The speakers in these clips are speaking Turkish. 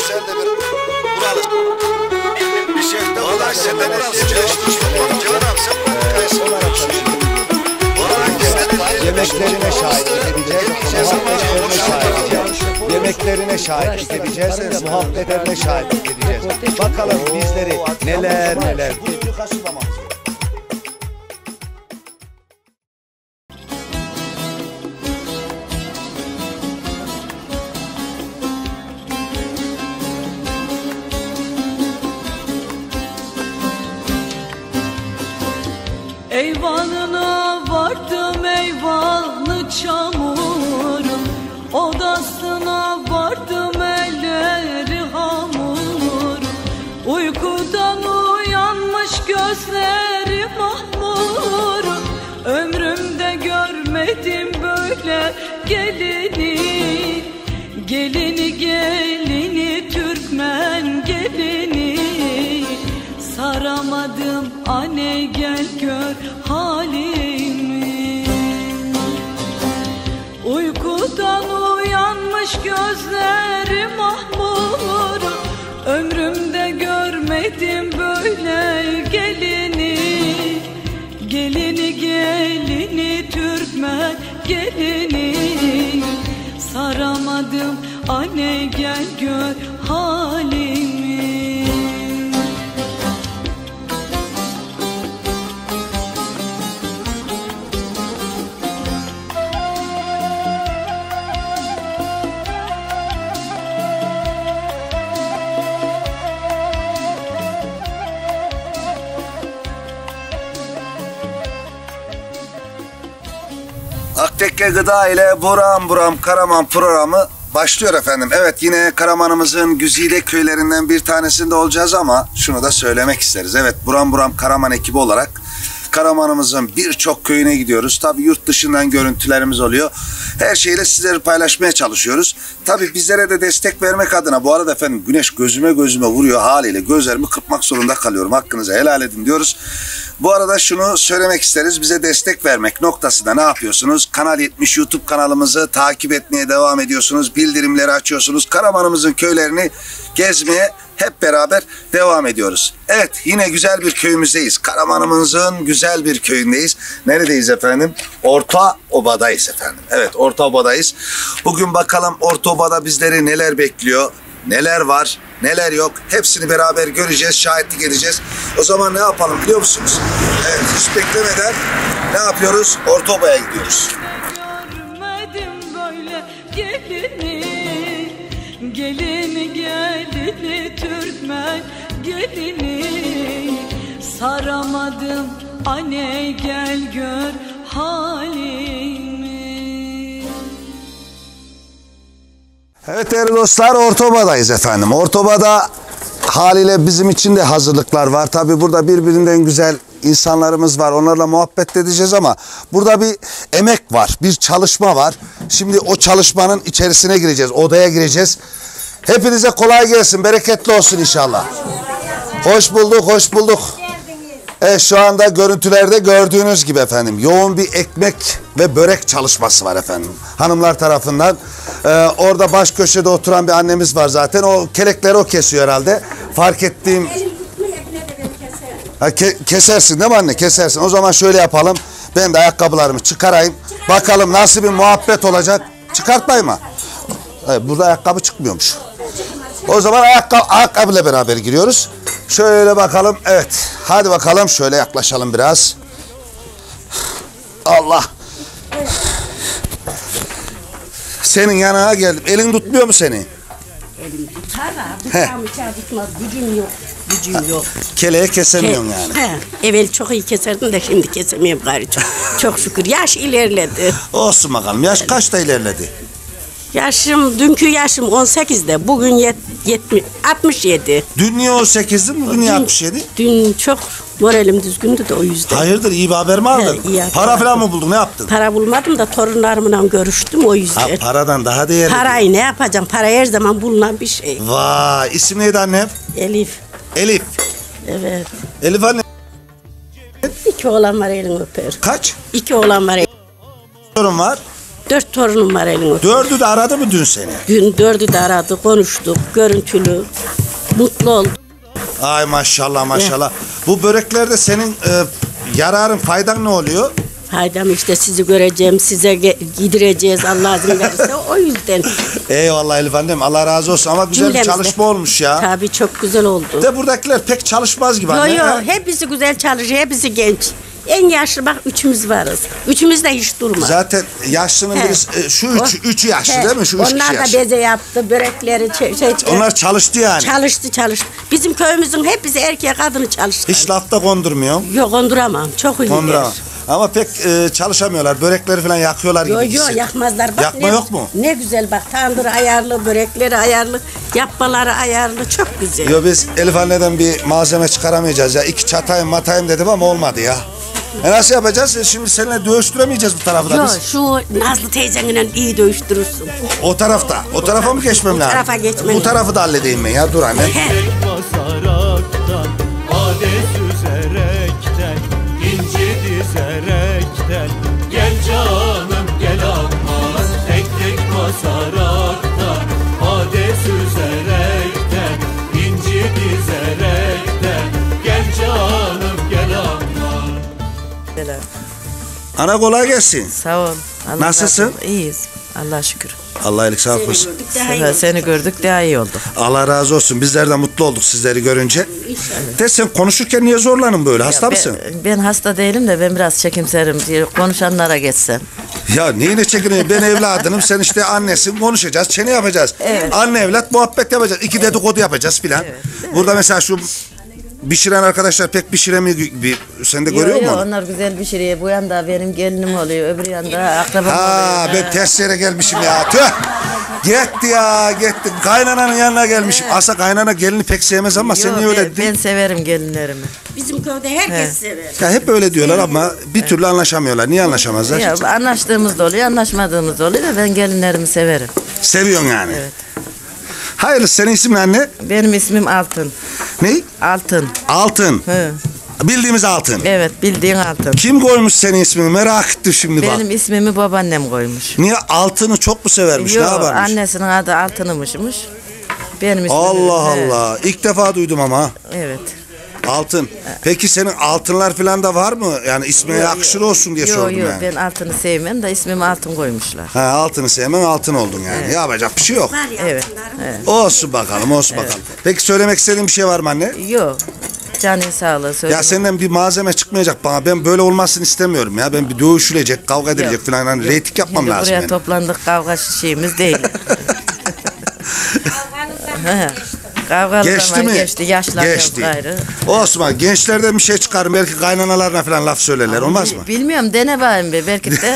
sen de bir buralısın. Bir şey de olay senden eziyetleşmiş. Yemeklerine şahitlik edeceğiz, muhabbetlerine şahitlik edeceğiz. Yemeklerine şahitlik edeceğiz, muhabbetlerine şahitlik edeceğiz. Bakalım bizleri neler neler. Eyvanına vardım eyvanlı çamurum, odasına vardım elleri hamur. Uykudan uyanmış gözleri mahmur, ömrümde görmedim böyle gelini. Gelini gelini Türkmen gelini, saramadım anne gel gör halimi. Uykudan uyanmış gözleri mahmur, ömrümde görmedim böyle gelini. Gelini gelini Türkmen gelini, saramadım anne gel gör halimi. Aktekke Gıda ile Buram Buram Karaman programı başlıyor efendim. Evet, yine Karaman'ımızın güzide köylerinden bir tanesinde olacağız ama şunu da söylemek isteriz. Evet, Buram Buram Karaman ekibi olarak Karaman'ımızın birçok köyüne gidiyoruz. Tabii yurt dışından görüntülerimiz oluyor. Her şeyle sizleri paylaşmaya çalışıyoruz. Tabii bizlere de destek vermek adına, bu arada efendim güneş gözüme vuruyor, haliyle gözlerimi kırpmak zorunda kalıyorum. Hakkınızı helal edin diyoruz. Bu arada şunu söylemek isteriz. Bize destek vermek noktasında ne yapıyorsunuz? Kanal 70 YouTube kanalımızı takip etmeye devam ediyorsunuz. Bildirimleri açıyorsunuz. Karaman'ımızın köylerini gezmeye hep beraber devam ediyoruz. Evet, yine güzel bir köyümüzdeyiz. Karaman'ımızın güzel bir köyündeyiz. Neredeyiz efendim? Ortaoba'dayız efendim. Evet, Ortaoba'dayız. Bugün bakalım Ortaoba'da bizleri neler bekliyor? Neler var, neler yok, hepsini beraber göreceğiz, şahitlik edeceğiz. O zaman ne yapalım biliyor musunuz? Evet, hiç beklemeden ne yapıyoruz? Ortaoba'ya gidiyoruz. Görmedim böyle gelini, gelini gelini Türkmen gelini, saramadım anne gel gör halimi. Evet değerli dostlar, Ortaoba'dayız efendim. Ortaoba'da haliyle bizim için de hazırlıklar var. Tabii burada birbirinden güzel insanlarımız var. Onlarla muhabbet edeceğiz ama burada bir emek var, bir çalışma var. Şimdi o çalışmanın içerisine gireceğiz, odaya gireceğiz. Hepinize kolay gelsin, bereketli olsun inşallah. Hoş bulduk, hoş bulduk. Evet, şu anda görüntülerde gördüğünüz gibi efendim yoğun bir ekmek ve börek çalışması var efendim hanımlar tarafından. Orada baş köşede oturan bir annemiz var zaten, o kelekleri o kesiyor herhalde, fark ettiğim. Kesersin değil mi anne, kesersin. O zaman şöyle yapalım, ben de ayakkabılarımı çıkarayım, bakalım nasıl bir muhabbet olacak. Çıkartmayayım mı? Burada ayakkabı çıkmıyormuş. O zaman ayakkabıyla beraber giriyoruz. Şöyle bakalım. Evet. Hadi bakalım. Şöyle yaklaşalım biraz. Allah. Senin yanına geldim. Elin tutmuyor mu seni? Elim tutar da bıçağımı tutmaz. Gücüm yok. Gücüm yok. Keleği kesemiyorsun yani. He. Evvel çok iyi keserdim de şimdi kesemiyorum gari çok. Çok şükür. Yaş ilerledi. Olsun bakalım. Yaş kaçta ilerledi? Yaşım, dünkü yaşım 18'de. Bugün 67. Dün niye 18'di? Bugün niye 67? Dün çok moralim düzgündü de o yüzden. Hayırdır, iyi bir haber mi aldın? He, iyi haber para aldım. falan mı buldun? Ne yaptın? Para bulmadım da torunlarımla görüştüm o yüzden. Ha, paradan daha değerli. Parayı ne yapacağım? Para her zaman bulunan bir şey. Vay, isim neydi annem? Elif. Elif. Evet. Elif anne. 2 oğlan var, elini öper. Kaç? 2 oğlan var. Sorun var. 4 torunum var elin. Dördü de aradı mı dün seni? Dün 4'ü de aradı, konuştuk, görüntülü, mutlu olduk. Ay maşallah maşallah. Bu böreklerde senin yararın, faydan ne oluyor? Faydam işte sizi göreceğim, size gidireceğiz Allah izin verirse o yüzden. Eyvallah Elif annem, Allah razı olsun ama güzel bir Cümlemizde. çalışma olmuş ya. Tabii çok güzel oldu. De buradakiler pek çalışmaz gibi Yo anne. yo, ha? hepsi güzel çalışıyor, hepsi genç. En yaşlı bak üçümüz varız. Üçümüz de hiç durmaz. Zaten yaşlının He. birisi, üçü yaşlı He, değil mi? Şu üç kişi onlar da yaşlı. beze yaptı, börekleri Onlar çalıştı yani. çalıştı. Bizim köyümüzün hepsi erkek kadını çalıştı. Hiç lafta kondurmuyor. Yok konduramam, çok iyi. Konduramam. Ama pek çalışamıyorlar. Börekleri falan yakıyorlar gibi. Yo hissediyorum. yakmazlar. Bak, Yakma yok mu? Ne güzel bak, tandır ayarlı, börekleri ayarlı, yapmaları ayarlı, çok güzel. Yo biz Elif anneden bir malzeme çıkaramayacağız ya. 2 çatayım matayım dedim ama olmadı ya. Nasıl yapacağız? Şimdi seninle dövüştüremeyeceğiz bu tarafta Yo biz. şu Nazlı teyzenle iyi dövüştürürsün. O tarafta. O tarafa mı geçmem lazım? tarafa geçmem. Bu tarafı da halledeyim ben ya. Dur anne. He. Basaraktan, ade süzerekten, inci dizerekten, gel canım gel aman, tek tek basaraktan, ade süzerekten, inci dizerekten, gel canım gel aman. Ana kolay gelsin. Sağ ol. Allah Nasılsın? razı olsun. İyiyiz. Allah'a şükür. Allah iyilik sağlık olsun. Seni gördük daha iyi oldu. Allah razı olsun. Bizler de mutlu olduk sizleri görünce. De sen konuşurken niye zorlanın böyle? Hasta mısın? Ben hasta değilim de ben biraz çekimserim diye konuşanlara geçsem. Ya neyine çekiniyorsun? Ben evladınım. Sen işte annesin. Konuşacağız. Çene yapacağız. Anne evlat muhabbet yapacağız. 2 dedikodu yapacağız filan. Burada mesela şu pişiren arkadaşlar pek pişiremiyor gibi. Sen de görüyor musun? onu? Onlar güzel pişiriyor. Bu yanda benim gelinim oluyor. Öbür yanda akrabam Ha oluyor. ben ters yere gelmişim ya. Tüh! Gitti ya gitti. Kaynananın yanına gelmişim. Aslında kaynana gelini pek sevmez ama sen niye öyle ben dedin? severim gelinlerimi. Bizim köyde herkes sever. Ya hep öyle diyorlar ama bir türlü anlaşamıyorlar. Niye anlaşamazlar? Ya, anlaştığımız da oluyor, anlaşmadığımız da oluyor da ben gelinlerimi severim. Seviyorsun yani. Evet. Hayırlısı senin ismin anne? Benim ismim Altın. Ne? Altın. Altın. Hı. Bildiğimiz altın. Evet, bildiğin Altın. Kim koymuş senin ismini merak ettim şimdi bak. Benim ismimi babaannem koymuş. Niye altını çok mu severmiş? Ne Yok, yaparmış? annesinin adı Altın'ımışmış. Benim ismim. Allah Evet. Allah. İlk defa duydum ama. Evet. Altın. Peki senin altınlar falan da var mı? Yani ismine yakışır olsun diye Yok sordum yok, yani. ben Altın'ı sevmem de ismimi Altın koymuşlar. Ha, altını sevmen altın oldun yani. Yapacak bir şey yok. Var ya Evet. altınlarım. Evet. Olsun bakalım, olsun bakalım. Peki söylemek istediğin bir şey var mı anne? Yok. Canın sağlığı söyle. Ya senden bir malzeme çıkmayacak bana. Ben böyle olmasını istemiyorum ya. Ben bir dövüşülecek, kavga edilecek Yok, falan. Hani reyting yapmam Şimdi lazım buraya benim. toplandık, kavga şeyimiz değil. He. Kavgalı Geçti zaman mi? geçti. Yaşlar Geçti. gayrı. Osman gençlerden bir şey çıkarım. Belki kaynanalarına falan laf söylerler. Olmaz mı? Bilmiyorum, dene bakayım be. Belki de.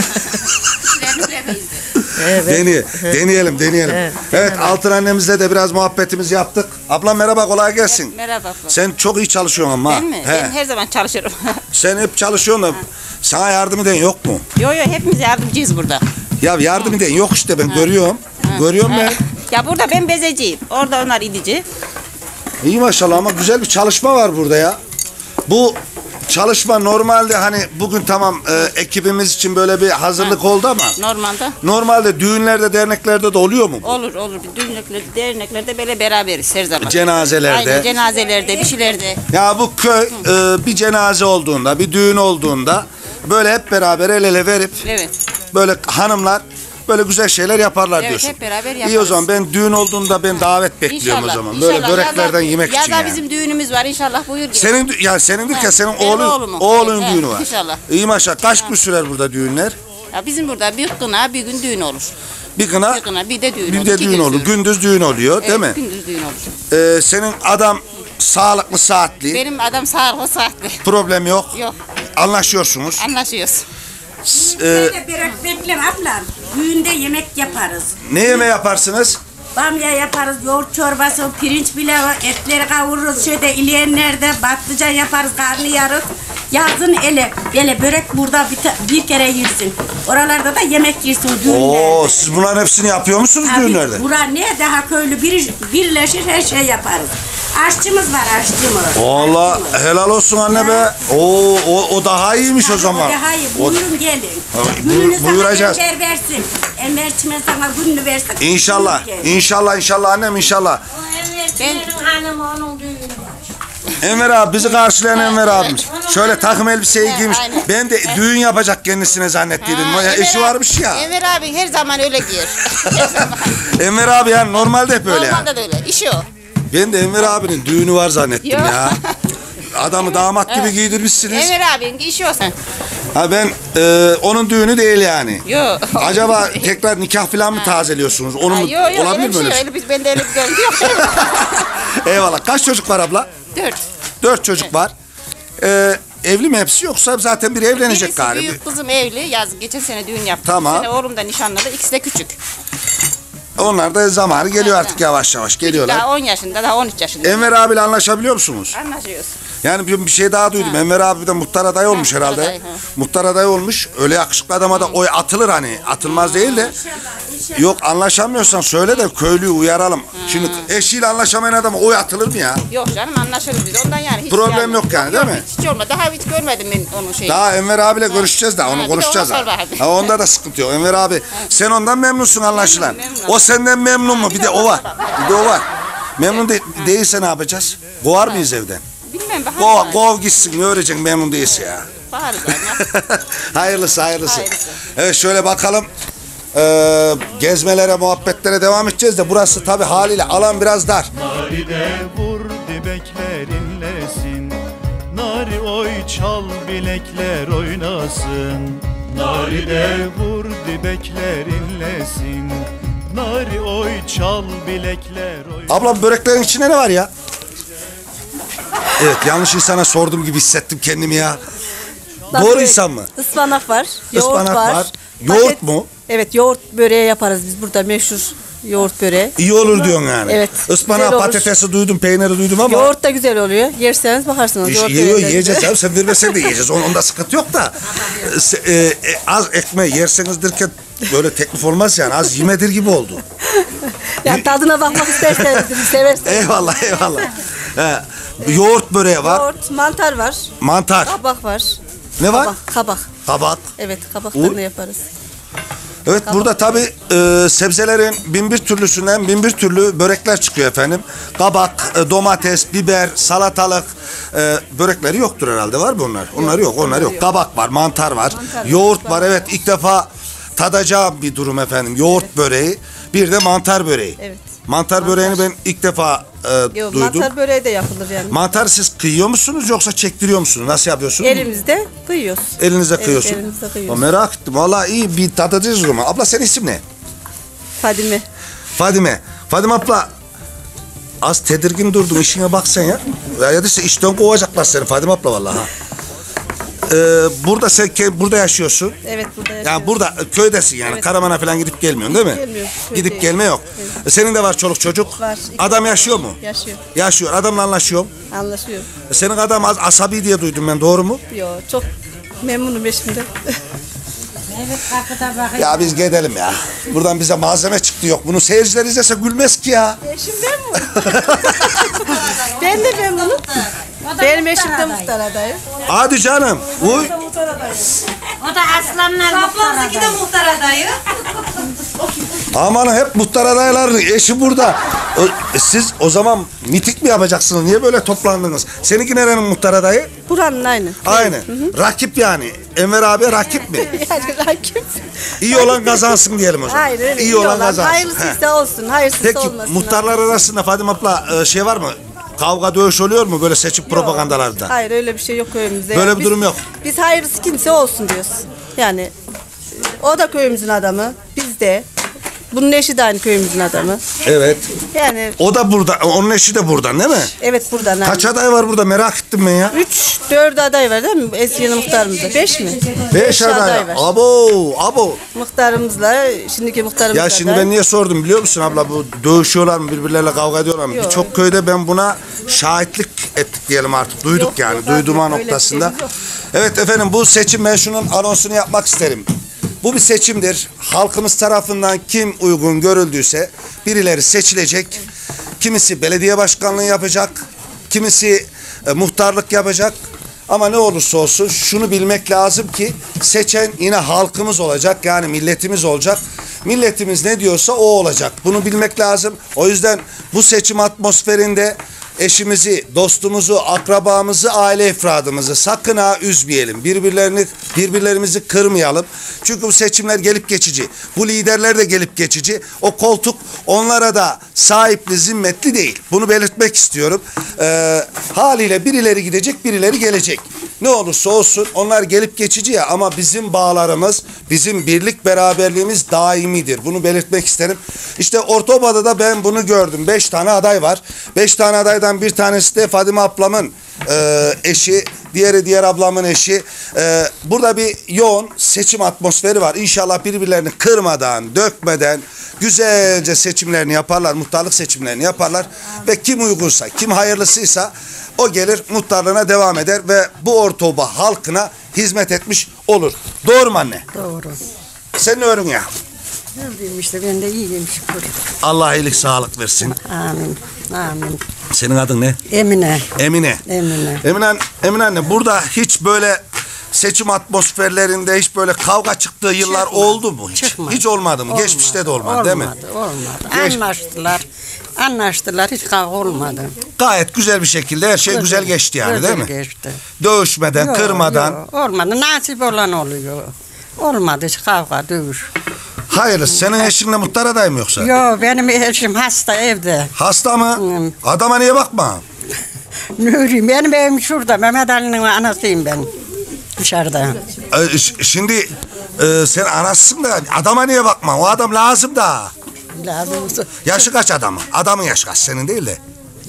Evet. Deneyelim. Evet, Evet, Altın annemizle de biraz muhabbetimizi yaptık. Ablam merhaba, kolay gelsin. Merhaba abla. Sen çok iyi çalışıyorsun ama. Ben mi? He. Ben her zaman çalışırım. Sen hep çalışıyorsun da sana yardım eden yok mu? Yo hepimiz yardımcıyız burada. Ya yardım eden yok işte, ben görüyorum. Görüyorum ben. Ya burada ben bezeciyim. Orada onlar idici. İyi maşallah ama güzel bir çalışma var burada ya. Bu çalışma normalde hani bugün tamam ekibimiz için böyle bir hazırlık oldu ama normalde düğünlerde, derneklerde de oluyor mu? Olur. Düğünlerde, derneklerde böyle beraberiz her zaman. Cenazelerde. Aynen, cenazelerde, bir şeylerde. Ya bu köy bir cenaze olduğunda, bir düğün olduğunda böyle hep beraber el ele verip Evet. böyle hanımlar böyle güzel şeyler yaparlar Evet, diyorsun. hep beraber İyi o yaparız. zaman ben düğün olduğunda ben davet bekliyorum o zaman. Böyle İnşallah. böreklerden Ya da- yemek ya için da yani. bizim düğünümüz var inşallah, buyur gel. Senin dükkan, senin Benim oğlun Evet, düğünü var. inşallah. İyi maşallah. Kaç gün sürer burada düğünler? Ya bizim burada bir kına, bir gün düğün olur. Bir kına, Bir kına, bir de düğün olur. bir de İki düğün gün olur. sürür. Gündüz düğün oluyor, değil mi? Evet, gündüz düğün olur. Senin adam sağlıklı, saatli. Benim adam sağlıklı, saatli. Problem yok. Yok, Anlaşıyorsunuz. anlaşıyoruz. Böyle börek bekler ablam. Düğünde yemek yaparız. Ne yeme yaparsınız? Bamya yaparız, yoğurt çorbası, pirinç pilavı, etleri kavururuz. Şöyle ileyenlerde patlıcan yaparız, karnıyarık. Yazın böyle börek burada bir kere yersin. Oralarda da yemek yersin düğünlerde. Oo, siz bunların hepsini yapıyor musunuz düğünlerde? Bura ne daha köylü birleşir her şey yaparız. Aşçımız var, aşçımız. Allah helal olsun anne be. O daha iyiymiş o zaman. Daha iyi. Buyurun gelin. Buyuracağız. Enver versin. Enver Çimen sana gününü versin. İnşallah. İnşallah annem inşallah. Hanım onun düğünü. Enver abi bizi karşılayan Enver abimiz. Şöyle takım elbiseyi giymiş. Ben de düğün yapacak kendisine zannettiydim. Eşi varmış ya. Enver abi her zaman öyle giyer. Enver abi yani normalde hep öyle yani. Normalde de öyle. İşi o. Ben de Enver abinin düğünü var zannettim Yok. ya. Adamı damat gibi giydirmişsiniz. Enver abinin işi o sen. Ha ben onun düğünü değil yani. Yok. Acaba tekrar nikah falan mı tazeliyorsunuz? Onun mu, Yok olabilir mi öyle şey? şey? Öyle, bende öyle bir görüntü yok. Eyvallah. Kaç çocuk var abla? 4. 4 çocuk var. Evli mi hepsi yoksa zaten biri evlenecek Birisi galiba. büyük kızım evli. Geçen sene düğün yaptı. Tamam. Bu sene oğlum da nişanladı. İkisi de küçük. Onlar da zamanı geliyor artık yavaş yavaş geliyorlar. Daha 10 yaşında, daha 13 yaşında. Enver abiyle anlaşabiliyor musunuz? Anlaşıyoruz. Yani bir şey daha duydum. Enver abi de muhtar adayı olmuş muhtar herhalde. adayı, ha. Muhtar adayı olmuş. Öyle yakışıklı adama da oy atılır hani. Atılmaz değil de. Yok anlaşamıyorsan söyle de köylüyü uyaralım. Şimdi eşiyle anlaşamayan adama oy atılır mı ya? Yok canım anlaşırız biz ondan yani. Hiç Problem yok yani, değil mi? Hiç olmadı. Daha hiç görmedim ben onun şeyini. Daha Enver abiyle görüşeceğiz daha. Ha, bir Onu de konuşacağız ona sor daha. bakalım. Ha, onda da sıkıntı yok. Enver abi sen ondan memnunsun anlaşılan. Memnunum. O senden memnun mu? Bir de o var. Bir de o var. Memnun değilse ne yapacağız? Kovar mıyız evden? Bilmem bakalım. Kov gitsin ne öğreneceksin memnun değilse ya. Bakarız yani. Hayırlısı. Hayırlısı. Evet şöyle bakalım. Gezmelere, muhabbetlere devam edeceğiz de burası tabii haliyle alan biraz dar. Naride vur dibeklerinlesin. Nari oy çal bilekler oynasın. Naride vur dibeklerinlesin. Nari oy çal bilekler oynasın. Ablam böreklerin içinde ne var ya? Evet yanlış insana sorduğum gibi hissettim kendimi ya. Doğru insan mı? Ispanak var, yoğurt Ispanak var. Yoğurt mu? Evet, yoğurt böreği yaparız biz burada meşhur yoğurt böreği. İyi olur diyorsun yani. Evet, Ispanağı, güzel olur. patatesi duydum, peyniri duydum ama. Yoğurt da güzel oluyor. Yerseniz bakarsınız. Yoğurt Yiyeceğiz abi. Sen vermesen de yiyeceğiz. Onda sıkıntı yok da. Az ekmeği yerseniz derken böyle teklif olmaz yani. Az yemedir gibi oldu. Yani tadına bakmak isterseniz, severseniz. Eyvallah. Yoğurt böreği var. Yoğurt, mantar var. Mantar. Kabak var. Ne var? Kabak. Kabak. Evet, kabaklarını yaparız. Evet burada tabii sebzelerin bin bir türlüsünden bin bir türlü börekler çıkıyor efendim. Kabak, domates, biber, salatalık börekleri yoktur herhalde, var mı onlar? Onlar yok, onlar yok. Kabak var, mantar var, yoğurt var. Evet ilk defa tadacağım bir durum efendim. Yoğurt böreği, bir de mantar böreği. Evet. Mantar böreğini ben ilk defa Yok, duydum. mantar böreği de yapılır yani. Mantar siz kıyıyor musunuz yoksa çektiriyor musunuz? Nasıl yapıyorsunuz? Elimizde kıyıyoruz. Elinizde Evet, kıyıyorsun. elimizde kıyıyoruz. Merak ettim. Vallahi iyi bir tadacağız o zaman. Abla senin isim ne? Fadime. Fadime abla az tedirgin durdun, işine bak sen ya. Ya değilse işten kovacaklar seni Fadime abla vallahi. Burada sen burada yaşıyorsun. Evet, burada yaşıyoruz. Yani burada köydesin yani. Evet. Karaman'a falan gidip gelmiyorsun değil mi? Gelmiyorum, Gidip köydeyim. gelme yok. Senin de var çoluk çocuk. Var. Adam yaşıyor mu? Yaşıyor. Yaşıyor. Adamla anlaşıyorum. Anlaşıyor. Senin adam az asabi diye duydum ben, doğru mu? Yok, çok memnunum eşimden. Evet kapıda bakın. Ya biz gidelim ya. Buradan bize malzeme çıktı yok. Bunu seyirciler izlese gülmez ki ya. Eşim memnun. Ben de memnunum. Benim eşim de muhtar adayı. Hadi canım. Uy. O da aslanlar muhtar adayı. muhtar adayı. Aman hep muhtar adayların eşi burada. Siz o zaman mitik mi yapacaksınız? Niye böyle toplandınız? Seninki nerenin muhtar adayı? Buranın aynı. Aynı. Rakip yani. Enver abi rakip mi? Yani rakip. İyi olan kazansın diyelim o zaman. Hayır öyle. İyi olan kazansın. Hayırlısıysa olsun, hayırsızsa Peki olmasın. muhtarlar arasında Fadime abla şey var mı? Kavga dövüş oluyor mu böyle seçim propagandalarında? Hayır öyle bir şey yok köyümüzde. Böyle bir Biz- durum yok. Biz hayırlısı kimse olsun diyoruz. Yani o da köyümüzün adamı, biz de. Bunun eşi de aynı köyümüzün adamı. Evet. Yani O da burada. Onun eşi de buradan değil mi? evet buradan. Kaç aday var burada, merak ettim ben ya. 3-4 aday var değil mi? Eski yeni muhtarımızda. 5 mi? 5 aday. var. Abo. Muhtarımızla, şimdiki muhtarımızla. Ya şimdi ben niye sordum biliyor musun abla, bu dövüşüyorlar mı, birbirleriyle kavga ediyorlar mı? Yok. Birçok köyde ben buna şahitlik ettik diyelim artık, duyduk Yok, yani, yok, duyduğuma öyle bir noktasında. şeyimiz yok. Evet efendim, bu seçim, ben şunun anonsunu yapmak isterim. Bu bir seçimdir. Halkımız tarafından kim uygun görüldüyse birileri seçilecek. Kimisi belediye başkanlığı yapacak, kimisi muhtarlık yapacak. Ama ne olursa olsun şunu bilmek lazım ki seçen yine halkımız olacak, yani milletimiz olacak. Milletimiz ne diyorsa o olacak. Bunu bilmek lazım. O yüzden bu seçim atmosferinde eşimizi, dostumuzu, akrabamızı, aile efradımızı sakın ha üzmeyelim. Birbirlerimizi kırmayalım. Çünkü bu seçimler gelip geçici. Bu liderler de gelip geçici. O koltuk onlara da sahipli, zimmetli değil. Bunu belirtmek istiyorum. Haliyle birileri gidecek, birileri gelecek. Ne olursa olsun onlar gelip geçici ya, ama bizim bağlarımız, bizim birlik beraberliğimiz daimidir. Bunu belirtmek isterim. İşte Ortaoba'da da ben bunu gördüm. 5 tane aday var. 5 tane adaydan bir tanesi de Fadime ablamın eşi, diğer ablamın eşi. Burada bir yoğun seçim atmosferi var. İnşallah birbirlerini kırmadan, dökmeden güzelce seçimlerini yaparlar, muhtarlık seçimlerini yaparlar ve kim uygunsa, kim hayırlısıysa o gelir muhtarlığına devam eder ve bu Ortaoba halkına hizmet etmiş olur. Doğru mu anne? Doğru. Sen ne örün ya? Ne bileyim işte, ben de iyiyim şükür. Allah iyilik sağlık versin. Amin. Amin. Senin adın ne? Emine. Emine. Emine anne, burada hiç böyle seçim atmosferlerinde hiç böyle kavga çıktığı yıllar oldu mu hiç? Çıkmadı. Hiç olmadı mı? Geçmişte de olmadı, değil mi? Olmadı. Anlaştılar. Hiç kavga olmadı. Gayet güzel bir şekilde her şey güzel geçti yani, değil mi? Geçti. Dövüşmeden, kırmadan. Yok, olmadı. Nasip olan oluyor. Olmadı hiç kavga, dövüş. Hayırlısı. Senin eşinle muhtar aday mı yoksa? Yok, benim eşim hasta evde. Hasta mı? Adama niye bakma? Nuri, benim evim şurada. Mehmet Ali'nin anasıyım ben. Dışarıda. Şimdi sen anasısın da adama niye bakma? O adam lazım da. Lazım. Yaşı kaç adamın? Adamın yaşı kaç, senin değil de.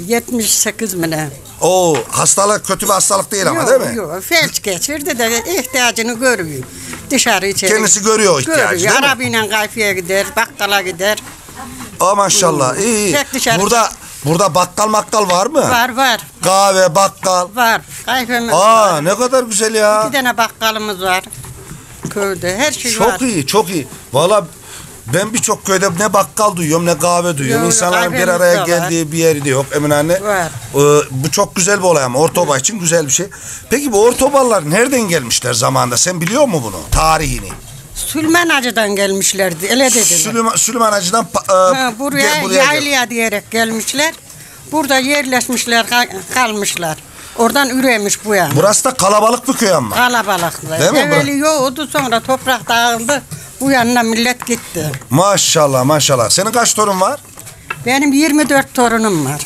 78 mi ne? Oo, hastalık kötü bir hastalık değil ama, değil mi? Yok, felç geçirdi de ihtiyacını görüyor. Dışarı içeri. Kendisi görüyor o ihtiyacı, değil mi? Arabayla kayfiye gider, bakkala gider. Aa, maşallah, iyi. Tek dışarı. Burada bakkal var mı? Var. Kahve, bakkal. Var. Kayfemiz var. var. Ne kadar güzel ya. 2 tane bakkalımız var. Köyde her şey var. Çok iyi. Valla ben birçok köyde ne bakkal duyuyorum ne kahve duyuyorum. İnsanların bir araya geldiği bir yeri de yok Emine anne. Var. Bu çok güzel bir olay ama Ortaoba için güzel bir şey. Peki bu Ortaobalılar nereden gelmişler zamanında? Sen biliyor musun bunu? Tarihini? Süleyman Hacı'dan gelmişlerdi. Öyle dediler. Süleyman Hacı'dan buraya yaylaya diyerek gelmişler. Burada yerleşmişler, kalmışlar. Oradan üremiş bu yana. Burası da kalabalık bir köy ama. Kalabalık. Değil mi? Evveli yoktu, sonra toprak dağıldı. Bu yanına millet gitti. Maşallah. Senin kaç torun var? Benim 24 torunum var.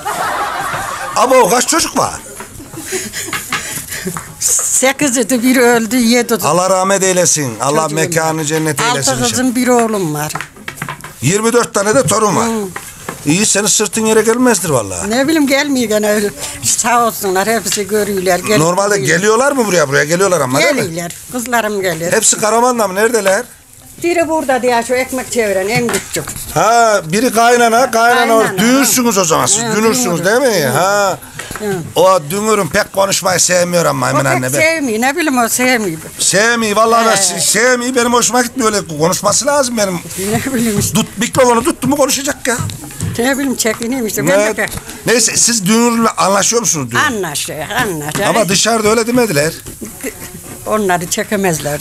Ama o kaç çocuk var? 8 idi, biri öldü, 7 idi. Allah rahmet eylesin. Allah Çocuğum mekanı cennet eylesin. 6 kızım, bir oğlum var. 24 tane de torun var. İyi, senin sırtın yere gelmezdir vallahi. Ne bileyim, gelmiyor gene öyle. Sağ olsunlar, hepsi görüyorlar. Normalde geliyorlar mı buraya geliyorlar ama, değil mi? Geliyorlar, kızlarım gelir. Hepsi Karaman'da mı? Neredeler? Biri burada diye şu ekmek çeviren en küçük. Ha, biri kaynana. Düğürsünüz o zaman. Siz dünürsünüz değil mi? Ha. O dünürüm pek konuşmayı sevmiyor ama Emine anne. O pek sevmiyor, ne bileyim, o sevmiyor. Sevmiyor vallahi, sevmiyor, benim hoşuma gitmiyor, öyle konuşması lazım benim. Ne bileyim işte. Mikrofonu tuttu mu konuşacak ya. Ne bileyim, çekineyim işte. Neyse, siz dünürle anlaşıyor musunuz? Anlaşıyor. Ama dışarıda öyle demediler. Onları çekemezler.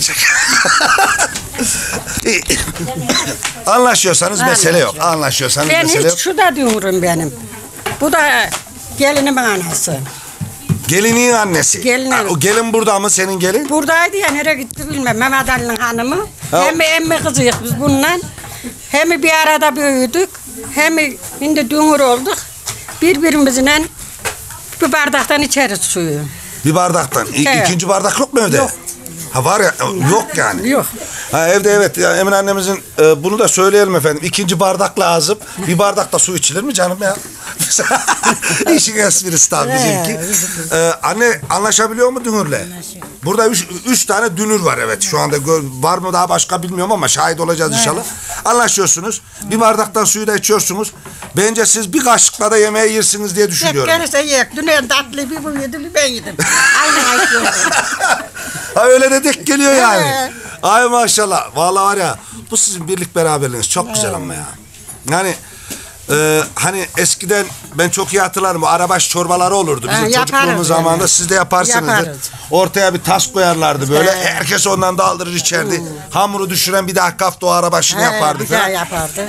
Anlaşıyorsanız mesele yok. Ben hiç şu da diyorum benim. Bu da gelinimin anası. Gelinin annesi. Gelinin. O gelin burada mı, senin gelin? Buradaydı ya, nereye gitti bilmem. Mehmet Ali'nin hanımı. Hem emmi kızıyız biz bundan. Hem bir arada büyüdük. Hem şimdi dünür olduk. Birbirimizle bir bardaktan içeriz suyu. Bir bardaktan. Evet. İkinci bardak yok mu evde? Yok. Ha, var ya, yok yani. Yok. Ha, evde evet. Ya, Emine annemizin bunu da söyleyelim efendim. İkinci bardak lazım. Bir bardakta su içilir mi canım ya? İşin esprisi tabii bizimki. Anne anlaşabiliyor mu dünürle? Burada üç tane dünür var evet. Şu anda var mı daha başka bilmiyorum ama şahit olacağız inşallah. Anlaşıyorsunuz. Bir bardaktan suyu da içiyorsunuz. Bence siz bir kaşıkla da yemeği yersiniz diye düşünüyorum. Hep gelirse yiyek. Dün tatlı bir bu yedim, ben yedim. Aynı Ha, öyle de denk geliyor yani. Ay maşallah. Vallahi var ya, bu sizin birlik beraberliğiniz çok güzel ama ya. Yani Hani eskiden ben çok iyi hatırlarım, bu arabaş çorbaları olurdu bizim çocukluğumuz zamanında. Siz de yaparsınızdır. Ortaya bir tas koyarlardı böyle. Herkes ondan daldırır içerdi. Hamuru düşüren bir daha kafta o arabaşını yapardı. Güzel yapardı.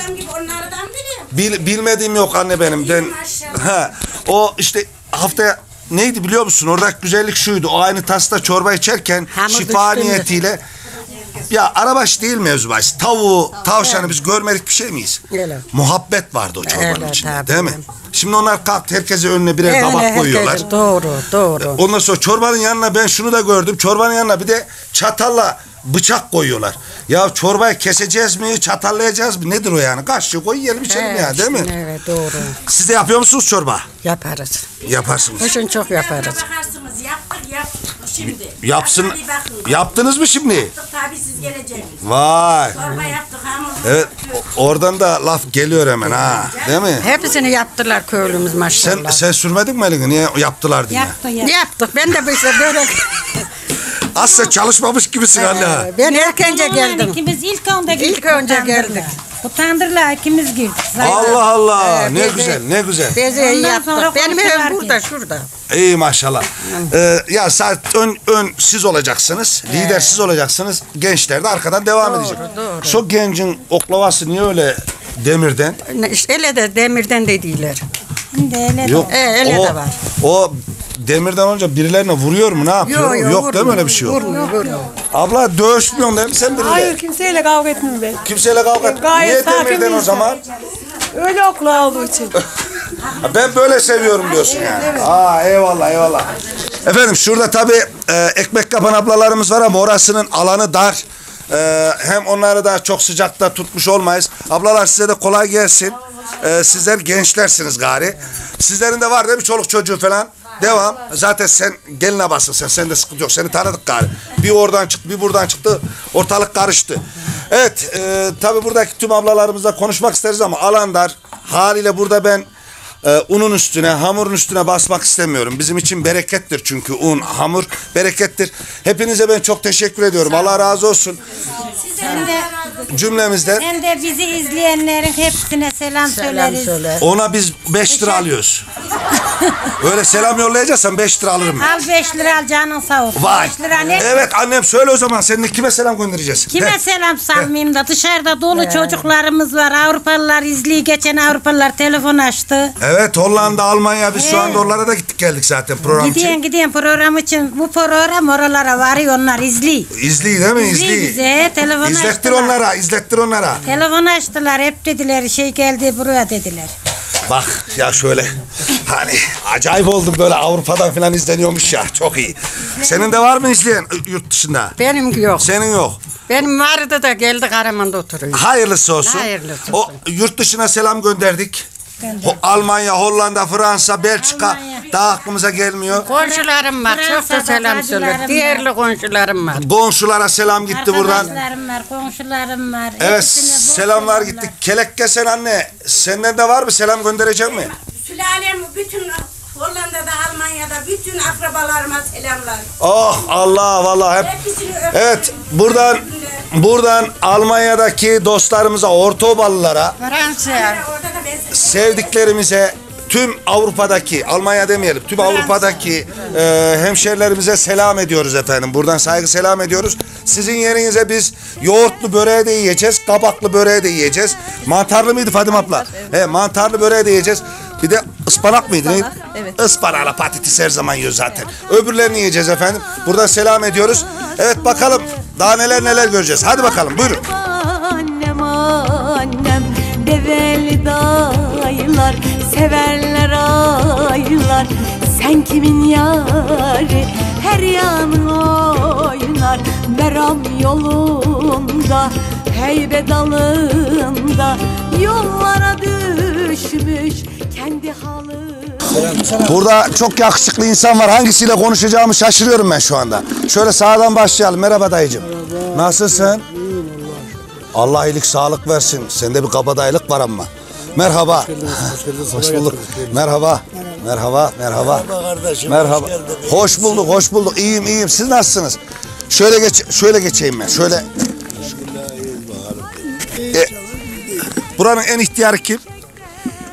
Bilmediğim yok anne benim. O işte haftaya neydi biliyor musun? Oradaki güzellik şuydu. O aynı tasta çorba içerken şifa niyetiyle, ya arabaş değil mevzu bahis. Tavuğu, tavşanı biz görmedik bir şey miyiz? Öyle. Muhabbet vardı o çorbanın içinde, değil mi? Şimdi onlar kalktı, herkese önüne birer tabak koyuyorlar. Doğru. Ondan sonra çorbanın yanına ben şunu da gördüm. Çorbanın yanına bir de çatalla bıçak koyuyorlar. Ya çorbayı keseceğiz mi, çatallayacağız mı? Nedir o yani? Kaşığı koy yiyelim içelim ya, değil mi? Evet, doğru. Siz de yapıyor musunuz çorba? Yaparız. Yaparsınız. Kışın çok yaparız. Yaptık şimdi. Yapsın. Yaptınız mı şimdi? Yaptık tabii, siz geleceksiniz. Vay. Çorba yaptık hamur. Evet, oradan da laf geliyor hemen ha, değil mi? Hepsini yaptılar köylümüz maşallah. Sen sürmedin mi elini? Niye yaptılar diye? Yaptık. Ben de böyle börek. Asla çalışmamış gibisin anne. Ben erkence geldim. İkimiz ilk önce geldik. Utandırla ikimiz girdik. Allah Allah, ne güzel, ne güzel. Bezeyi yaptık. Benim evim burada, şurada. İyi maşallah. Ya saat ön siz olacaksınız, lider siz olacaksınız, gençler de arkadan devam edecek. Doğru. Şu gencin oklavası niye öyle demirden? İşte ele de demirden dediler. Yok, ele de var. O demirden olunca birilerine vuruyor mu, ne yapıyor? Yok değil mi öyle bir şey yok? Vurmuyor. Abla dövüşmüyorsun değil mi sen biriyle? Hayır, kimseyle kavga etmiyorum ben. Kimseyle kavga etmiyorum. Niye demirden o zaman? Öyle okula olduğu için. Ben böyle seviyorum diyorsun yani. Evet. Eyvallah. Efendim şurada tabii ekmek kapan ablalarımız var ama orasının alanı dar. Hem onları da çok sıcakta tutmuş olmayız. Ablalar size de kolay gelsin. Sizler gençlersiniz gari. Sizlerin de var değil mi çoluk çocuğu falan? Devam. Zaten sen geline basın sen de sıkıntı yok. Seni tanıdık gari. Bir oradan çıktı, bir buradan çıktı. Ortalık karıştı. Evet, tabii buradaki tüm ablalarımızla konuşmak isteriz ama alan dar. Haliyle burada ben unun üstüne, hamurun üstüne basmak istemiyorum. Bizim için berekettir çünkü un, hamur berekettir. Hepinize ben çok teşekkür ediyorum. Allah razı olsun. Cümlemizden. Sen de bizi izleyenlerin hepsine selam söyleriz. Ona biz 5 lira alıyoruz. Öyle selam yollayacaksan 5 lira alırım. Al 5 lira, al canın sağ olsun. Vay. 5 lira ne? Evet annem söyle o zaman, senin kime selam göndereceğiz? Kime selam salmayayım da dışarıda dolu çocuklarımız var. Avrupalılar izliyor. Geçen Avrupalılar telefon açtı. Evet, Hollanda, Almanya, biz şu anda oralara da gittik geldik zaten program için. Gidiyen program için. Bu program oralara varıyor, onlar izliyor. İzliyor değil mi? İzliyor bize. Telefon İzlettir onlara. Telefon açtılar, hep dediler geldi buraya dediler. Bak ya şöyle hani acayip oldum, böyle Avrupa'dan falan izleniyormuş ya, çok iyi. Senin de var mı izleyen yurt dışında? Benim yok. Senin yok. Benim vardı da geldi Karaman'da oturuyor. Hayırlısı olsun. O yurt dışına selam gönderdik. Almanya, Hollanda, Fransa, Belçika daha aklımıza gelmiyor. Komşularım var, çok da selam söyler. Diğerli komşularım var. Komşulara selam gitti buradan. Arkadaşlarım var, komşularım var. Evet, selamlar gitti. Kelek kesen anne, senden de var mı, selam gönderecek mi? Sülalem bütün Hollanda'da, Almanya'da bütün akrabalarıma selamlar. Oh Allah, vallahi hep. Evet, buradan Almanya'daki dostlarımıza, Ortobalılara, Fransa'ya, sevdiklerimize, tüm Avrupa'daki, Almanya demeyelim, tüm Avrupa'daki hemşerilerimize selam ediyoruz efendim. Buradan saygı selam ediyoruz. Sizin yerinize biz yoğurtlu böreği de yiyeceğiz, kabaklı böreği de yiyeceğiz. Mantarlı mıydı Fadime abla? Evet. Mantarlı böreği de yiyeceğiz. Bir de ıspanak mıydı? Evet. Ispanakla patates her zaman yiyoruz zaten. Öbürlerini yiyeceğiz efendim. Buradan selam ediyoruz. Evet, bakalım daha neler göreceğiz. Hadi bakalım, buyurun. Annem develi dayılar severler aylar, sen kimin yari her yanın oynar, meram yolunda heybe dalında yollara düşmüş kendi halı. Burada çok yakışıklı insan var. Hangisiyle konuşacağımı şaşırıyorum ben şu anda. Şöyle sağdan başlayalım. Merhaba dayıcığım. Merhaba. Nasılsın? Allah iyilik sağlık versin. Sende bir kabadayılık var ama. Merhaba. Hoş bulduk. Merhaba. Merhaba. Kardeşim. Merhaba. Hoş bulduk. İyiyim. Siz nasılsınız? Şöyle geçeyim ben. Şöyle. Buranın en ihtiyarı kim?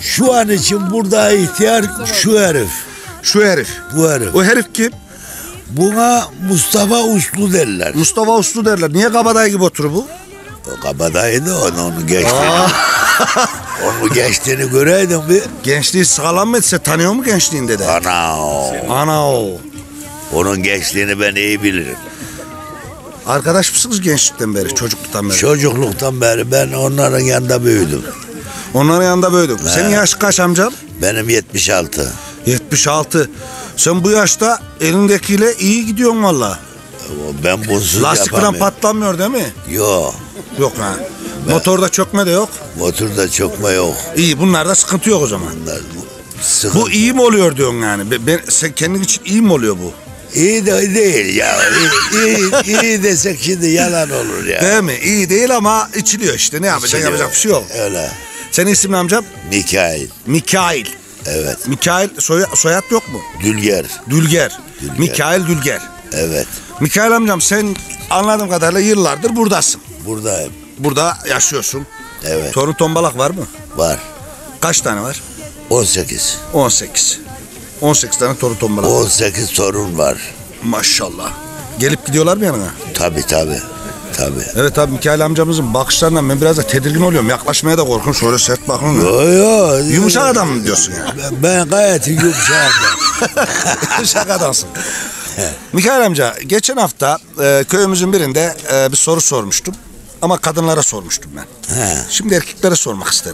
Şu an için burada ihtiyar şu herif. Şu herif. Bu herif. O herif kim? Buna Mustafa Uslu derler. Mustafa Uslu derler. Niye kabadayı gibi oturur bu? O kabadayıydı onu geçtiğini. Onu geçtiğini göreydin bir. Gençliği sağlam mı etse tanıyor mu gençliğinde de? Ana o. Onun gençliğini ben iyi bilirim. Arkadaş mısınız gençlikten beri, çocukluktan beri? Çocukluktan beri ben onların yanında büyüdüm. Onların yanında büyüdüm. Senin yaş kaç amcam? Benim 76. 76. Sen bu yaşta elindekiyle iyi gidiyorsun valla. Ben bunsuz lastik falan patlamıyor değil mi? Yok. Yok ha. Motorda çökme de yok. Motorda çökme yok. İyi, bunlarda sıkıntı yok o zaman. Bu iyi mi oluyor diyorsun yani? Sen kendin için iyi mi oluyor bu? İyi de değil ya. İyi desek şimdi yalan olur ya. Değil mi? İyi değil ama içiliyor işte. Ne yapacaksın? Yapacak bir şey yok. Öyle. Senin ismin amcam? Mikail. Mikail. Evet. Mikail soyad yok mu? Dülger. Dülger. Mikail Dülger. Evet. Mikail amcam sen anladığım kadarıyla yıllardır buradasın. Buradayım. Burada yaşıyorsun. Evet. Torun tombalak var mı? Var. Kaç tane var? 18. 18. 18 tane torun tombalak. 18 torun var. Maşallah. Gelip gidiyorlar mı yanına? Tabii. Evet abi, Mikail amcamızın bakışlarından ben biraz da tedirgin oluyorum. Yaklaşmaya da korkuyorum. Şöyle sert bakın. Yok. Yumuşak adam mı diyorsun yani? Ben gayet yumuşak. Yumuşak adamsın. Mikail amca, geçen hafta köyümüzün birinde bir soru sormuştum. Ama kadınlara sormuştum ben. Şimdi erkeklere sormak isterim.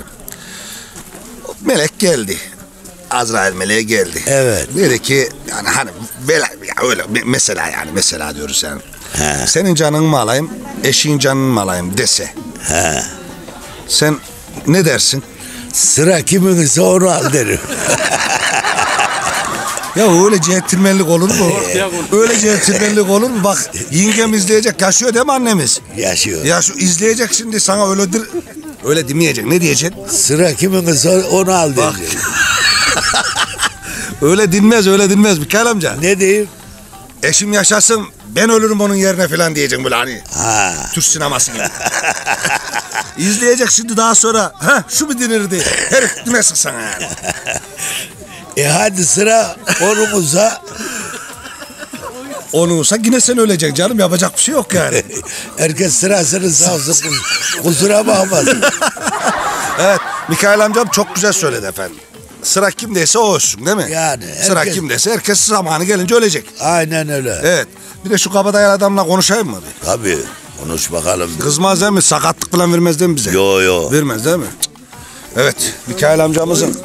Melek geldi. Azrail meleği geldi. Evet. Dedi ki yani hani öyle mesela diyoruz yani. Senin canını mı alayım, eşin canını mı alayım dese. Sen ne dersin? Sıra kimin ise onu al derim. Ya öyle centilmenlik olur mu? Öyle centilmenlik olur mu? Bak yengem izleyecek, yaşıyor değil mi annemiz? Yaşıyor. Ya şu izleyecek şimdi sana öyle demeyecek. Ne diyeceksin? Sıra kimin ise onu al derim. Öyle dinmez Mikail amca. Ne diyeyim? Eşim yaşasın, ben ölürüm onun yerine falan diyeceksin böyle hani. Türk sineması gibi. İzleyecek şimdi daha sonra. Şu mu denirdi? Herif demesin sana yani. Hadi sıra onumuza. Onumuza yine sen öleceksin canım, yapacak bir şey yok yani. Herkes sırasını savsın. Kusura bakmasın. Evet, Mikail amcam çok güzel söyledi efendim. Sıra kimdeyse o ölsün değil mi? Yani. Sıra kimdeyse herkes zamanı gelince ölecek. Aynen öyle. Evet. Bir de şu kabadayı adamla konuşayım mı? Tabii. Konuş bakalım. Kızmaz değil mi? Sakatlık falan vermez değil mi bize? Yo. Vermez değil mi? Evet. Mikail amcamızın.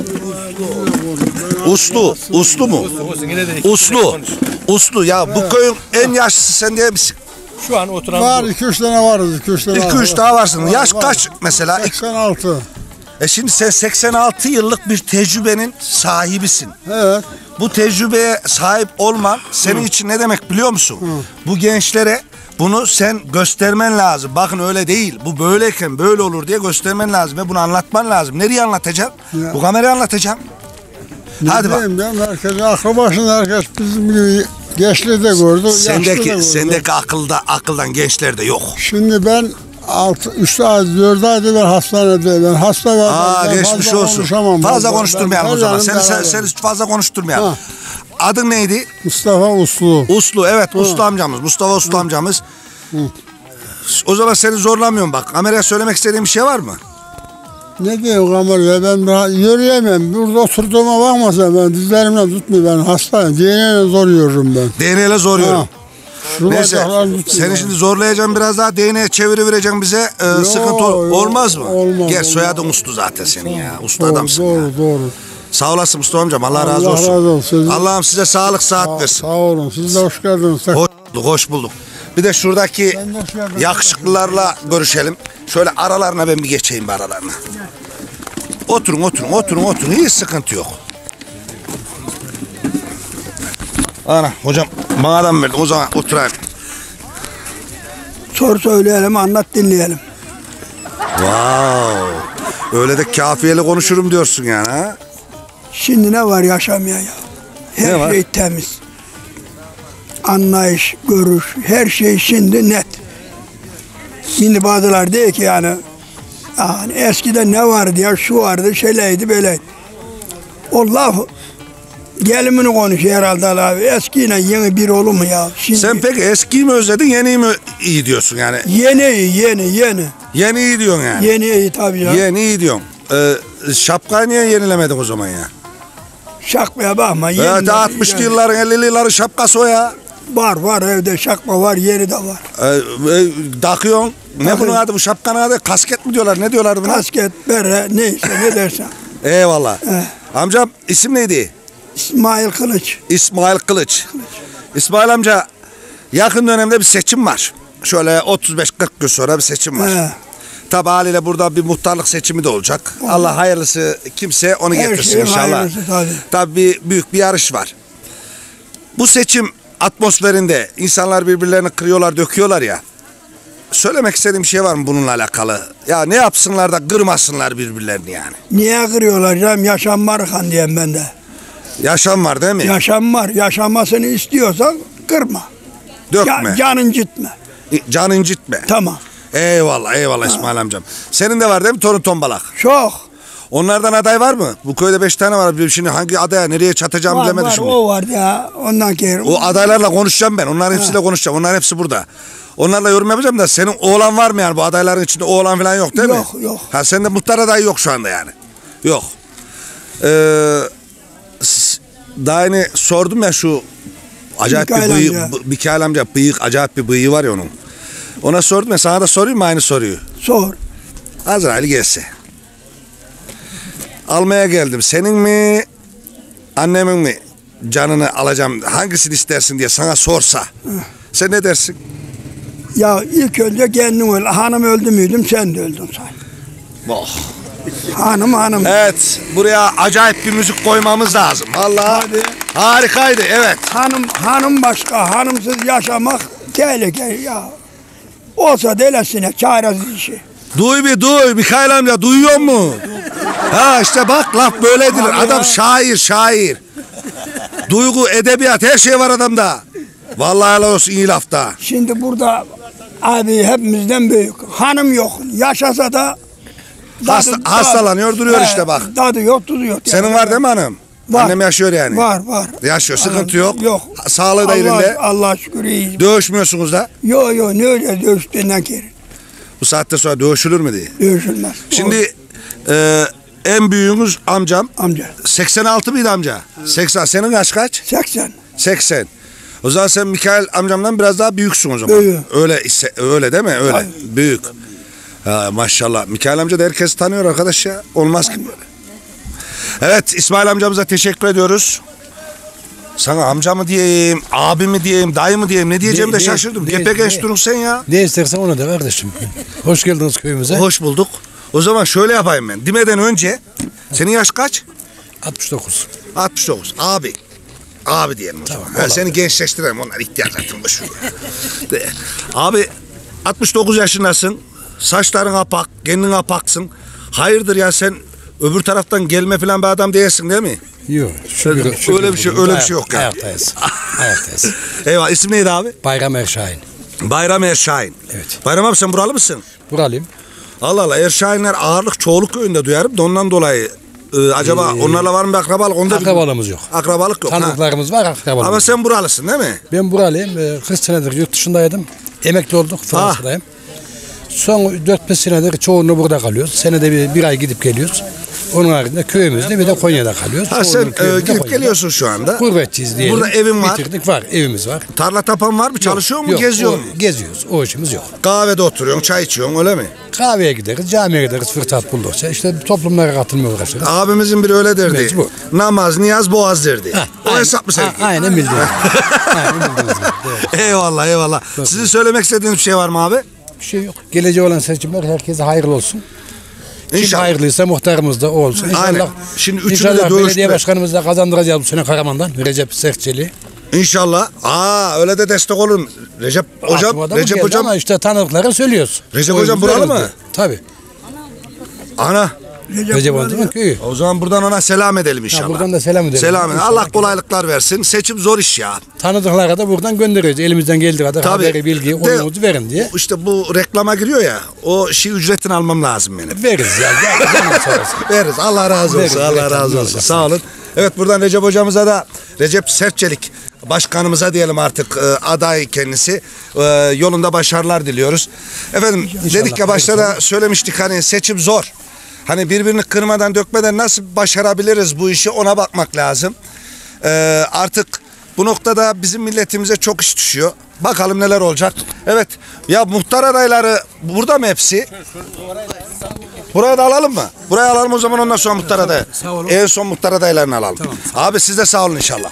Uslu mu? Uslu. Ya bu köyün en yaşlısı sen değil misin? Şu an oturan var, 2-3 tane varız. 2-3 daha varsın. Yaş kaç mesela? 86. Şimdi sen 86 yıllık bir tecrübenin sahibisin. Evet. Bu tecrübeye sahip olman senin için ne demek biliyor musun? Bu gençlere bunu sen göstermen lazım. Bakın öyle değil. Bu böyleyken böyle olur diye göstermen lazım ve bunu anlatman lazım. Nereye anlatacaksın? Bu kameraya anlatacaksın. Hadi bak. Herkes aklı başında, herkes bizim gibi gençleri de gördü. Sendeki akıldan gençler de yok. Şimdi ben 3 ay 4 aydır ben hastanedeyim. Ben hasta var. Geçmiş olsun. Fazla konuşturmayalım o zaman. Seni fazla konuşturmayalım. Adın neydi? Mustafa Uslu. Uslu, evet. Uslu amcamız. Mustafa Uslu amcamız. O zaman seni zorlamıyorum bak. Kameraya söylemek istediğin bir şey var mı? Ne diyeyim kameraya, ben yürüyemem. Burada oturduğuma bakmasa ben dizlerimle tutmuyor, ben hastayım. DNA'yla zor yürürüm ben. DNA'yla zor yürürüm. Neyse, seni şimdi zorlayacağım biraz daha, DNA'ya çevireceğim bize, sıkıntı olmaz mı? Olmaz. Gel, soyadın Uslu zaten senin ya. Uslu adamsın ya. Doğru. Sağ olasın Mustafa amcam, Allah razı olsun. Allah'ım size sağlık sıhhat versin. Sağ olun, siz de hoş geldiniz. Hoş bulduk. Bir de şuradaki yakışıklılarla görüşelim. Şöyle aralarına ben bir geçeyim aralarına. Oturun. Hiç sıkıntı yok. Ana hocam bana verdim, o zaman oturayım. Sor söyleyelim, anlat dinleyelim. Öyle de kafiyeli konuşurum diyorsun yani ha? Şimdi ne var yaşamaya ya? Her şey temiz. Anlayış, görüş, her şey şimdi net. Şimdi bazılar diyor ki yani Yani eskiden ne vardı ya, şu vardı, şöyleydi, böyleydi. O laf gelimini konuşuyor herhalde abi. Eskiyle yeni bir olur mu ya? Şimdi, Sen peki eskiyi mi özledin, yeniyi mi iyi diyorsun yani? Yeni iyi. Yeni iyi diyorsun yani. Yeni iyi tabii ya. Yeni iyi diyorsun. Şapkayı niye yenilemedin o zaman ya? Şapkaya bakma. Evet, 60'lı yılların 50'li yılların şapkası o ya. Var evde şapka var, yeri de var. Takıyorsun. Ne bunun adı, bu şapkanın adı? Kasket mi diyorlar, ne diyorlar buna? Kasket, bere, neyse ne dersen. Eyvallah. Amcam isim neydi? İsmail Kılıç. İsmail Kılıç. İsmail amca, yakın dönemde bir seçim var. Şöyle 35-40 gün sonra bir seçim var. Tabi haliyle burada bir muhtarlık seçimi de olacak. Allah hayırlısı kimse onu getirsin inşallah. Tabi büyük bir yarış var. Bu seçim atmosferinde insanlar birbirlerini kırıyorlar, döküyorlar ya. Söylemek istediğim bir şey var mı bununla alakalı? Ya ne yapsınlar da kırmasınlar birbirlerini yani? Niye kırıyorlar canım? Yaşam var kan diyeyim ben de. Yaşam var değil mi? Yaşam var. Yaşamasını istiyorsan kırma. Dökme. Canın incitme. Canın incitme. Tamam. Eyvallah İsmail amcam. Senin de var değil mi torun tombalak? Çok. Onlardan aday var mı? Bu köyde 5 tane var. Şimdi hangi adaya nereye çatacağımı bilemedim şimdi. O var ya. Ondan sonra. O adaylarla konuşacağım ben. Onların hepsiyle konuşacağım. Onların hepsi burada. Onlarla yorum yapacağım da senin oğlan var mı yani bu adayların içinde? Oğlan falan yok değil mi? Yok. Ha, sende muhtar adayı yok şu anda yani. Yok. Daha yeni sordum ya şu acayip bir bıyığı, Mikail amca bıyık, acayip bir bıyığı var ya onun. Ona sordum ya, sana da sorayım mı aynı soruyu? Sor. Azrail gelse. Almaya geldim. Senin mi, annemin mi canını alacağım, hangisini istersin diye sana sorsa. Sen ne dersin? Ya ilk önce kendin öl. Hanım öldü müydüm, sen de öldün say. Oh. Hanım. Evet, buraya acayip bir müzik koymamız lazım. Vallahi harikaydı, evet. Hanım başka, hanımsız yaşamak tehlikeli ya. Olsa delesine çaresiz işi. Duy Mikail amca, duyuyor mu? Ha işte bak, laf böyle edilir. Adam şair. Duygu, edebiyat, her şey var adamda. Vallahi helal olsun, iyi lafta. Şimdi burada abi hepimizden büyük. Hanım yok. Yaşasa da hastalanıyor, duruyor işte bak. Tadı yok, tuzu yok. Senin var değil mi hanım? Var. Annem yaşıyor yani. Var. Yaşıyor, sıkıntı yok. Yok. Sağlığı da yerinde. Allah şükür iyi. Dövüşmüyorsunuz da? Yok, ne öyle dövüştüğünden kere. Bu saatte sonra dövüşülür mü diye? Dövüşülmez. Şimdi en büyüğünüz amcam. 86 mıydı amca? 80. Senin yaş kaç? 80. O zaman sen Mikail amcamdan biraz daha büyüksün o zaman. Büyük. Öyle değil mi? Öyle. Hayır. Büyük. Ha, maşallah. Mikail amca da herkes tanıyor arkadaş ya. Olmaz ki böyle. Evet, İsmail amcamıza teşekkür ediyoruz. Sana amca mı diyeyim, abi mi diyeyim, dayı mı diyeyim, ne diyeceğimi de şaşırdım. Gepe genç durun sen ya. Ne istersen onu da kardeşim. Hoş geldiniz köyümüze. Hoş bulduk. O zaman şöyle yapayım ben. Demeden önce, senin yaş kaç? 69. 69. Abi diyelim o zaman. Tamam, seni gençleştirelim, onlar ihtiyar zaten boşver. Abi 69 yaşındasın. Saçların apak, kendin apaksın. Hayırdır ya, sen öbür taraftan gelme falan bir adam değilsin değil mi? Yok. Öyle bir şey yok ya. Ayaktayız. Eyvallah. İsim neydi abi? Bayram Erşahin. Bayram Erşahin. Evet. Bayram abi, sen buralı mısın? Buralıyım. Allah Erşahinler ağırlık çoğuluk köyünde duyarım da ondan dolayı acaba onlarla var mı bir akrabalık? Akrabalığımız yok. Akrabalık yok. Tanıdıklarımız var, akrabalık. Ama sen buralısın değil mi? Ben buralıyım. 40 senedir yurt dışındaydım. Emekli olduk. Fransa'dayım. Son 4-5 senedir çoğunluğu burada kalıyoruz. Senede bir ay gidip geliyoruz. Onun haricinde köyümüzde bir de Konya'da kalıyoruz. Sen gidip geliyorsun şu anda. Gurbetçiyiz diyelim. Burada evin var. Bitirdik, var. Evimiz var. Tarla tapan var mı? Çalışıyor mu? Geziyor mu? Geziyoruz. O işimiz yok. Kahvede oturuyorsun, çay içiyorsun öyle mi? Kahveye gideriz, camiye gideriz fırsat buldukça. İşte toplumlara katılmaya uğraşırız. Abimizin biri öyle derdi. Mecbur. Namaz, niyaz, boğaz derdi. O hesap mı senin? Aynen bildim. Eyvallah. Sizin söylemek istediğiniz bir şey var mı abi? Bir şey yok. Geleceği olan seçimler herkese hayırlı olsun. İnşallah. Kim hayırlıysa muhtarımız da olsun. İnşallah. Aynen. Şimdi üçünü İnşallah de belediye başkanımızı da kazandıracağız bu sene Karaman'dan. Recep Serçeli. İnşallah. Öyle de destek olun. Recep hocam. Ama işte tanıdıkları söylüyoruz. Recep hocam buralı mı? Tabii. Ana. Recep Onat'ın köyü. O zaman buradan ona selam edelim inşallah. Buradan da selam edelim. Selam edelim. Allah kolaylıklar versin. Seçim zor iş ya. Tanıdıklara da buradan gönderiyoruz. Elimizden geldiği kadar haberi, bilgi, oyununuzu verin diye. İşte bu reklama giriyor ya. O ücretini almam lazım benim. Veririz ya. Veririz. Allah razı olsun. Allah razı olsun. Sağ olun. Evet, buradan Recep hocamıza da, Recep Sertçelik başkanımıza diyelim artık, aday kendisi. Yolunda başarılar diliyoruz. Efendim İnşallah, dedik ya başta da söylemiştik, hani seçim zor. Hani birbirini kırmadan dökmeden nasıl başarabiliriz bu işi, ona bakmak lazım. Artık bu noktada bizim milletimize çok iş düşüyor. Bakalım neler olacak. Evet ya, muhtar adayları burada mı hepsi? Buraya da alalım mı? Buraya alalım o zaman, ondan sonra muhtar adayı. En son muhtar adaylarını alalım. Tamam. Abi siz de sağ olun inşallah.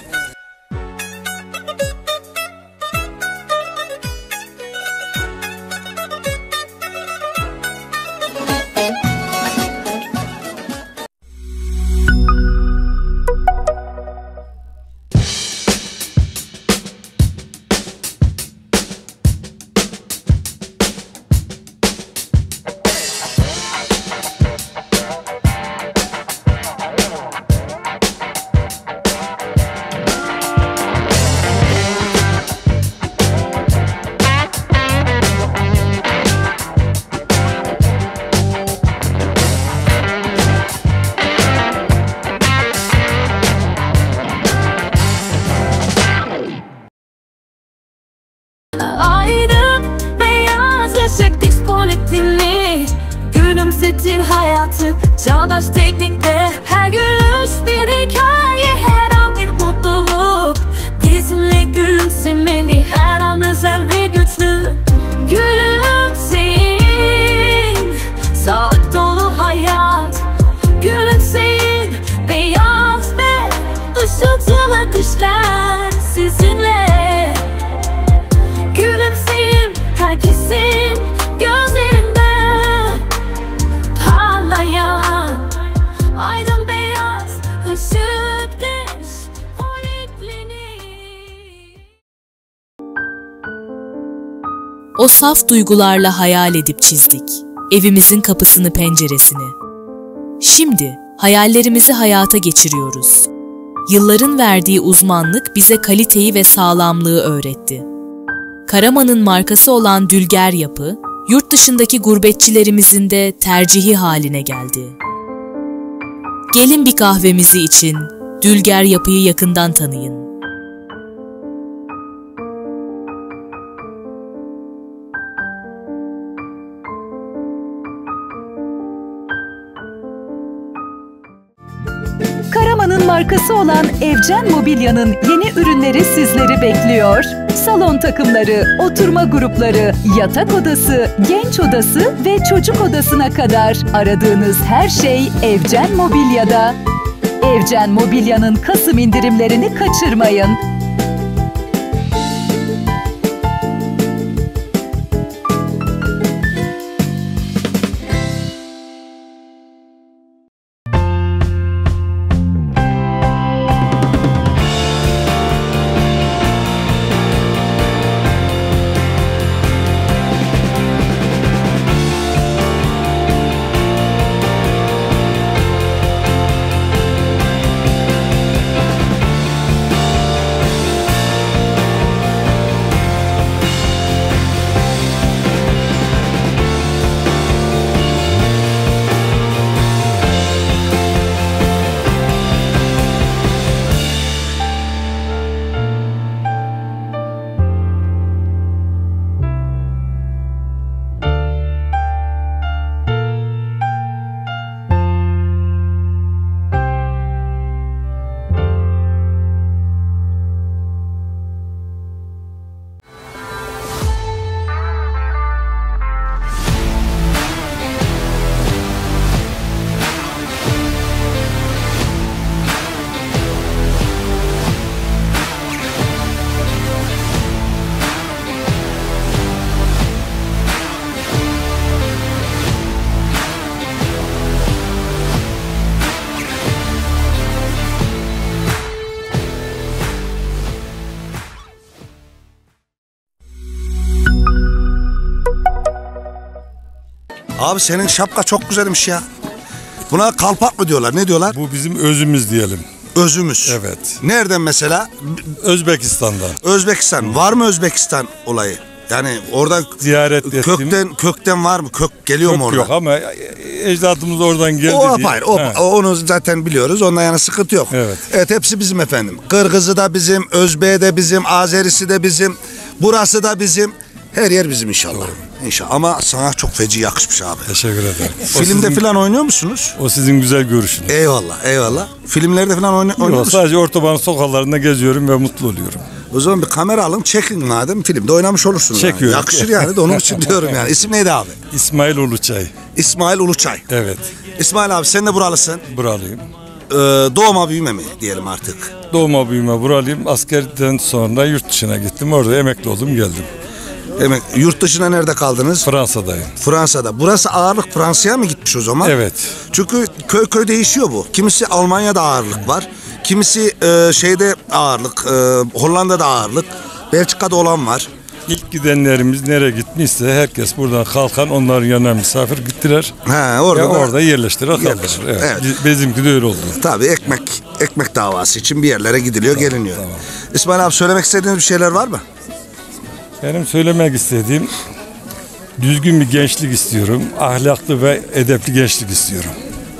Gülümsetir hayatı çağdaş teknikle, her gülüş bir hikaye, her an bir mutluluk. Kesinlikle gülümsemeli, her an özel ve güçlü. Gülümseyin, sağlık dolu hayat. Gülümseyin, beyaz ve ışıltılı düşler sizinle. Gülümseyin, herkesin gözlerinde parlayan aydın beyaz ışıkmış poliklinik. O saf duygularla hayal edip çizdik evimizin kapısını, penceresini. Şimdi hayallerimizi hayata geçiriyoruz. Yılların verdiği uzmanlık bize kaliteyi ve sağlamlığı öğretti. Karaman'ın markası olan Dülger Yapı, yurt dışındaki gurbetçilerimizin de tercihi haline geldi. Gelin bir kahvemizi için Dülger Yapı'yı yakından tanıyın. Karaman'ın markası olan Evcen Mobilya'nın yeni ürünleri sizleri bekliyor. Salon takımları, oturma grupları, yatak odası, genç odası ve çocuk odasına kadar aradığınız her şey Evcen Mobilya'da. Evcen Mobilya'nın Kasım indirimlerini kaçırmayın. Abi senin şapka çok güzelmiş ya. Buna kalpak mı diyorlar? Ne diyorlar? Bu bizim özümüz diyelim. Özümüz. Evet. Nereden mesela? Özbekistan'dan. Özbekistan. Var mı Özbekistan olayı? Yani orada ziyaret ettim. Kökten var mı? Kök geliyor mu oradan? Yok ama ecdadımız oradan geldi o diye. Apayrı. Onu zaten biliyoruz. Ondan yana sıkıntı yok. Evet. Evet, hepsi bizim efendim. Kırgızı da bizim, Özbeği de bizim, Azerisi de bizim, burası da bizim. Her yer bizim inşallah. Doğru. İnşallah. Ama sana çok feci yakışmış abi. Teşekkür ederim. Filmde falan oynuyor musunuz? O sizin güzel görüşünüz. Eyvallah. Filmlerde falan oynuyor musunuz? Sadece Ortaban sokaklarında geziyorum ve mutlu oluyorum. O zaman bir kamera alın, çekin madem, filmde oynamış olursunuz. Çekiyorum. Yani. Yakışır yani de onun için diyorum yani. İsim neydi abi? İsmail Uluçay. İsmail Uluçay. Evet. İsmail abi, sen de buralısın. Buralıyım. Doğma büyüme mi diyelim artık? Doğma büyüme buralıyım. Askerden sonra yurt dışına gittim. Orada emekli oldum, geldim. Yurt dışına nerede kaldınız? Fransa'dayım. Fransa'da. Burası ağırlık Fransa'ya mı gitmiş o zaman? Evet. Çünkü köy değişiyor bu. Kimisi Almanya'da ağırlık var. Kimisi şeyde ağırlık, Hollanda'da ağırlık. Belçika'da olan var. İlk gidenlerimiz nereye gitmişse herkes buradan kalkan onların yanına misafir gittiler. Orada yerleştiler, kaldılar. Evet. Bizimki de öyle oldu. Tabii ekmek davası için bir yerlere gidiliyor, geliniyor. Tamam. İsmail abi, söylemek istediğiniz bir şeyler var mı? Benim söylemek istediğim, düzgün bir gençlik istiyorum. Ahlaklı ve edepli gençlik istiyorum.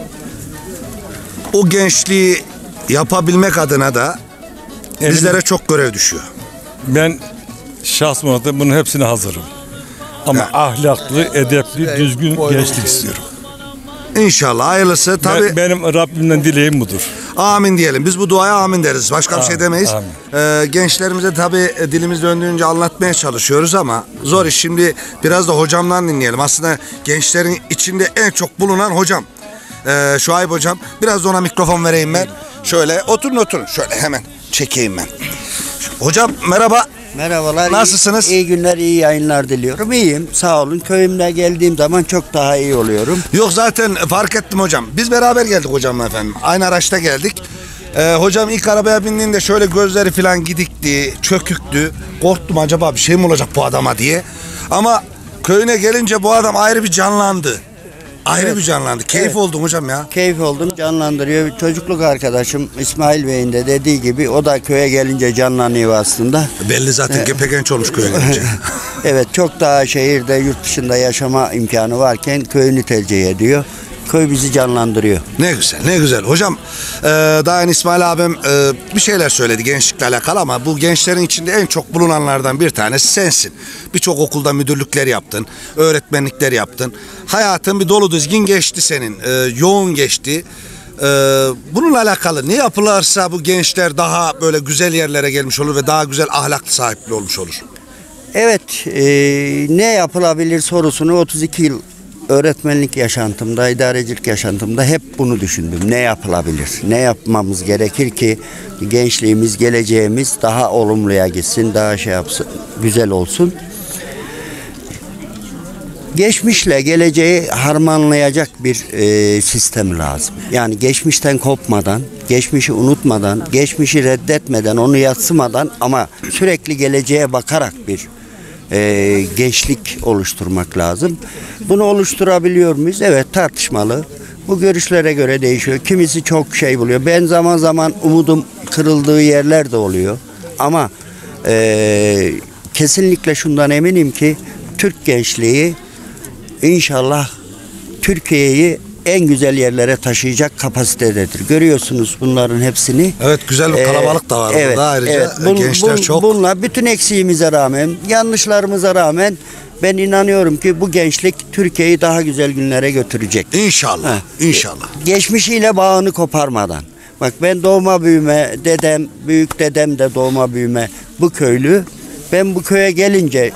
O gençliği yapabilmek adına da bizlere çok görev düşüyor. Ben şahsım olarak bunun hepsine hazırım. Ama ahlaklı, edepli, düzgün gençlik istiyorum. İnşallah hayırlısı. Tabii benim Rabbimden dileğim budur. Amin diyelim. Biz bu duaya amin deriz. Başka bir şey demeyiz. Gençlerimize tabii dilimiz döndüğünce anlatmaya çalışıyoruz ama zor iş. Şimdi biraz da hocamdan dinleyelim. Aslında gençlerin içinde en çok bulunan hocam. Şuayb hocam. Biraz da ona mikrofon vereyim ben. Şöyle oturun. Şöyle hemen çekeyim ben. Hocam merhaba. Merhabalar. Nasılsınız? İyi günler, iyi yayınlar diliyorum. İyiyim, sağ olun. Köyümde geldiğim zaman çok daha iyi oluyorum. Yok, zaten fark ettim hocam. Biz beraber geldik hocamla efendim. Aynı araçta geldik. Hocam ilk arabaya bindiğinde şöyle gözleri falan gidikti, çöküktü. Korktum, acaba bir şey mi olacak bu adama diye. Ama köyüne gelince bu adam ayrı bir canlandı. Bir canlandı. Keyif oldum hocam ya. Keyif oldum, canlandırıyor. Çocukluk arkadaşım İsmail Bey'in de dediği gibi o da köye gelince canlanıyor aslında. Belli zaten, gepegenç olmuş köye gelince. Evet, çok daha şehirde, yurt dışında yaşama imkanı varken köyünü tercih ediyor. Köy bizi canlandırıyor. Ne güzel. Hocam daha yeni İsmail abim bir şeyler söyledi gençlikle alakalı ama bu gençlerin içinde en çok bulunanlardan bir tanesi sensin. Birçok okulda müdürlükler yaptın, öğretmenlikler yaptın. Hayatın bir dolu dizgin geçti senin, yoğun geçti. Bununla alakalı ne yapılırsa bu gençler daha böyle güzel yerlere gelmiş olur ve daha güzel ahlaklı sahipli olmuş olur. Evet, ne yapılabilir sorusunu 32 yıl öğretmenlik yaşantımda, idarecilik yaşantımda hep bunu düşündüm. Ne yapılabilir? Ne yapmamız gerekir ki gençliğimiz, geleceğimiz daha olumluya gitsin, daha güzel olsun. Geçmişle geleceği harmanlayacak bir sistem lazım. Yani geçmişten kopmadan, geçmişi unutmadan, geçmişi reddetmeden, onu yadsımadan ama sürekli geleceğe bakarak bir gençlik oluşturmak lazım. Bunu oluşturabiliyor muyuz? Evet, tartışmalı. Bu görüşlere göre değişiyor. Kimisi çok şey buluyor. Ben zaman zaman umudum kırıldığı yerler de oluyor. Ama kesinlikle şundan eminim ki Türk gençliği inşallah Türkiye'yi en güzel yerlere taşıyacak kapasitededir. Görüyorsunuz bunların hepsini. Evet, güzel bir kalabalık da var burada. Ayrıca gençler çok. Bununla bütün eksiğimize rağmen, yanlışlarımıza rağmen ben inanıyorum ki bu gençlik Türkiye'yi daha güzel günlere götürecek. İnşallah. İnşallah. Geçmişiyle bağını koparmadan. Bak, ben doğma büyüme, büyük dedem de doğma büyüme bu köylü. Ben bu köye gelince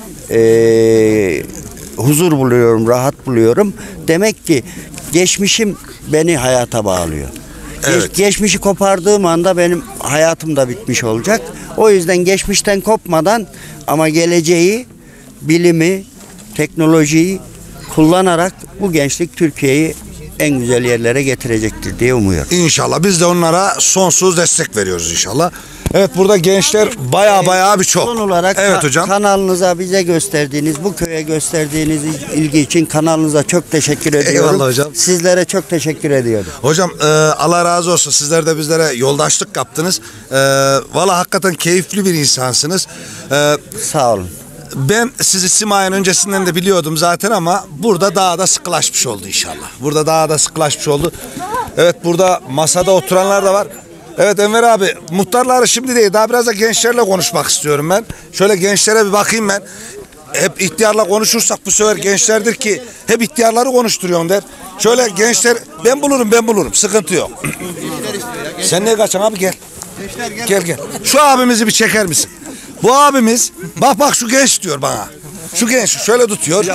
huzur buluyorum, rahat buluyorum. Demek ki geçmişim beni hayata bağlıyor. Evet. Geçmişi kopardığım anda benim hayatım da bitmiş olacak. O yüzden geçmişten kopmadan ama geleceği, bilimi, teknolojiyi kullanarak bu gençlik Türkiye'yi en güzel yerlere getirecektir diye umuyorum. İnşallah biz de onlara sonsuz destek veriyoruz inşallah. Evet burada gençler baya bir çok. Son olarak evet hocam. Kanalınıza bize gösterdiğiniz, bu köye gösterdiğiniz ilgi için kanalınıza çok teşekkür ediyorum. Eyvallah hocam. Sizlere çok teşekkür ediyorum. Hocam Allah razı olsun. Sizler de bizlere yoldaşlık yaptınız. Valla hakikaten keyifli bir insansınız. Sağ olun. Ben sizi Simay'ın öncesinden de biliyordum zaten ama burada daha da sıkılaşmış oldu inşallah. Burada daha da sıkılaşmış oldu. Evet burada masada oturanlar da var. Evet Enver abi muhtarları şimdi değil daha biraz da gençlerle konuşmak istiyorum ben. Şöyle gençlere bir bakayım ben. Hep ihtiyarla konuşursak bu sefer gençlerdir ki hep ihtiyarları konuşturuyorsun der. Şöyle gençler ben bulurum sıkıntı yok. Sen ne kaçan abi gel. Gel. Şu abimizi bir çeker misin? Bu abimiz bak şu genç diyor bana. Şu genç şöyle tutuyor.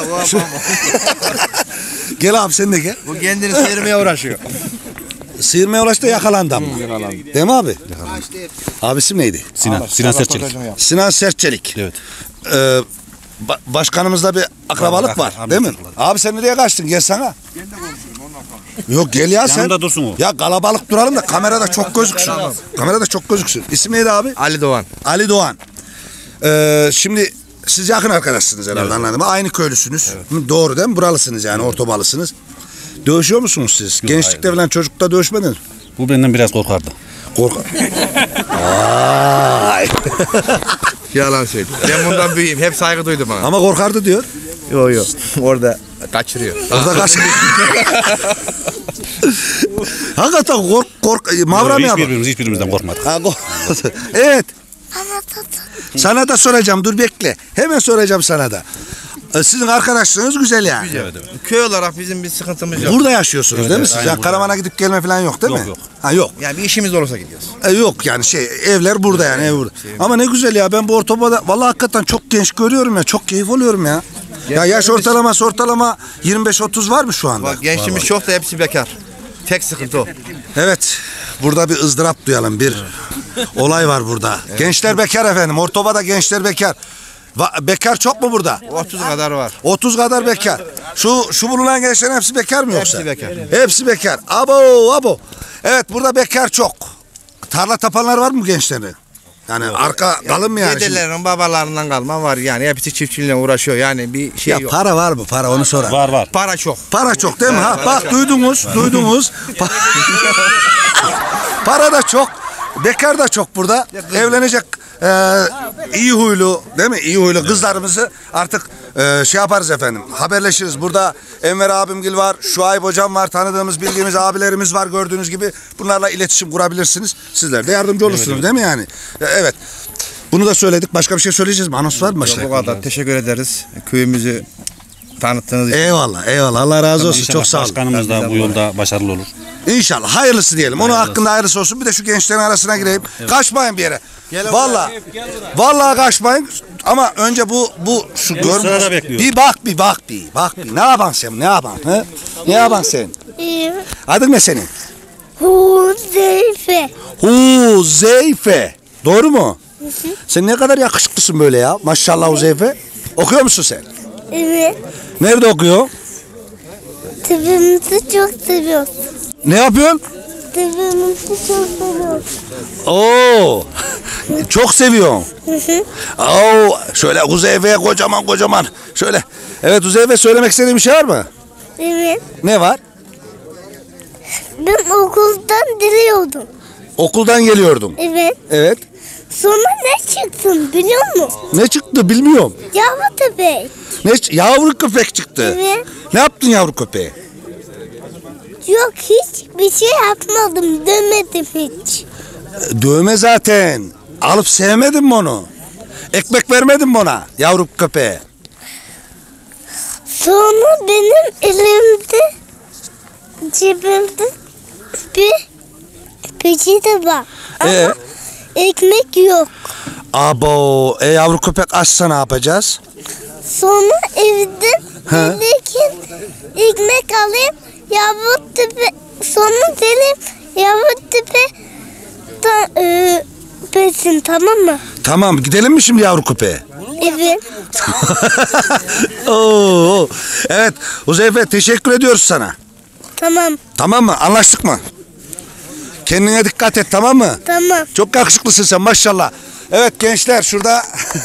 Gel abi sen de gel. Bu kendini sıyırmaya uğraşıyor. Sıyırmaya uğraştı yakalandı ama. Değil mi abi? Abi isim neydi? Sinan Sertçelik. Sinan Sertçelik. Evet. Başkanımızla bir akrabalık var değil mi? Abi sen nereye kaçtın? Gel sana. Ben de konuşuyorum ondan konuşuyorum. Yok gel ya sen. Yanında dursun o. Ya kalabalık duralım da kamerada çok gözüksün. Kamerada çok gözüksün. İsim neydi abi? Ali Doğan. Ali Doğan. Şimdi siz yakın arkadaşsınız herhalde evet. Anladım. Aynı köylüsünüz. Evet. Doğru değil mi? Buralısınız yani evet. Ortobalısınız. Dövüşüyor musunuz siz? Yok, gençlikte hayır. Falan çocukta dövüşmediniz. Bu benden biraz korkardı. Korkar. Yalan söylüyor. Ben bundan büyüğüm. Hep saygı duydum bana. Ama korkardı diyor. Yok. Orada kaçırıyor. Orada kaçırıyor. Hakikaten mavra mı yapalım? Hiçbirimizden korkmadık. Evet. Sana da soracağım. Dur bekle. Hemen soracağım sana da. Sizin arkadaşlığınız güzel yani. Güzel. Evet. Köy olarak bizim bir sıkıntımız yok. Burada yaşıyorsunuz evet, değil mi siz? Yani Karaman'a gidip gelme falan yok değil mi? Yok. Ha yok. Yani bir işimiz olursa gidiyoruz. Yok yani evler burada yani ev burada. Ama ne güzel ya ben bu ortamda vallahi hakikaten çok genç görüyorum ya. Çok keyif alıyorum ya. Ya yaş ortalama 25-30 var mı şu anda? Bak gençliğimiz çok da hepsi bekar. Tek sıkıntı o. Evet. Burada bir ızdırap duyalım. Bir olay var burada. Evet. Gençler bekar efendim. Ortoba'da gençler bekar. Bekar çok mu burada? 30 kadar var. 30 kadar bekar. Şu bulunan gençlerin hepsi bekar mı yoksa? Hepsi bekar. Hepsi bekar. Abo. Evet burada bekar çok. Tarla tapanlar var mı gençlerin? Yani arka kalın mı yani? Dedelerin babalarından kalma var yani hepsi çiftçiliğine uğraşıyor yani bir şey ya yok. Para var mı? Para onu sorar. Var. Para çok. Para çok değil mi? Ha bak duydunuz. Para da çok. Bekar da çok burada. Evlenecek iyi huylu değil mi? İyi huylu kızlarımızı artık şey yaparız efendim. Haberleşiriz. Burada Enver abimgil var. Şuayb hocam var. Tanıdığımız bildiğimiz abilerimiz var. Gördüğünüz gibi bunlarla iletişim kurabilirsiniz. Sizler de yardımcı olursunuz evet. Değil mi yani? Evet. Bunu da söyledik. Başka bir şey söyleyeceğiz mi? Anons var mı başka? Bu kadar. Teşekkür ederiz. Köyümüzü tanıttığınız için. Eyvallah. Allah razı olsun. Çok sağ olun. Başkanımız da bu yolda başarılı olur. İnşallah. Hayırlısı diyelim. Onun hakkında hayırlısı olsun. Bir de şu gençlerin arasına gireyim. Evet. Kaçmayın bir yere. Vallahi kaçmayın. Ama önce bu şu görmüş. Bir bak. Ne yapan sen? Ne yapan sen? İyiyim. Adın ne senin? Huzeyfe. Huzeyfe. Doğru mu? Hı. Sen ne kadar yakışıklısın böyle ya. Maşallah Huzeyfe. Okuyor musun sen? Evet. Nerede okuyor? Tıbbımızı çok seviyoruz. Ne yapıyorsun? Tıbbımızı çok seviyoruz. Oo. Çok seviyorum. Oo. Şöyle Huzeyfe'ye kocaman. Şöyle. Evet Huzeyfe söylemek istediğin bir şey var mı? Evet. Ne var? Ben okuldan geliyordum. Okuldan geliyordum. Evet. Sonra ne çıktın biliyor musun? Ne çıktı bilmiyorum. Yavru köpek. Yavru köpek çıktı. Evet. Ne yaptın yavru köpeğe? Yok hiçbir şey yapmadım. Dövmedim hiç. Dövme zaten. Alıp sevmedin mi onu? Ekmek vermedin mi ona yavru köpeğe? Sonra benim elimde cebimde bir peçete var. Ama ekmek yok. Abo, yavru köpek açsa ne yapacağız? Sonra evden gelirken ekmek alayım, yavru köpek. Sonra dedim yavru köpek besin, tamam mı? Tamam, gidelim mi şimdi yavru köpeğe? Evet. Evet, Huzeyfe teşekkür ediyoruz sana. Tamam. Tamam mı? Anlaştık mı? Kendine dikkat et, tamam mı? Tamam. Çok yakışıklısın sen maşallah. Evet gençler şurada.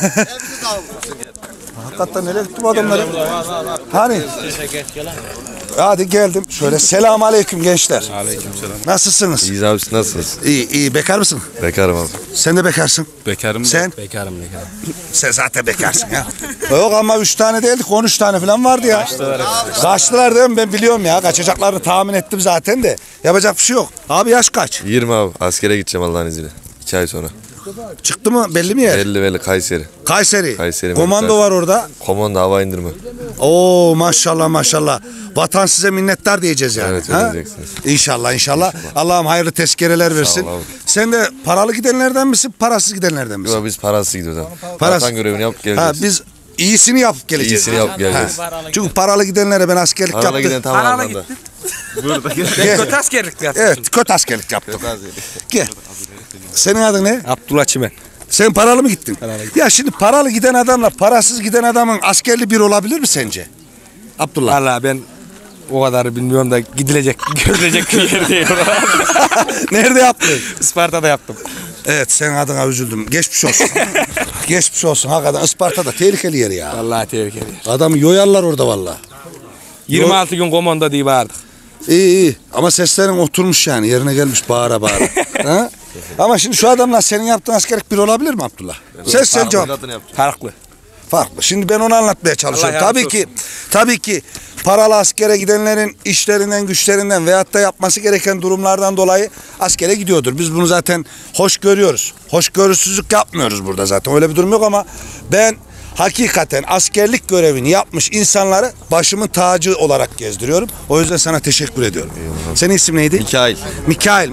Hakikaten nereye gitti bu adamlar? Hani? Hadi geldim. Şöyle selamun aleyküm gençler. Aleykümselam. Nasılsınız? İyiyiz abi, siz nasılsınız? İyi. Bekar mısın? Bekarım abi. Sen de bekarsın. Bekarım. Sen? Bekarım. Sen zaten bekarsın ya. Yok ama 3 tane değildik, 13 tane falan vardı ya. Kaçtılar değil mi? Ben biliyorum ya. Kaçacaklarını tahmin ettim zaten de. Yapacak bir şey yok. Abi yaş kaç? 20 abi. Askere gideceğim Allah'ın izniyle. 2 ay sonra. Çıktı mı? Belli mi yer? Belli Kayseri. Kayseri. Komando var orada. Komando hava indirme. Oo maşallah. Vatan size minnettar diyeceğiz yani. Evet öyle diyeceksiniz. İnşallah. Allah'ım hayırlı tezkereler versin. Sen de paralı gidenlerden misin, parasız gidenlerden misin? Yok biz parasız gidiyoruz abi. Parasız. Vatan görevini yapıp geleceğiz. Biz iyisini yapıp geleceğiz. Çünkü paralı gidenlere ben askerlik yaptım. Paralı giden tamam anlamda. Kötü askerlik yaptım. Evet, kötü askerlik yaptım. Gel. Senin adın ne? Abdullah Çimen. Sen paralı mı gittin? Ya şimdi paralı giden adamla parasız giden adamın askerli bir olabilir mi sence? Abdullah. Vallahi ben o kadarı bilmiyorum da görülecek bir yer değil. Nerede yaptın? Isparta'da yaptım. Evet, senin adına üzüldüm. Geçmiş olsun. Geçmiş olsun. Hakikaten Isparta'da tehlikeli yer ya. Vallahi tehlikeli yer. Adamı yoyarlar orada vallahi. 26 gün komando diye bağırdık. İyi. Ama seslerin oturmuş yani. Yerine gelmiş bağıra. Ha? Ama şimdi şu adamla senin yaptığın askerlik bir olabilir mi Abdullah? Sen cevap. Farklı. Şimdi ben onu anlatmaya çalışıyorum. Tabii ki paralı askere gidenlerin işlerinden, güçlerinden veyahut da yapması gereken durumlardan dolayı askere gidiyordur. Biz bunu zaten hoş görüyoruz. Hoşgörüsüzlük yapmıyoruz burada zaten. Öyle bir durum yok ama ben hakikaten askerlik görevini yapmış insanları başımın tacı olarak gezdiriyorum. O yüzden sana teşekkür ediyorum. Senin isim neydi? Mikail.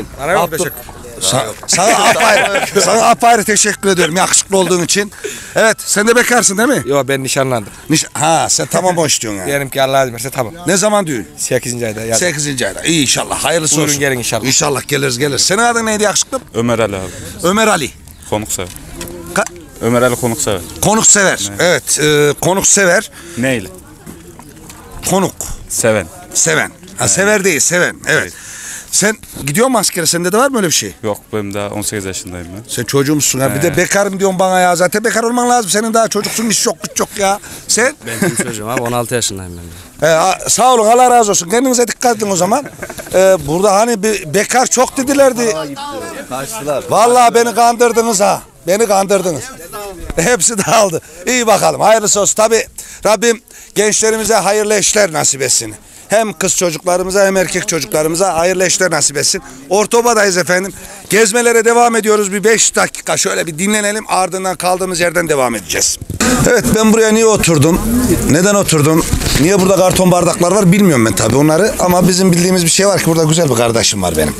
Sana apayrı teşekkür ediyorum yakışıklı olduğun için. Evet, sen de bekarsın değil mi? Yok, ben nişanlandım. Sen tamam o istiyorsun yani. Benimki Allah verse tamam. Ne zaman düğün? 8. ayda. 8. ayda. İyi inşallah. Hayırlısı olsun. Buyurun gelin inşallah. İnşallah geliriz. Senin adın neydi yakışıklım? Ömer Ali abi. Ömer Ali. Konuksever. Ömer Ali konuksever. Konuksever. Evet, konuksever. Neyle? Konuk. Seven. Sever değil, seven. Evet. Sen gidiyor musun askere? Sende de var mı öyle bir şey? Yok, benim daha 18 yaşındayım ben. Sen çocuğumsun ya. Bir de bekarım diyorsun bana ya. Zaten bekar olman lazım. Senin daha çocuksun, iş yok, güç yok ya. Sen? Ben çocuğum abi, 16 yaşındayım ben de. Sağ olun, Allah razı olsun. Kendinize dikkat edin o zaman. Burada hani bir bekar çok dedilerdi. Vallahi beni kandırdınız ha. Beni kandırdınız. Hepsi dağıldı. İyi bakalım. Hayırlısı olsun. Tabii Rabbim gençlerimize hayırlı eşler nasip etsin. Hem kız çocuklarımıza hem erkek çocuklarımıza hayırlı eşler nasip etsin. Ortaoba'dayız efendim. Gezmelere devam ediyoruz. Bir 5 dakika şöyle bir dinlenelim. Ardından kaldığımız yerden devam edeceğiz. Evet, ben buraya niye oturdum? Neden oturdum? Niye burada karton bardaklar var bilmiyorum ben tabii onları. Ama bizim bildiğimiz bir şey var ki burada güzel bir kardeşim var benim.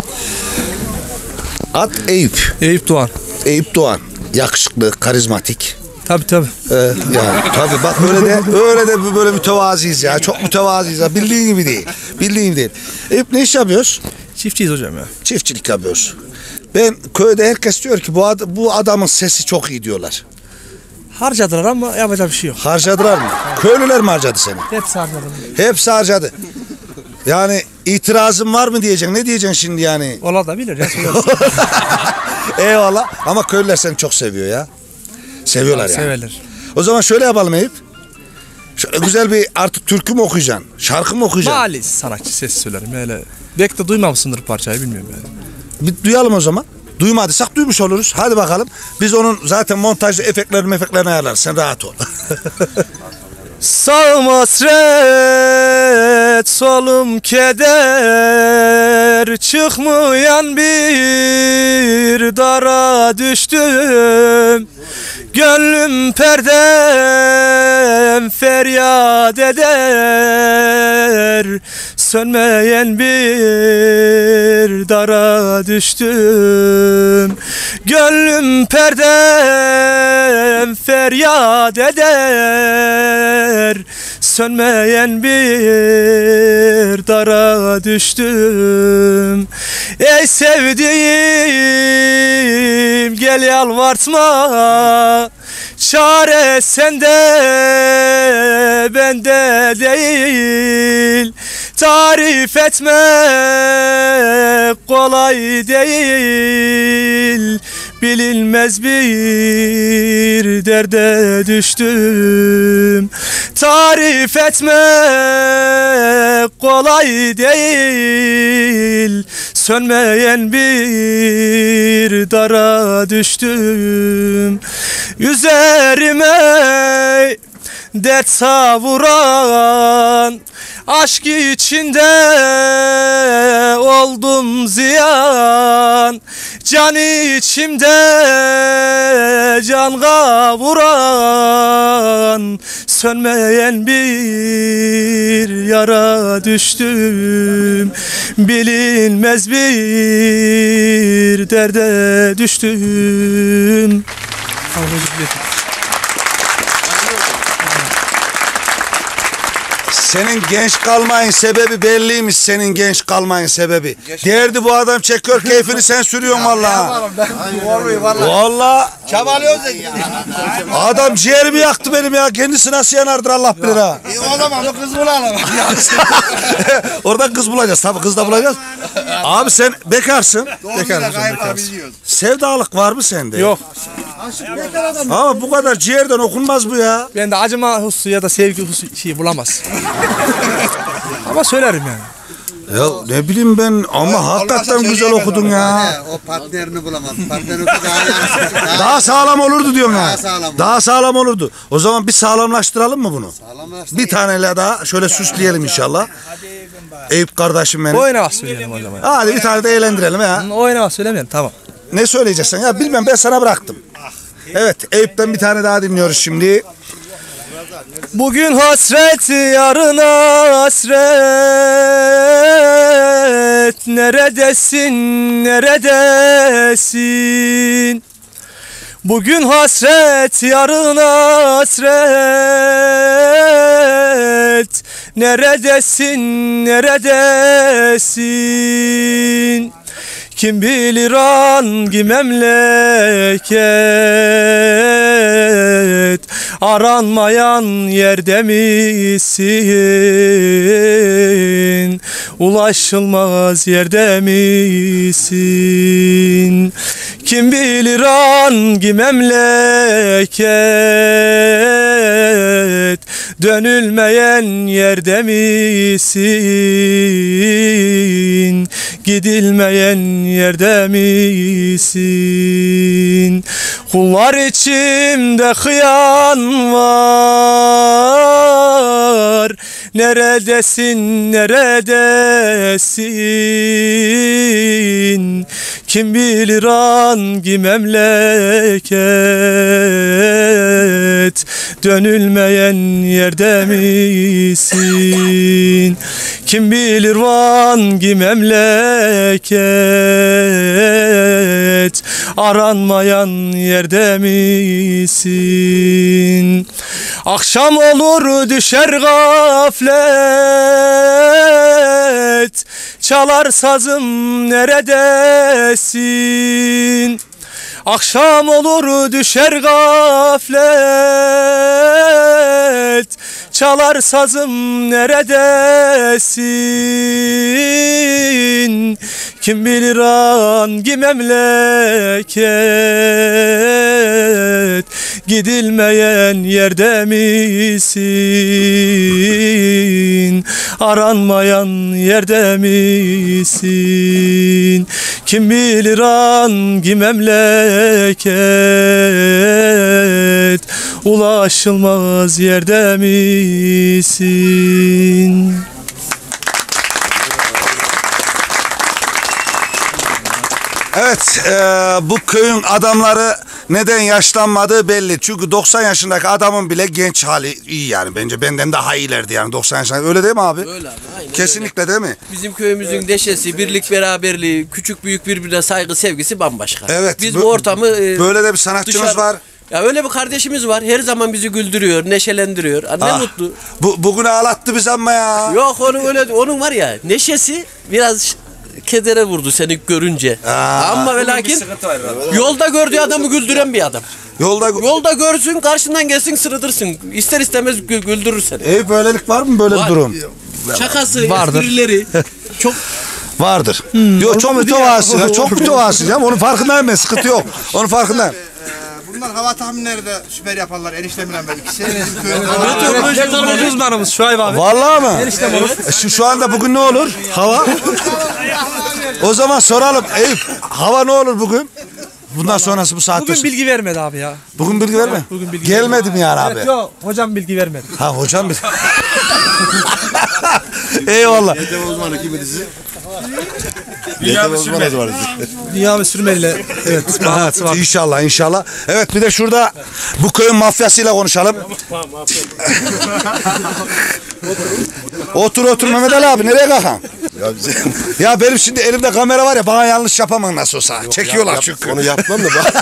Ad Eyüp. Eyüp Doğan. Yakışıklı, karizmatik. Tabii. Yani tabii bak öyle de böyle mütevaziyiz ya. Çok mütevaziyiz ya. Bildiğin gibi değil. Eyüp, ne iş yapıyoruz? Çiftçiyiz hocam ya. Çiftçilik yapıyoruz. Ben köyde herkes diyor ki bu adamın sesi çok iyi diyorlar. Harcadılar ama yapacak bir şey yok. Harcadılar mı? Köylüler mi harcadı seni? Hepsi harcadı. Hepsi harcadı. Yani itirazın var mı diyeceksin? Ne diyeceksin şimdi yani? Ola da bilir ya. Eyvallah. Ama köylüler seni çok seviyor ya. Seviyorlar yani. Severler. O zaman şöyle yapalım Eyüp. Şöyle güzel bir artık türkü mü okuyacaksın? Şarkı mı okuyacaksın? Mali sanatçı ses söylerim. Öyle. Belki de duymamışsındır parçayı, bilmiyorum yani. Bir duyalım o zaman. Duymadıysak duymuş oluruz. Hadi bakalım. Biz onun zaten montajlı efektlerini ayarlarız. Sen rahat ol. Sağım hasret, solum keder, çıkmayan bir dara düştüm. Gönlüm perdem feryat eder, sönmeyen bir dara düştüm. Gönlüm perdem feryat eder, sönmeyen bir dara düştüm. Ey sevdiğim, gel yalvartma, çare sende bende değil. tarif etmek kolay değil. Bilinmez bir derde düştüm. Tarif etmek kolay değil. Sönmeyen bir dara düştüm. Üzerime dert savuran, aşk içinde oldum ziyan. Can içimde can kavuran, sönmeyen bir yara düştüm. Bilinmez bir derde düştüm. Senin genç kalmayın sebebi belliymiş, senin genç kalmayın sebebi. Derdi bu adam çekiyor, keyfini sen sürüyorsun vallahi. Vallahi. Çabalıyoruz da. Adam ciğerimi yaktı benim ya. Kendisi nasıl yanardır Allah bilir ha. O zaman kız bulalım. Oradan kız bulacağız tabii, kız da bulacağız. Abi sen bekarsın. Bekarsın. Sevdalık var mı sende? Yok. Ama bu kadar ciğerden okunmaz bu ya. Ben de acıma husu ya da sevgi husu şey bulamaz. Ama söylerim yani. Ya ne bileyim ben ama hakikaten güzel okudun ya. O partnerini bulamaz. Partnerini daha sağlam olurdu diyorum ya. Sağlam daha sağlam olurdu. O zaman bir sağlamlaştıralım mı bunu? Bir taneyle daha şöyle süsleyelim inşallah. Eyüp kardeşim benim. Oynamak söyleyelim o zaman. Hadi bir tane de eğlendirelim ya. Oynamak söylemeyelim, tamam. Ne söyleyeceksin ya, bilmem, ben sana bıraktım. Evet, Eyüp'ten bir tane daha dinliyoruz şimdi. Bugün hasret, yarına hasret. Neredesin, neredesin? Bugün hasret, yarına hasret. Neredesin, neredesin? Kim bilir hangi memleket, aranmayan yerde misin? Ulaşılmaz yerde misin? Kim bilir hangi memleket, dönülmeyen yerde misin? Gidilmeyen yerde misin? Kullar içimde hıyan var. Neredesin, neredesin? Kim bilir hangi memleket, dönülmeyen yerde misin? Kim bilir hangi memleket, aranmayan yerde misin? Akşam olur düşer gaflet, çalar sazım neredesin? Akşam olur düşer gaflet, çalar sazım neredesin? Kim bilir hangi memleket, gidilmeyen yerde misin? Aranmayan yerde misin? Kim bilir hangi memleket, ulaşılmaz yerde misin? Evet, bu köyün adamları neden yaşlanmadığı belli. Çünkü 90 yaşındaki adamın bile genç hali iyi yani. Bence benden daha iyilerdi yani 90 yaşındaki. Öyle değil mi abi? Öyle abi, aynen kesinlikle öyle. Değil mi? Bizim köyümüzün neşesi, birlik beraberliği, küçük büyük birbirine saygı sevgisi bambaşka. Evet. Biz bu ortamı... böyle de bir sanatçımız var. Ya öyle bir kardeşimiz var. Her zaman bizi güldürüyor, neşelendiriyor. Ne mutlu. Bugün ağlattı bizi ama ya. Yok onun var ya, neşesi biraz kedere vurdu seni görünce. Ama ve lakin yolda gördüğü adamı güldüren bir adam. Yolda görsün, karşından gelsin, sırıtırsın. İster istemez güldürür seni. Böylelik var mı böyle bir durum? Şakası, Vardır. esprileri çok Vardır. Yok çok mütevazısın ya. Çok mütevazısın ya. Onun farkındayım ben. Sıkıntı yok. Onun farkındayım. Bunlar hava tahminleri de süper yaparlar eniştemle ben. İkisi Meteoroloji uzmanımız Şuayb abi. Vallahi mı? Eniştem olur. Şu anda bugün ne olur? Hava? O zaman soralım. Eyüp, hava ne olur bugün? Bundan sonrası bu saatte. Bugün bilgi vermedi abi ya. Bugün bilgi verme. Bugün bilgi Gelmedi mi yani abi? Evet, yok hocam bilgi vermedi. Ha hocam bilgi. Eyvallah. Yetem uzmanı kimi dizi? Dünya ve sürmeliyle evet. Evet, inşallah inşallah. Evet bir de şurada bu köyün mafyasıyla konuşalım. Otur Mehmet Ali abi nereye kalkan? Ya benim şimdi elimde kamera var ya bana yanlış yapamam nasıl olsa. Yok, çekiyorlar çünkü. Onu yapmam da bak.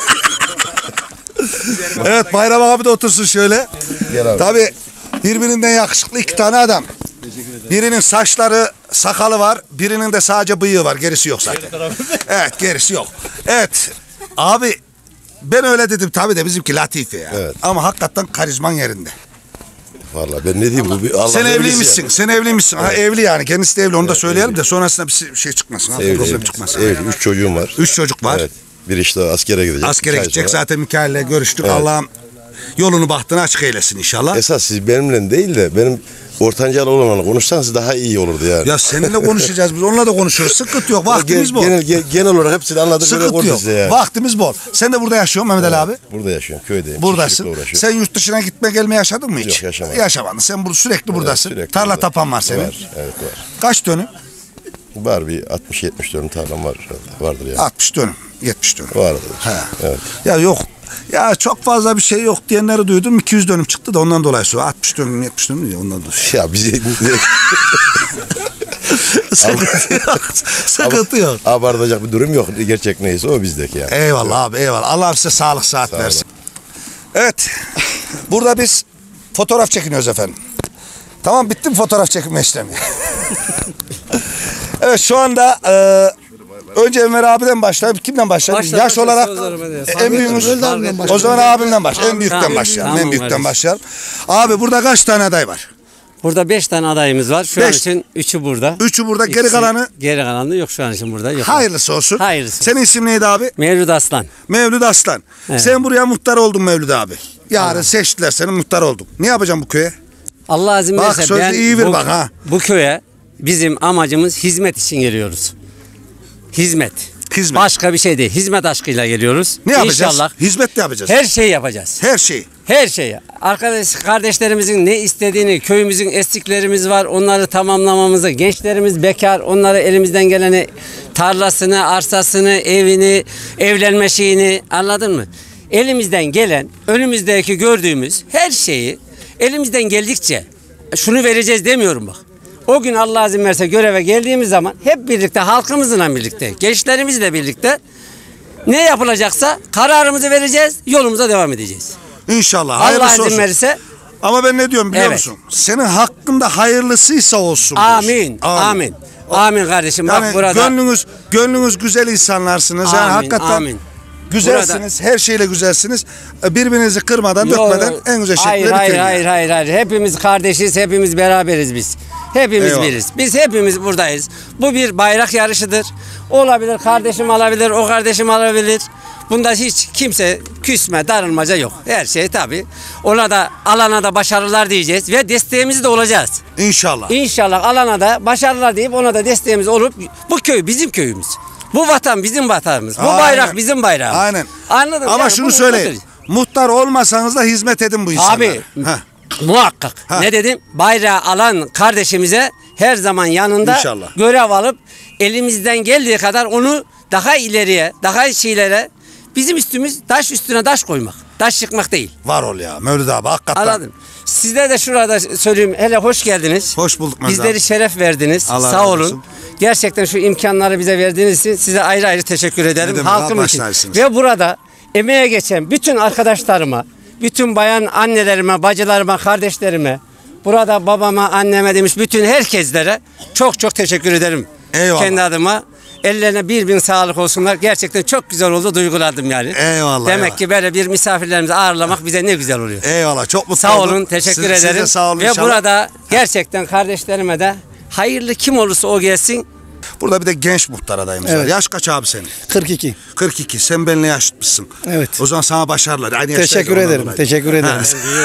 Evet Bayram abi de otursun şöyle. Tabii birbirinden yakışıklı iki tane adam. Birinin saçları, sakalı var. Birinin de sadece bıyığı var. Gerisi yok zaten. Evet gerisi yok. Evet abi ben öyle dedim tabii de bizimki latife ya. Evet. Ama hakikaten karizman yerinde. Vallahi ben ne diyeyim bu bir Allah. Sen evliymişsin. Yani. Sen evliymişsin. Evet. Ha evli yani. Kendisi de evli. Onu da söyleyelim de sonrasında bir şey çıkmasın. Evli, problem çıkmasın. Evli. 3 çocuğum var. 3 çocuk var. Evet. Bir işte askere gidecek. Askere gidecek. Zaten Mikail'le görüştük. Evet. Allah'ım yolunu bahtını açık eylesin inşallah. Esas siz benimle değil de benim ortancalı olanlarla konuşsanız daha iyi olurdu yani. Ya seninle konuşacağız biz. Onunla da konuşuyoruz. Sıkıntı yok. Vaktimiz bol. Genel olarak hepsini anladık. Sıkıntı yok. Yani. Vaktimiz bol. Sen de burada yaşıyorsun Mehmet Ali abi. Burada yaşıyorum. Köydeyim. Buradasın. Sen yurt dışına gitme gelme yaşadın mı hiç? Yok yaşamadım. Yaşamadın. Sen sürekli buradasın. Sürekli tarla burada. Tapan var senin. Var. Evet var. Kaç dönüm? Var bir 60-70 dönüm tarlam var. Vardır yani. 60 dönüm. 70 dönüm. Vardır. Evet. Ya yok. Ya çok fazla bir şey yok diyenleri duydum. 200 dönüm çıktı da ondan dolayı sonra 60 dönüm 70 dönüm ya ondan dolayı. Ya bize sıkıntı yok. Abartacak bir durum yok. Gerçek neyse o bizdeki yani. Eyvallah abi eyvallah. Allah size sağlık saat versin. Evet. Burada biz fotoğraf çekiniyoruz efendim. Tamam bitti mi fotoğraf çekme işlemi? Evet şu anda önce Ömer abiden başlayalım. Kimden başlayalım? Yaş olarak en büyüğümüz. O zaman abimden başlayalım. En büyükten başlayalım. En büyükten başlayalım. Abi burada kaç tane aday var? Burada 5 tane adayımız var. Şu an için 3'ü burada. 3'ü burada. Geri kalanı? Geri kalanı yok şu an için burada. Yok. Hayırlısı olsun. Hayırlısı. Senin isim neydi abi? Mevlüt Aslan. Mevlüt Aslan. Evet. Sen buraya muhtar oldun Mevlüt abi. Yarın seçtiler seni muhtar oldun. Ne yapacağım bu köye? Allah izin verirse ben iyi ver bak ha. Bu köye bizim amacımız hizmet için geliyoruz. Hizmet. Başka bir şey değil. Hizmet aşkıyla geliyoruz. Ne yapacağız? İnşallah. Hizmet de yapacağız. Her şeyi yapacağız. Her şeyi. Her şeyi. Kardeşlerimizin ne istediğini, köyümüzün eksiklerimiz var. Onları tamamlamamızı, gençlerimiz bekar. Onları elimizden geleni, tarlasını, arsasını, evini, evlenme şeyini anladın mı? Elimizden gelen, önümüzdeki gördüğümüz her şeyi elimizden geldikçe şunu vereceğiz demiyorum bak. O gün Allah izin verirse göreve geldiğimiz zaman hep birlikte halkımızla birlikte, gençlerimizle birlikte ne yapılacaksa kararımızı vereceğiz, yolumuza devam edeceğiz. İnşallah. Allah izin verirse. Ama ben ne diyorum biliyor musun? Senin hakkında hayırlısıysa olsun. Amin. Amin. Amin kardeşim. Yani bak burada. Gönlünüz güzel insanlarsınız. Amin, yani hakikaten amin. Güzelsiniz. Burada. Her şeyle güzelsiniz. Birbirinizi kırmadan, dökmeden en güzel şekilde bitirin. Hayır. Hepimiz kardeşiz, hepimiz beraberiz biz. Hepimiz biriz. Biz hepimiz buradayız. Bu bir bayrak yarışıdır. Olabilir, kardeşim alabilir, o kardeşim alabilir. Bunda hiç kimse küsme, darılmaca yok. Her şey tabii. Ona da alana da başarılar diyeceğiz ve desteğimiz de olacağız. İnşallah. İnşallah alana da başarılar deyip ona da desteğimiz olup bu köy bizim köyümüz. Bu vatan bizim vatanımız. Bu bayrak bizim bayrağımız. Aynen. Anladın mı? Ama şunu söyleyeyim. Muhtar olmasanız da hizmet edin bu insanlara. Abi muhakkak. Ne dedim? Bayrağı alan kardeşimize her zaman yanında İnşallah. Görev alıp elimizden geldiği kadar onu daha ileriye, daha şeylere bizim üstümüz taş üstüne taş koymak. Taş yıkmak değil. Var ol ya Mevlüt abi hakikaten. Anladım. Sizler de şurada söyleyeyim hele hoş geldiniz. Hoş bulduk Mevlüt Bizleri abi. şeref verdiniz. Allah sağ olun. Gerçekten şu imkanları bize verdiğiniz için size ayrı ayrı teşekkür ederim. Halkım için. Ve burada emeğe geçen bütün arkadaşlarıma, bütün bayan annelerime, bacılarıma, kardeşlerime, burada babama, anneme demiş bütün herkeslere çok teşekkür ederim. Eyvallah. Kendi adıma. Ellerine bin sağlık olsunlar. Gerçekten çok güzel oldu. Duyguladım yani. Eyvallah. Demek ki böyle bir misafirlerimizi ağırlamak bize ne güzel oluyor. Eyvallah. Çok mutlu Sağ oldum. olun. Teşekkür Size ederim. sağ olun Ve inşallah. burada gerçekten kardeşlerime de hayırlı kim olursa o gelsin. Burada bir de genç muhtar adayımız var. Evet. Yaş kaç abi senin? 42. 42. Sen benimle yaşıtmışsın. Evet. O zaman sana başarılar. Aynı Teşekkür ederim. Teşekkür ederim.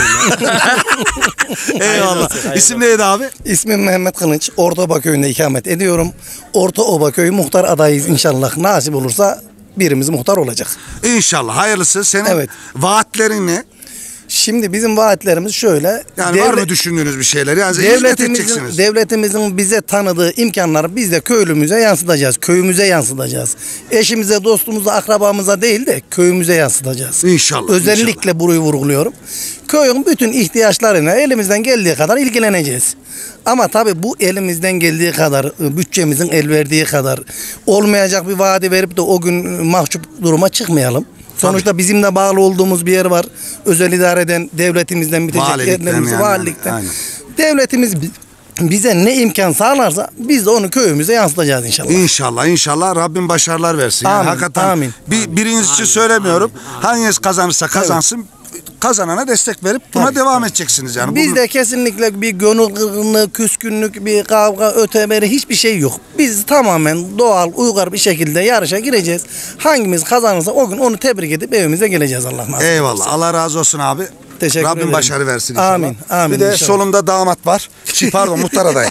Eyvallah. İsim neydi abi? İsmim Mehmet Kılıç. Ortaoba köyünde ikamet ediyorum. Ortaoba köyü muhtar adayıyız inşallah. Nasip olursa birimiz muhtar olacak. İnşallah. Hayırlısı. Senin vaatlerin ne? Şimdi bizim vaatlerimiz şöyle. Yani var mı düşündüğünüz bir şeyler? Yani hizmet edeceksiniz. Devletimizin bize tanıdığı imkanları biz de köylümüze yansıtacağız. Köyümüze yansıtacağız. Eşimize, dostumuza, akrabamıza değil de köyümüze yansıtacağız. İnşallah. Özellikle burayı vurguluyorum. Köyün bütün ihtiyaçlarına elimizden geldiği kadar ilgileneceğiz. Ama tabii bu elimizden geldiği kadar, bütçemizin el verdiği kadar olmayacak bir vaadi verip de o gün mahcup duruma çıkmayalım. Sonuçta bizim de bağlı olduğumuz bir yer var. Özel idareden, devletimizden bitecek yerlerimiz, valilikten. Devletimiz bize ne imkan sağlarsa biz de onu köyümüze yansıtacağız inşallah. İnşallah, inşallah. Rabbim başarılar versin. Amin, Yani hakikaten amin. Biriniz için söylemiyorum. Hanginiz kazanırsa kazansın. Kazanana destek verip buna devam edeceksiniz yani. Bizde kesinlikle bir gönül kırgınlığı, küskünlük, bir kavga, öteberi hiçbir şey yok. Biz tamamen doğal, uygar bir şekilde yarışa gireceğiz. Hangimiz kazanırsa o gün onu tebrik edip evimize geleceğiz Allah nasip. Eyvallah. Allah razı olsun abi. Teşekkür Rabbim ederim. başarı versin inşallah. Amin. Amin. Bir de inşallah. solunda damat var. Pardon muhtar adayı.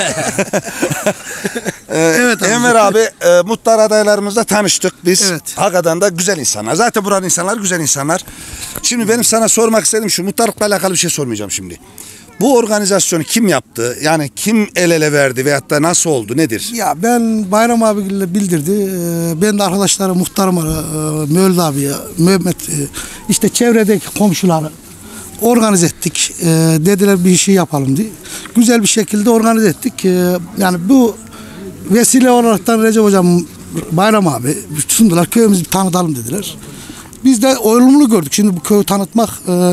Evet Enver abi muhtar adaylarımızla tanıştık biz. Evet. Hakikaten da güzel insanlar. Zaten buranın insanlar güzel insanlar. Şimdi benim sana sormak istediğim şu, muhtarlıkla alakalı bir şey sormayacağım şimdi. Bu organizasyonu kim yaptı? Yani kim el ele verdi veyahut da nasıl oldu? Nedir? Ya ben Bayram abiyle bildirdi. Ben de arkadaşlara, muhtarıma, Mevlid abiye, Mehmet, işte çevredeki komşuları organize ettik. Dediler bir şey yapalım diye. Güzel bir şekilde organize ettik. Yani bu vesile olaraktan Recep hocam, Bayram abi sundular. Köyümüzü tanıtalım dediler. Biz de olumlu gördük. Şimdi bu köyü tanıtmak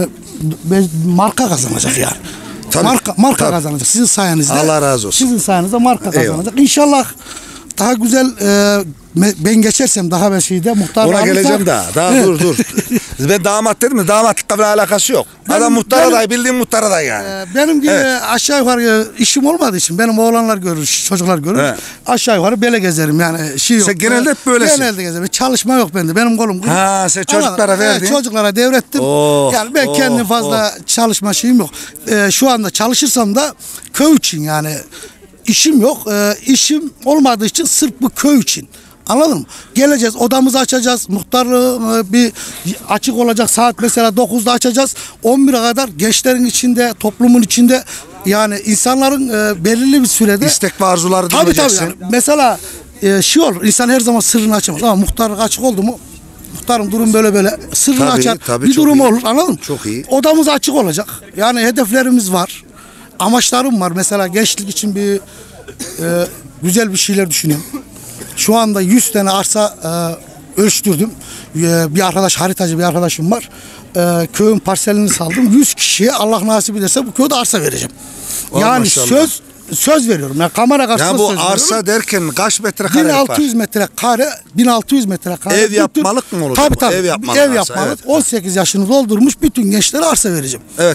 marka kazanacak yani. Tabii, marka kazanacak sizin sayenizde. Allah razı olsun. Sizin sayenizde marka kazanacak. İnşallah daha güzel ben geçersem daha bir şeyde muhtar ona geleceğim daha dur. Ben damat dedim mi? Damatlıkla bir alakası yok. Adam muhtar adayı, bildiğin muhtar adayı yani. Benim gibi aşağı yukarı işim olmadığı için benim oğlanlar görür, çocuklar görür. Evet. Aşağı yukarı böyle gezerim yani şey yok. Sen genelde hep böylesin. Genelde gezerim. Çalışma yok bende. Benim kolum. Ha sen çocuklara verdin. Çocuklara devrettim. Yani ben kendim fazla çalışma şeyim yok. Şu anda çalışırsam da köy için yani işim yok. İşim olmadığı için sırf bu köy için. Anladın mı? Geleceğiz, odamızı açacağız. Muhtarlığı bir açık olacak. Saat mesela 9'da açacağız. 11'e kadar gençlerin içinde, toplumun içinde yani insanların belirli bir sürede istek ve arzuları dinleyeceksin. Tabii yani. Mesela şey olur. İnsan her zaman sırrını açamaz. Ama muhtarlık açık oldu mu? Muhtarım durum böyle sırrını açar. Bir durum iyi olur. Anladın mı? Çok iyi. Odamız açık olacak. Yani hedeflerimiz var. Amaçlarım var. Mesela gençlik için bir güzel bir şeyler düşünüyorum. Şu anda 100 tane arsa ölçtürdüm. Bir arkadaş, haritacı bir arkadaşım var. Köyün parselini saldım. 100 kişiye Allah nasip ederse bu köyde arsa vereceğim. Yani maşallah. söz veriyorum. Yani kamera karşısında ya bu söz arsa veriyorum. Derken kaç metrekare 1600 metrekare, 1600 metrekare. Ev yapmalık mı olacak? Tabii. Ev yapmalık. Ev yapmalık. Evet. 18 yaşını doldurmuş bütün gençlere arsa vereceğim. Evet.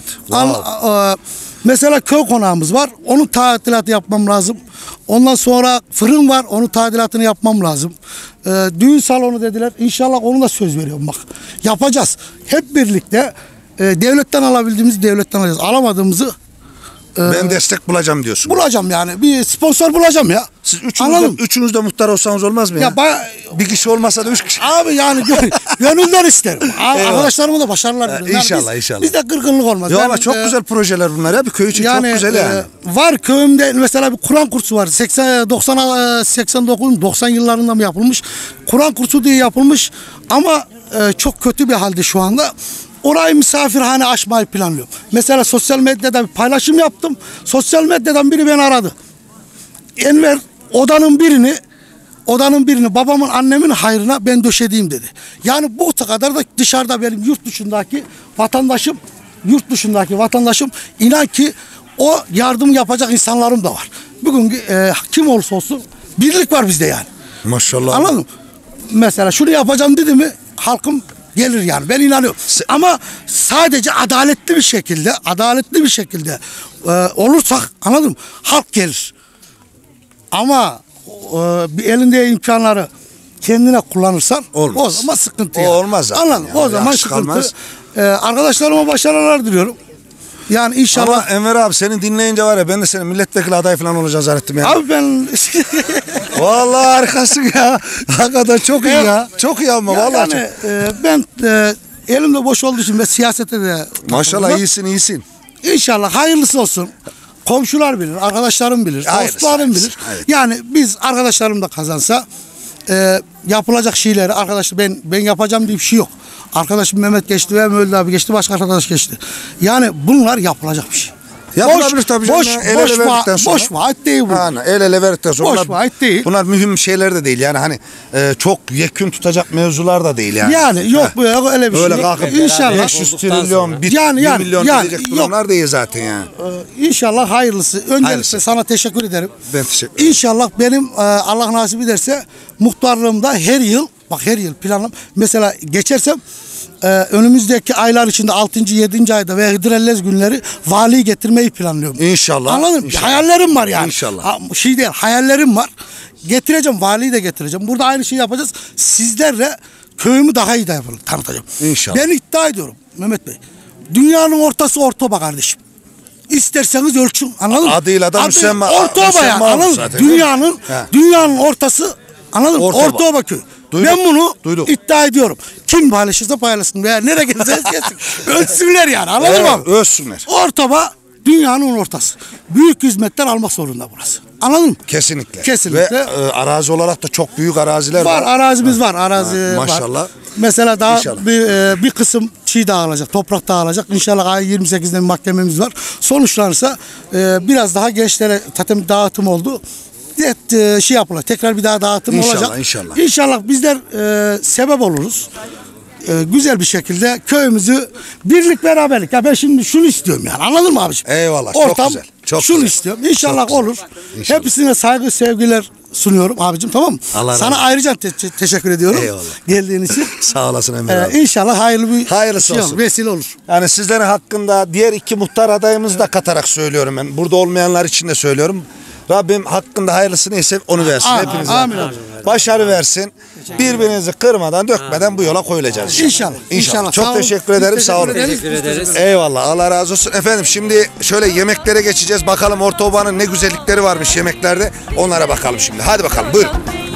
Mesela köy konağımız var. Onun tadilatı yapmam lazım. Ondan sonra fırın var. Onun tadilatını yapmam lazım. Düğün salonu dediler. İnşallah onu da söz veriyorum bak. Yapacağız. Hep birlikte devletten alabildiğimizi devletten alacağız. Alamadığımızı ben destek bulacağım diyorsun. Bulacağım yani. Bir sponsor bulacağım ya. Siz üçünüz de muhtar olsanız olmaz mı ya? Bir kişi olmasa da 3 kişi. Abi yani gönülden isterim. Arkadaşlarıma da başarılar diliyorum. İnşallah inşallah. Bizde kırgınlık olmaz. Yo ama çok güzel projeler bunlar ya. Bir köy için çok güzel yani. Var köyümde mesela bir Kur'an kursu var. 89 yıllarında mı yapılmış? Kur'an kursu diye yapılmış ama çok kötü bir halde şu anda. Orayı misafirhane açmayı planlıyorum. Mesela sosyal medyada bir paylaşım yaptım. Sosyal medyadan biri beni aradı. Enver odanın birini babamın annemin hayrına ben döşediğim dedi. Yani bu kadar da dışarıda benim yurt dışındaki vatandaşım inan ki o yardım yapacak insanlarım da var. Bugün kim olursa olsun birlik var bizde yani. Maşallah. Anladın mı? Mesela şunu yapacağım dedi mi halkım gelir yani. Ben inanıyorum. Ama sadece adaletli bir şekilde olursak anladın mı? Halk gelir. Ama bir elinde imkanları kendine kullanırsan olmaz. O zaman sıkıntı. O olmaz zaten. Anladın mı? Yani. O zaman sıkıntı. Arkadaşlarıma başarılar diliyorum. Yani inşallah. Ama Enver abi seni dinleyince var ya ben de senin milletvekili adayı falan olacağını zannettim ya. Abi ben vallahi harikasın ya. Hakikaten çok iyi ya. Çok iyi ama vallahi. Yani, ben elimde boş olduğu için ben siyasete de maşallah iyisin. İnşallah hayırlısı olsun. Komşular bilir, arkadaşlarım bilir, dostlarım bilir. Evet. Yani biz arkadaşlarım da kazansa yapılacak şeyleri ben yapacağım diye bir şey yok. Arkadaşım Mehmet geçti ve Mehmet abi geçti, başka arkadaş geçti. Yani bunlar yapılacak bir şey. Yapılabilir tabii canım. Boş vaat değil bu. Yani el ele verdikten sonra. Boş vaat değil. Bunlar mühim şeyler de değil yani hani çok yekün tutacak mevzular da değil yani. Yani yok bu öyle bir şey. Öyle kalkıp İnşallah 500 trilyon, 1 milyon diyecek durumlar değil zaten yani. İnşallah hayırlısı. Öncelikle sana teşekkür ederim. Ben teşekkür ederim. İnşallah benim Allah nasip ederse muhtarlığımda her yıl planım mesela geçersem önümüzdeki aylar içinde 6. 7. ayda ve Hıdrellez günleri valiyi getirmeyi planlıyorum. İnşallah. Anladın mı? Hayallerim var yani. İnşallah. Hayallerim var. Getireceğim, valiyi de getireceğim. Burada aynı şeyi yapacağız. Sizlerle köyümü daha iyi de tanıtacağım. İnşallah. Ben iddia ediyorum Mehmet Bey. Dünyanın ortası Ortoba kardeşim. İsterseniz ölçün. Anladın mı? Adıyla da müsemma. Ortoba ya. Anladın mı? Dünyanın ortası anladın mı? Ortoba köyü. Ben bunu iddia ediyorum. Kim paylaşırsa paylaşsın veya nereye gelseniz gelsin. Ölçsünler yani, anladın mı? Ölçsünler. Ortoba dünyanın ortası. Büyük hizmetler almak zorunda burası. Anladın mı? Kesinlikle. Ve arazi olarak da çok büyük araziler var. Arazimiz var. Arazi maşallah. Var. Mesela daha bir kısım çiğ dağılacak, toprak dağılacak. İnşallah ay 28'de mahkememiz var. Sonuçlanırsa biraz daha gençlere dağıtım oldu. Yapılır. Tekrar bir daha dağıtım olacak. İnşallah. İnşallah bizler sebep oluruz. Güzel bir şekilde köyümüzü birlik beraberlik. Ya ben şimdi şunu istiyorum yani. Anladın mı abiciğim? Eyvallah. Ortam, çok güzel. şunu istiyorum. İnşallah olur. İnşallah. Hepsine saygı, sevgiler sunuyorum abicim, tamam mı? Sana ayrıca teşekkür ediyorum. Eyvallah. Geldiğin için. Sağ olasın Emre abi. İnşallah hayırlısı olsun. Vesile olur. Yani sizlerin hakkında diğer 2 muhtar adayımızı da katarak söylüyorum ben. Burada olmayanlar için de söylüyorum. Rabbim hakkında hayırlısı neyse onu versin hepinize. Amin. Başarı versin. Birbirinizi kırmadan, dökmeden bu yola koyulacağız. İnşallah. Çok teşekkür ederim. Sağ olun. Teşekkür ederiz. Eyvallah. Allah razı olsun. Efendim şimdi şöyle yemeklere geçeceğiz. Bakalım Ortaoba'nın ne güzellikleri varmış yemeklerde. Onlara bakalım şimdi. Hadi bakalım. Buyurun.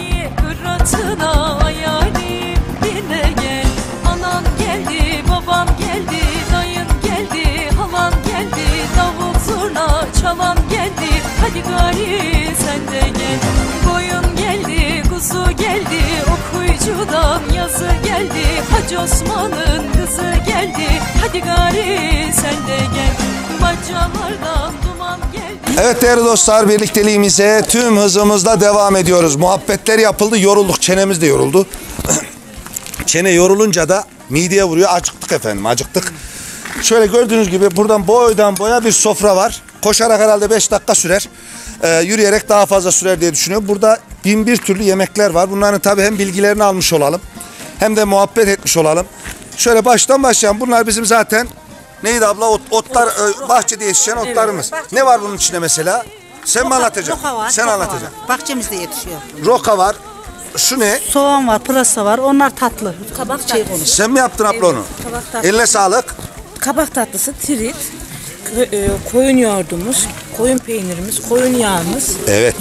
Çalan geldi, hadi gari sen de gel. Koyun geldi, kuzu geldi, okuyucudan yazı geldi. Hacı Osman'ın kızı geldi, hadi gari sen de gel. Bacalardan duman geldi. Evet değerli dostlar, birlikteliğimize tüm hızımızla devam ediyoruz. Muhabbetler yapıldı, yorulduk, çenemiz de yoruldu. Çene yorulunca da mideye vuruyor, acıktık efendim, acıktık. Şöyle gördüğünüz gibi buradan boydan boya bir sofra var. Koşarak herhalde 5 dakika sürer. Yürüyerek daha fazla sürer diye düşünüyorum. Burada 1001 türlü yemekler var. Bunların tabii hem bilgilerini almış olalım, hem de muhabbet etmiş olalım. Şöyle baştan başlayalım. Bunlar bizim zaten neydi abla? Otlar, bahçede yetişen otlarımız. Ne var bunun içinde mesela? Sen mi anlatacaksın? Roka var. Sen anlatacaksın. Bahçemizde yetişiyor. Roka var. Şu ne? Soğan var, pırasa var. Onlar tatlı. Kabak tatlısı. Sen mi yaptın abla onu? Kabak tatlısı. Eline sağlık. Kabak tatlısı, tirit, koyun yoğurdumuz, koyun peynirimiz, koyun yağımız. Evet.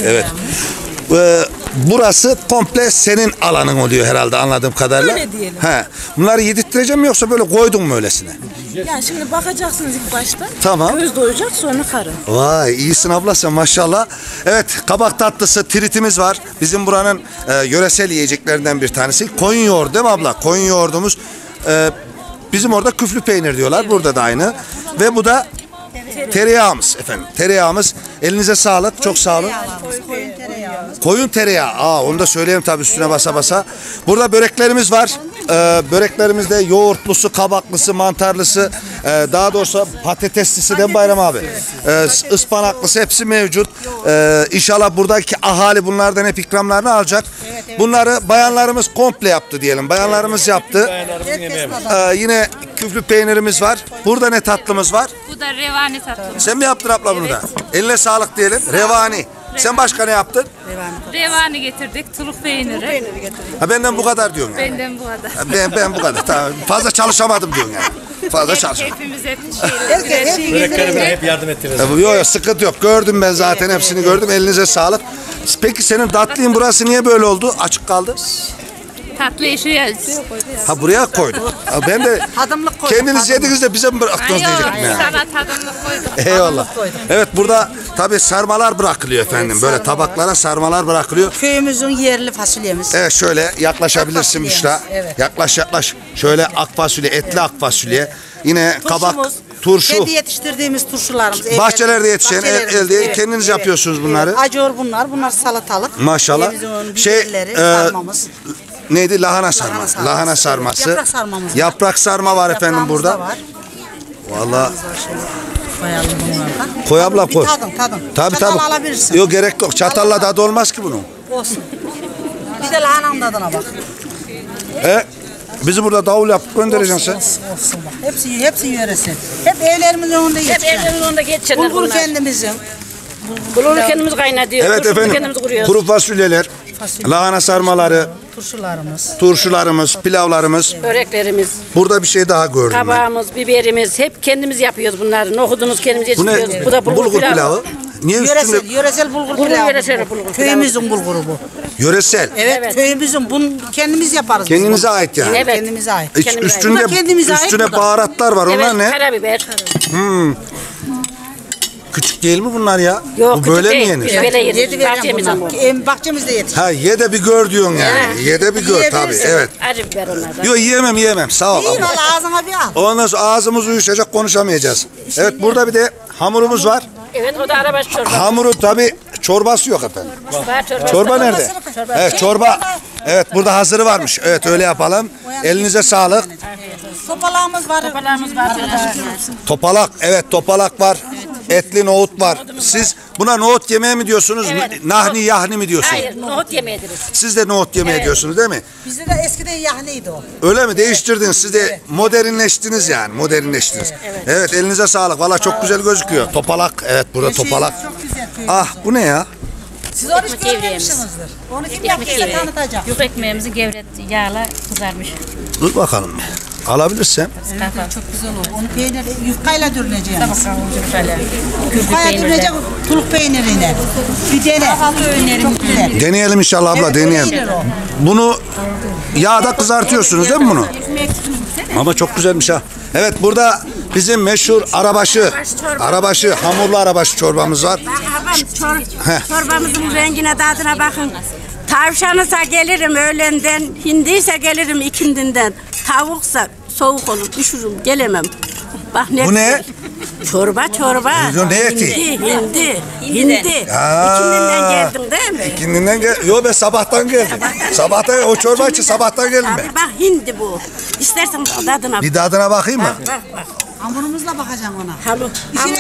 Burası komple senin alanın oluyor herhalde anladığım kadarıyla. Öyle diyelim. Bunları yedirttireceğim mi yoksa böyle koydun mu öylesine? Yani şimdi bakacaksınız ilk başta. Tamam. Göz doyacak, sonra karın. Vay iyisin abla sen maşallah. Evet, kabak tatlısı, tiritimiz var. Bizim buranın yöresel yiyeceklerinden bir tanesi. Koyun yoğurdu değil mi abla? Koyun yoğurdumuz. Bizim orada küflü peynir diyorlar. Evet. Burada da aynı. Ve bu da tereyağımız efendim. Tereyağımız. Elinize sağlık. Çok sağ olun. Koyun tereyağı. Onu da söyleyeyim tabii üstüne basa basa. Burada böreklerimiz var. Böreklerimizde yoğurtlusu, kabaklısı, mantarlısı, daha doğrusu patateslisi değil mi Bayram abi? Ispanaklısı hepsi mevcut. İnşallah buradaki ahali bunlardan hep ikramlarını alacak. Bunları bayanlarımız komple yaptı diyelim. Bayanlarımız yaptı. Yine küflü peynirimiz var. Burada ne tatlımız var? Bu da revani tatlımız. Sen mi yaptın abla bunu da? Eline sağlık diyelim. Revani. Sen başka ne yaptın? Revani getirdik, tuluk peyniri. Ha, benden bu kadar diyorsun yani. Benden bu kadar. Ben bu kadar. Tamam. Fazla çalışamadım diyorsun yani. Fazla çalışamadım. Hepimiz hep şeyleri. Böreklerime hep yardım ettiniz. Yok sıkıntı yok. Gördüm ben zaten hepsini gördüm. Elinize sağlık. Peki senin tatlıyın burası niye böyle oldu? Açık kaldı. Tatlıyı şuraya. Ha buraya koydum. Ha, ben de kendiniz yediniz de bize mi bıraktınız diyecektim yani. Sana tadımlık koyduk. Eyvallah. Evet burada tabii sarmalar bırakılıyor efendim. Böyle tabaklara sarmalar bırakılıyor. Köyümüzün yerli fasulyemiz. Evet şöyle yaklaşabilirsin Büşra. Evet. Yaklaş. Şöyle ak fasulye, etli ak fasulye. Yine kabak, turşu. Kendi yetiştirdiğimiz turşularımız. Bahçelerde yetişen elde kendiniz yapıyorsunuz bunları. Acor bunlar. Bunlar salatalık. Maşallah. Sarmamız. Neydi? Lahana sarması. Lahana sarması. Yaprak sarmamız var. Yaprak sarma var efendim burada. Var. Vallahi. Koyalım bunlardan. Koy abla koy. Tadın. Tabii. Çatalla alabilirsin. Yok gerek yok. Çatalla tadı olmaz ki bunun. Olsun. Bir de lahananın tadına bak. Bizi burada davul yapıp göndereceksin sen. Olsun bak. Hepsi yöresel. Hep evlerimizin önünde yetişen. Hep evlerimizin önünde geçenler Bulgur kendimizin. Bulguru kendimiz kaynatıyoruz. Evet efendim. Kuru fasulyeler, lahana sarmaları, turşularımız, pilavlarımız. Böreklerimiz. Burada bir şey daha gördüm. Kabağımız, biberimiz hep kendimiz yapıyoruz bunları. Nohudumuz kendimiz yetiştiriyoruz. Bu da bulgur pilavı. Niye Yöresel bulgur pilavı. Köyümüzün bulguru bu. Yöresel. Evet. Köyümüzün bunu kendimiz yaparız. Kendinize ait yani. Evet. Kendimize ait. Üstünde baharatlar var. Onlar ne? Karabiber. Küçük değil mi bunlar ya? Yok, bu böyle değil. mi yenir? Böyle yenir. Bahçemizde yetişir. Ha ye de bir gör diyorsun yani. Ye de bir gör tabii. Evet. Acı biber onlardan. Yok yiyemem. Sağ ol. İyi valla ağzına bir al. Ondan sonra ağzımız uyuşacak konuşamayacağız. Evet burada bir de hamurumuz var. Evet o da arabaşı çorbası. Hamuru tabii çorbası yok efendim. Çorba nerede? Evet çorba. Evet burada hazırı varmış. Evet öyle yapalım. Elinize sağlık. Topalağımız var. Topalak. Evet topalak var. Etli nohut var. Siz buna nohut yemeği mi diyorsunuz? Evet. Nahni yahni mi diyorsunuz? Hayır nohut yemeği deriz. Siz de nohut yemeği diyorsunuz değil mi? Bizde de eskiden yahniydi o. Öyle mi? Değiştirdiniz. Siz de modernleştiniz yani. Modernleştiniz. Evet elinize sağlık. Valla çok güzel gözüküyor. Topalak. Evet burada topalak. Ah bu ne ya? Siz onu hiç görmemişsinizdir. Onu kim yaptıysa tanıtacak. Yufka ekmeğimizi gevret yağla kızarmış. Dur bakalım. Alabilirsem. Çok güzel olur. Onu peynir yufkayla dürüneceğim. Yufkayla. Yufkayla dürünecek tuluk peyniriyle. Bir dene. Çok güzel. Deneyelim inşallah abla deneyelim. Bunu yağda kızartıyorsunuz değil mi bunu? Ama çok güzelmiş ha. Evet burada bizim meşhur arabaşı hamurlu arabaşı çorbamız var. Çorbamızın rengine tadına bakın. Tavşanısa gelirim öğlenden, hindiyse gelirim ikindinden. Tavuksa soğuk olur, üşürüm, gelemem. Bak ne? Bu ne? Çorba. Ne eti? Hindi. İkindinden geldin değil mi? İkindinden gel. Yo ben sabahtan geldim. Sabahtan o çorba için sabahtan geldim ben. Bak hindi bu. İstersen tadına. Bir tadına bakayım mı? Bak. Hamurumuzla bakacağım ona. Hamur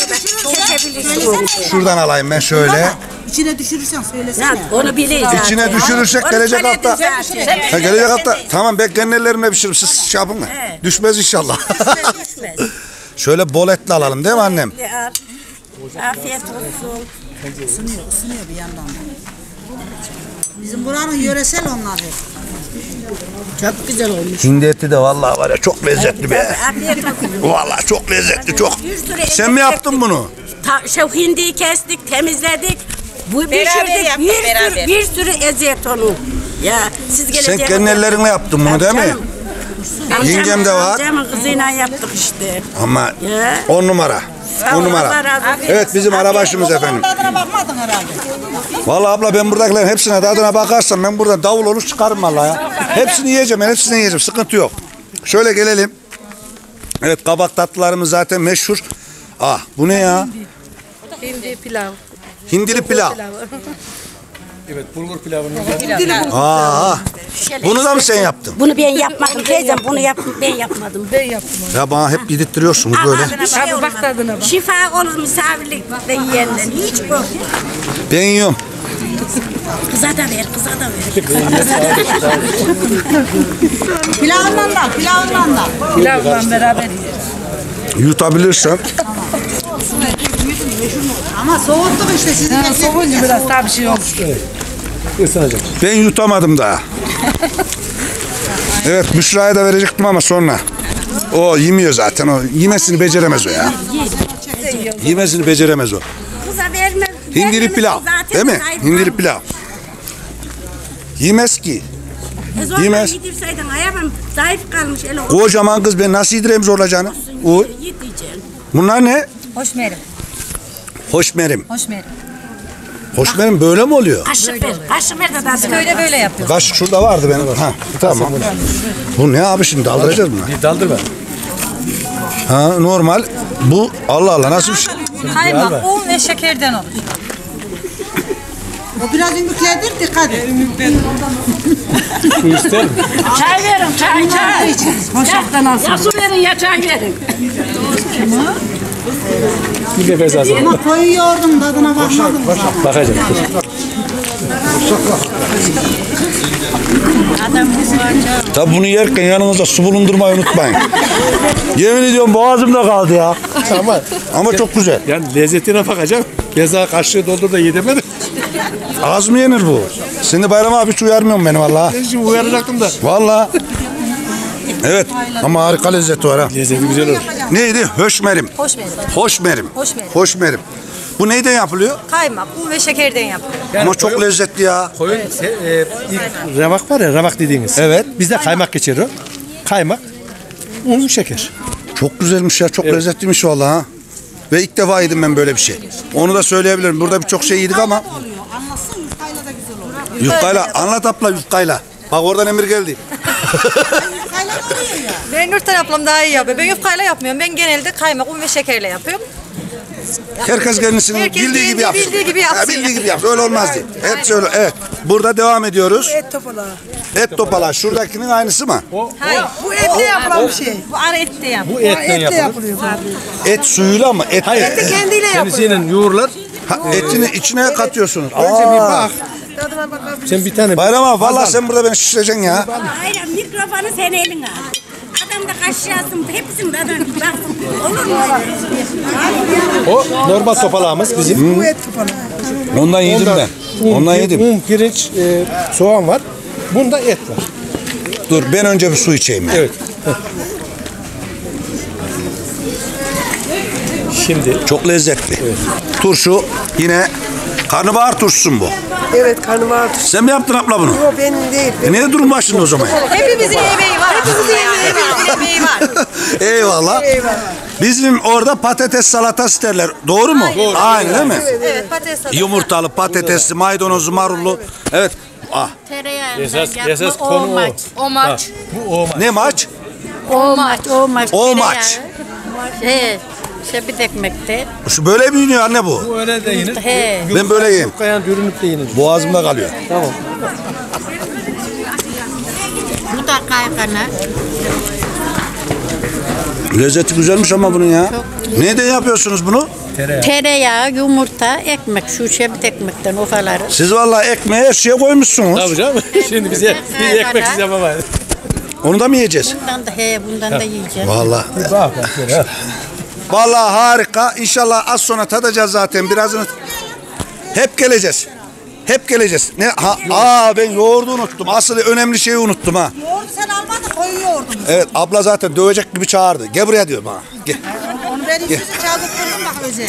düşürürsen. Şuradan alayım ben şöyle. İçine düşürürsen söylesene. Onu bileyim. İçine düşürürsek gelecek hafta. Gelecek hafta. Tamam ben kendi ellerimle pişiririm. Siz şey yapın mı? Düşmez inşallah. Düşmez. Şöyle bol etli alalım değil mi annem? Afiyet olsun. Isınıyor bir yandan da. Bizim buranın yöresel onlar hep. Çok güzel olmuş. Hindi eti de vallahi var ya çok lezzetli be. Vallahi çok lezzetli çok. Sen mi yaptın bunu? Şu hindiyi kestik, temizledik. Bu bir sürü eziyet onu. Ya siz geleceğiniz. Sen kendi ellerinle yaptın bunu değil mi? Yengem de var. Amcamın kızıyla yaptık işte. Ama 10 numara. 10 numara. Evet bizim arabaşımız efendim. Tadına bakmadın herhalde. Vallahi abla ben buradakilerin hepsine tadına bakarsam ben burada davul olur çıkarım vallahi ya. Hepsini yiyeceğim. Sıkıntı yok. Şöyle gelelim. Evet kabak tatlılarımız zaten meşhur. Ah bu ne ya? Hindi pilav. Hindili pilav. Evet bulgur pilavını. Bunu da mı sen yaptın? Bunu ben yapmadım teyzem. Ben yapmadım. Ya bana hep yedirtiyorsunuz böyle. Bak tadına bak. Şifa olur misafirlikte yiyenden. Hiç bu. Ben yiyorum. Kıza da ver, kıza da ver. Pilavından da, pilavından da. Pilavla beraber Yutabilirsem. Ama soğuttuk işte sizin. soğuyunca biraz daha bir şey olmuş. Isınacak. Ben yutamadım daha. Evet, Büşra'ya da verecektim ama sonra. O yemiyor zaten. O yemesini beceremez o ya. Yemesini beceremez o. Kıza verme. Hindiri pilav. Değil mi? Hindiri pilav. Yemez ki. Yemez. Yedirseydin ayağım zayıf kalmış. Kocaman kız, ben nasıl yedireyim zorlayacağını? Uy. Bunlar ne? Hoşmerim. Hoşmerim. Hoşmerim. Hoşmerim böyle mi oluyor? Kaşık ver. Kaşık ver de daha. Köyde böyle yapıyoruz. Kaşık şurada vardı benim. Ha, tamam. Bu ne abi, şimdi daldıracağız bunu? Bir daldırma. Ha, normal. Bu Allah Allah nasıl bir şey? Kaymak, un ve şekerden olur. O biraz ümükledir, dikkat et. Su ister mi? Çay verin, çay. Hoşaftan alsın. Ya su verin ya çay verin. Bir nefes alsın. Ama koyu yoğurdum, tadına bakmadım. Bakacağım. Tabi bunu yerken yanınızda su bulundurmayı unutmayın. Yemin ediyorum boğazımda kaldı ya. Ama çok güzel. Yani lezzetine bakacağım. Keza kaşığı doldur da yedemedim. Az mı yenir bu? Şimdi Bayram abi hiç uyarmıyorum beni valla. Ben şimdi uyaracaktım da. Valla. Evet ama harika lezzeti var ha. Lezzeti güzel olur. Neydi? Höşmerim. Hoşmerim. Hoşmerim. Hoşmerim. Hoşmerim. Bu neyden yapılıyor? Kaymak, un ve şekerden yapılıyor. Ama çok lezzetli ya. Koyun ilk ramak var ya, ramak dediğimiz. Evet. Bizde kaymak geçer o. Kaymak, un, şeker. Çok güzelmiş ya. Çok lezzetliymiş valla ha. Ve ilk defa yedim ben böyle bir şey. Onu da söyleyebilirim. Burada birçok şey yedik ama. Anlatsın, yufkayla da güzel olur. Yufkayla. Anlat abla yufkayla. Bak oradan emir geldi. Ben Nurten ablam daha iyi yapıyor. Ben yufkayla yapmıyorum. Ben genelde kaymak, un ve şekerle yapıyorum. Herkes kendisinin bildiği gibi yapsın. Bildiği gibi yapsın. Ha, bildiği gibi yapsın. Öyle olmaz diye. Hep şöyle. Evet. Burada devam ediyoruz. Et topalağı. Et topalağı. Şuradakinin aynısı mı? Hayır, bu etle yapılan bir şey. Bu ara etle yapılıyor. Bu etle yapılıyor. Et suyuyla mı? Et, Eti kendiyle yapılıyor. Kendisiyle yoğurlar. Ha, etini içine katıyorsunuz. Önce bir bak. Sen bir tane. Bayram abi vallahi sen burada beni şişireceksin ya. Hayır, mikrofonu sen eline al. Adam da kaşıyasın, hepsini de adam bir baksın. Olur mu? O normal topalağımız bizim. Bu et topalığı. Ondan yedim ben. Ondan yedim. Un, pirinç, soğan var. Bunda et var. Dur ben önce bir su içeyim ya. Evet. Şimdi. Çok lezzetli. Evet. Turşu yine karnabahar turşusu mu bu? Evet, karnabahar turşusu. Sen mi yaptın abla bunu? Yok, benim değil. Niye durun başında o zaman? Hepimizin emeği var. Hepimizin emeği var. Eyvallah. Bizim orada patates salatası derler. Doğru mu? Doğru. Aynı değil mi? Evet, patates salatası. Yumurtalı, patatesli, maydanozlu, marullu. Evet. Ah. Esas konu o. O maç. Bu o maç. Ne maç? O maç. O maç. Şebit ekmekte. Şu böyle mi yeniyor anne bu? Bu öyle de yenir. He. Ben böyle yiyeyim. Kayan dürünüp de yenir. Boğazımda kalıyor. Tamam. Bu da kaykana. Lezzeti güzelmiş ama bunun ya. Neyden yapıyorsunuz bunu? Tereyağı, yumurta, ekmek. Şu şebit ekmekten ofaları. Siz vallahi ekmeğe her şeye koymuşsunuz. Tabii canım. Şimdi bize bir ekmeksiz yapamayız. Onu da mı yiyeceğiz? Bundan da yiyeceğiz. Vallahi. Bak. Vallahi harika. İnşallah az sonra tadacağız zaten. Birazını hep geleceğiz. Hep geleceğiz. Ne? Ben yoğurdu unuttum. Asıl önemli şeyi unuttum ha. Yoğurdu sen almadın, koyu yoğurdun. Evet abla zaten dövecek gibi çağırdı. Gel buraya diyor bana. Gel. Onu ben size çaldırttırdım bak özel.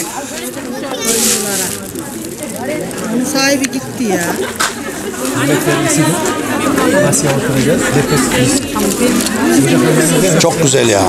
Onun sahibi gitti ya. Nasıl oturacağız? Çok güzel ya.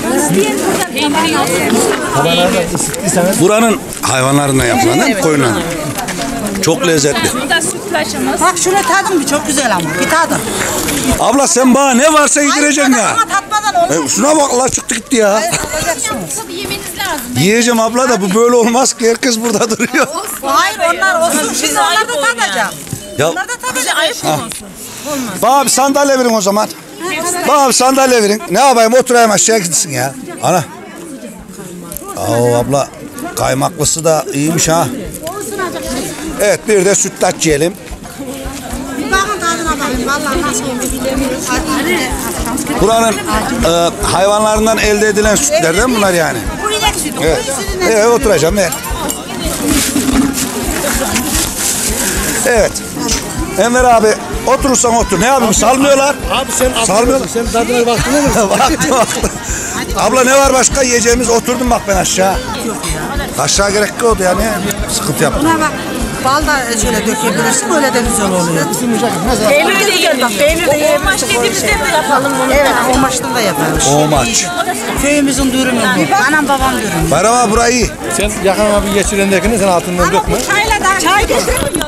Buranın hayvanlarından yapılan değil mi? Koyunlarından. Çok lezzetli. Bak şuna tadın bir çok güzel ama. Bir tadın. Abla sen bana ne varsa yedireceksin ya. Ama tatmadan olur. Şuna bak Allah çıktı gitti ya. Tabii yemeniz lazım. Yiyeceğim abla da bu böyle olmaz ki. Herkes burada duruyor. Hayır onlar olsun. Şimdi onlar da tadacağım. Ya, Onlar da tadacağım. Ayıp olsun. bana bir sandalye verin o zaman. Bana bir sandalye verin. Ne yapayım oturayım aşağıya gitsin ya. Ana. Abla kaymaklısı da iyiymiş ha. Evet bir de sütlaç yiyelim. Buranın hayvanlarından elde edilen sütlerden bunlar yani. Bu inek sütü. Evet. Evet, oturacağım. Evet. Evet. Enver abi oturursan otur. Ne yapayım? Salmıyorlar. Abi sen salmıyorlar. Sen tadına baktın mı? Baktım. Abla ne var başka yiyeceğimiz? Oturdum bak ben aşağı. Aşağı gerek yok yani. Sıkıntı yapma. Buna bak. Bal da şöyle dökebilirsin, öyle de güzel oluyor. Peynir de yiyelim bak, peynir de yiyelim. Omaç dediğimizde de yapalım bunu. Evet, omaçtan da yaparız. Omaç. Köyümüzün dürümü bu. Anam babam dürümü. Bayram abi burayı iyi. Sen yakın abi geçirendekini sen altından dökme. Çay getirmiyor.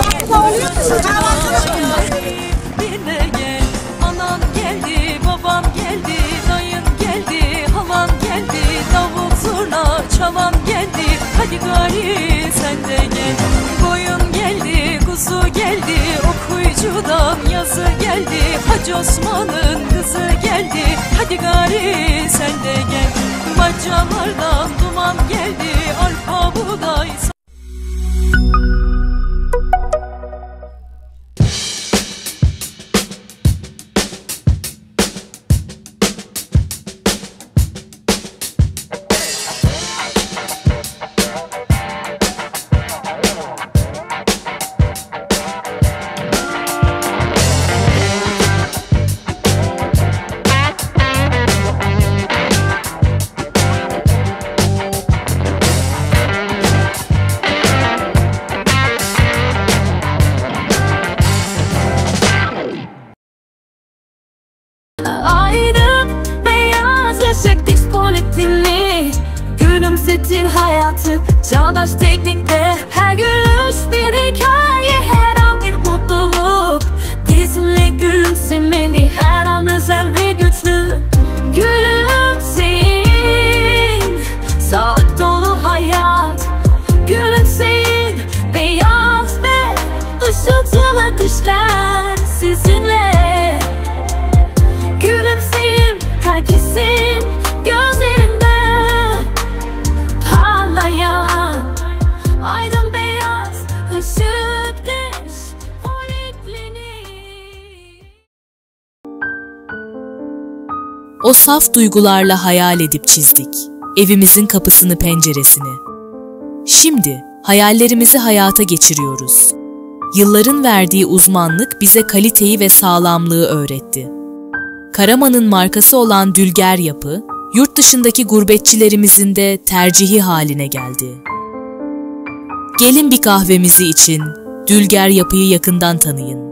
Birine gel, anan geldi, babam geldi, dayın geldi, halan geldi, davul zurna çalan geldi, hadi gari sen de gel. Koyun geldi, kuzu geldi, okuyucudan yazı geldi, Hacı Osman'ın kızı geldi, hadi gari sen de gel. Bacalardan duman geldi, arpa buğday. Gülümsetir hayatı çağdaş teknikte. Her gülüş bir hikaye, her an bir mutluluk. Bizimle gülümsemeli, her an özel ve güçlü. Gülümseyin, sağlık dolu hayat. Gülümseyin, beyaz ve ışıltılı düşler sizinle. Gülümseyin, herkesin gözlerinde aydın beyaz ışıktır poliklinik. O saf duygularla hayal edip çizdik evimizin kapısını, penceresini. Şimdi hayallerimizi hayata geçiriyoruz. Yılların verdiği uzmanlık bize kaliteyi ve sağlamlığı öğretti. Karaman'ın markası olan Dülger Yapı, yurt dışındaki gurbetçilerimizin de tercihi haline geldi. Gelin bir kahvemizi için Dülger Yapı'yı yakından tanıyın.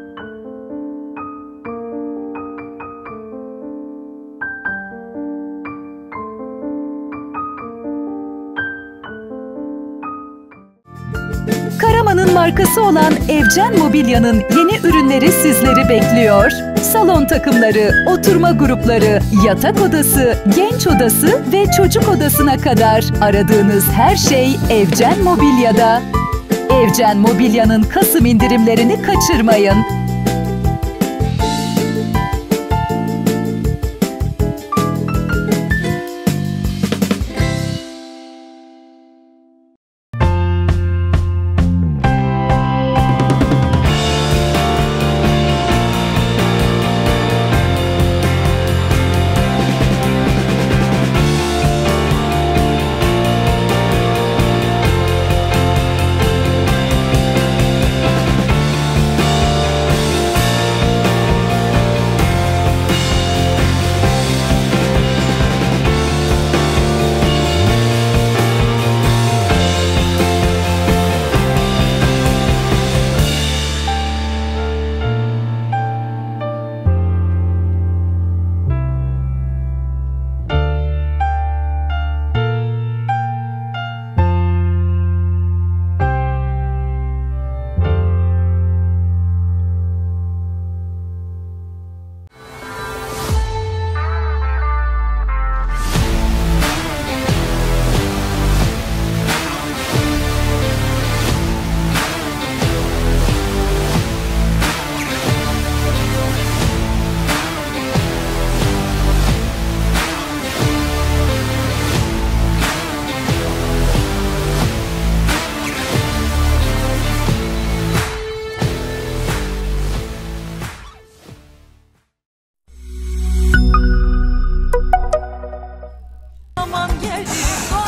Karaman'ın markası olan Evcen Mobilya'nın yeni ürünleri sizleri bekliyor. Salon takımları, oturma grupları, yatak odası, genç odası ve çocuk odasına kadar aradığınız her şey Evcen Mobilya'da. Evcen Mobilya'nın Kasım indirimlerini kaçırmayın.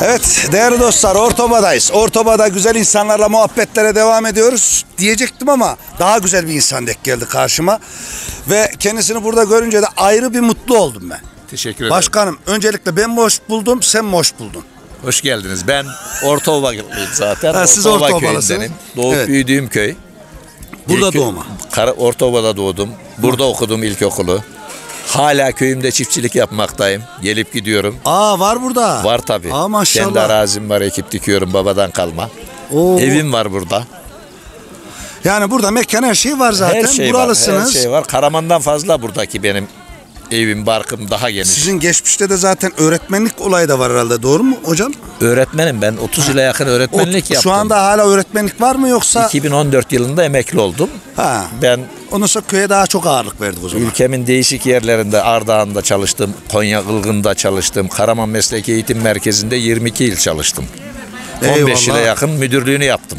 Evet değerli dostlar, Ortoba'dayız. Ortoba'da güzel insanlarla muhabbetlere devam ediyoruz diyecektim ama daha güzel bir insan denk geldi karşıma. Ve kendisini burada görünce de ayrı bir mutlu oldum ben. Teşekkür ederim. Başkanım öncelikle ben mi hoş buldum, sen mi hoş buldun? Hoş geldiniz. Ben Ortaovalıyım zaten. Ha, siz Ortaova Ortaovalısınız. köyündenim. Doğup Evet. büyüdüğüm köy. Burada doğma. Ortaova'da doğdum. Burada okudum ilkokulu. Hala köyümde çiftçilik yapmaktayım. Gelip gidiyorum. Aa var burada. Var tabii. Aa maşallah. Kendi arazim var, ekip dikiyorum babadan kalma. Oo. Evim var burada. Yani burada mekan her şey var zaten. Her şey Buralısınız. var. Her şey var. Karaman'dan fazla buradaki benim evim, barkım daha geniş. Sizin geçmişte de zaten öğretmenlik olayı da var herhalde, doğru mu hocam? Öğretmenim ben. 30 yıla yakın öğretmenlik yaptım. Şu anda hala öğretmenlik var mı yoksa? 2014 yılında emekli oldum. Ha. Ben ondan sonra köye daha çok ağırlık verdik o zaman. ülkemin değişik yerlerinde, Ardahan'da çalıştım, Konya Ilgın'da çalıştım, Karaman Mesleki Eğitim Merkezi'nde 22 yıl çalıştım. 15 yıla yakın müdürlüğünü yaptım.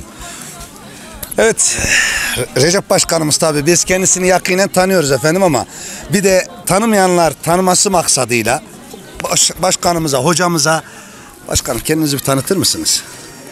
Evet, Recep Başkanımız tabii biz kendisini yakinen tanıyoruz efendim ama bir de tanımayanlar tanıması maksadıyla başkanımıza, hocamıza, başkanım kendinizi bir tanıtır mısınız?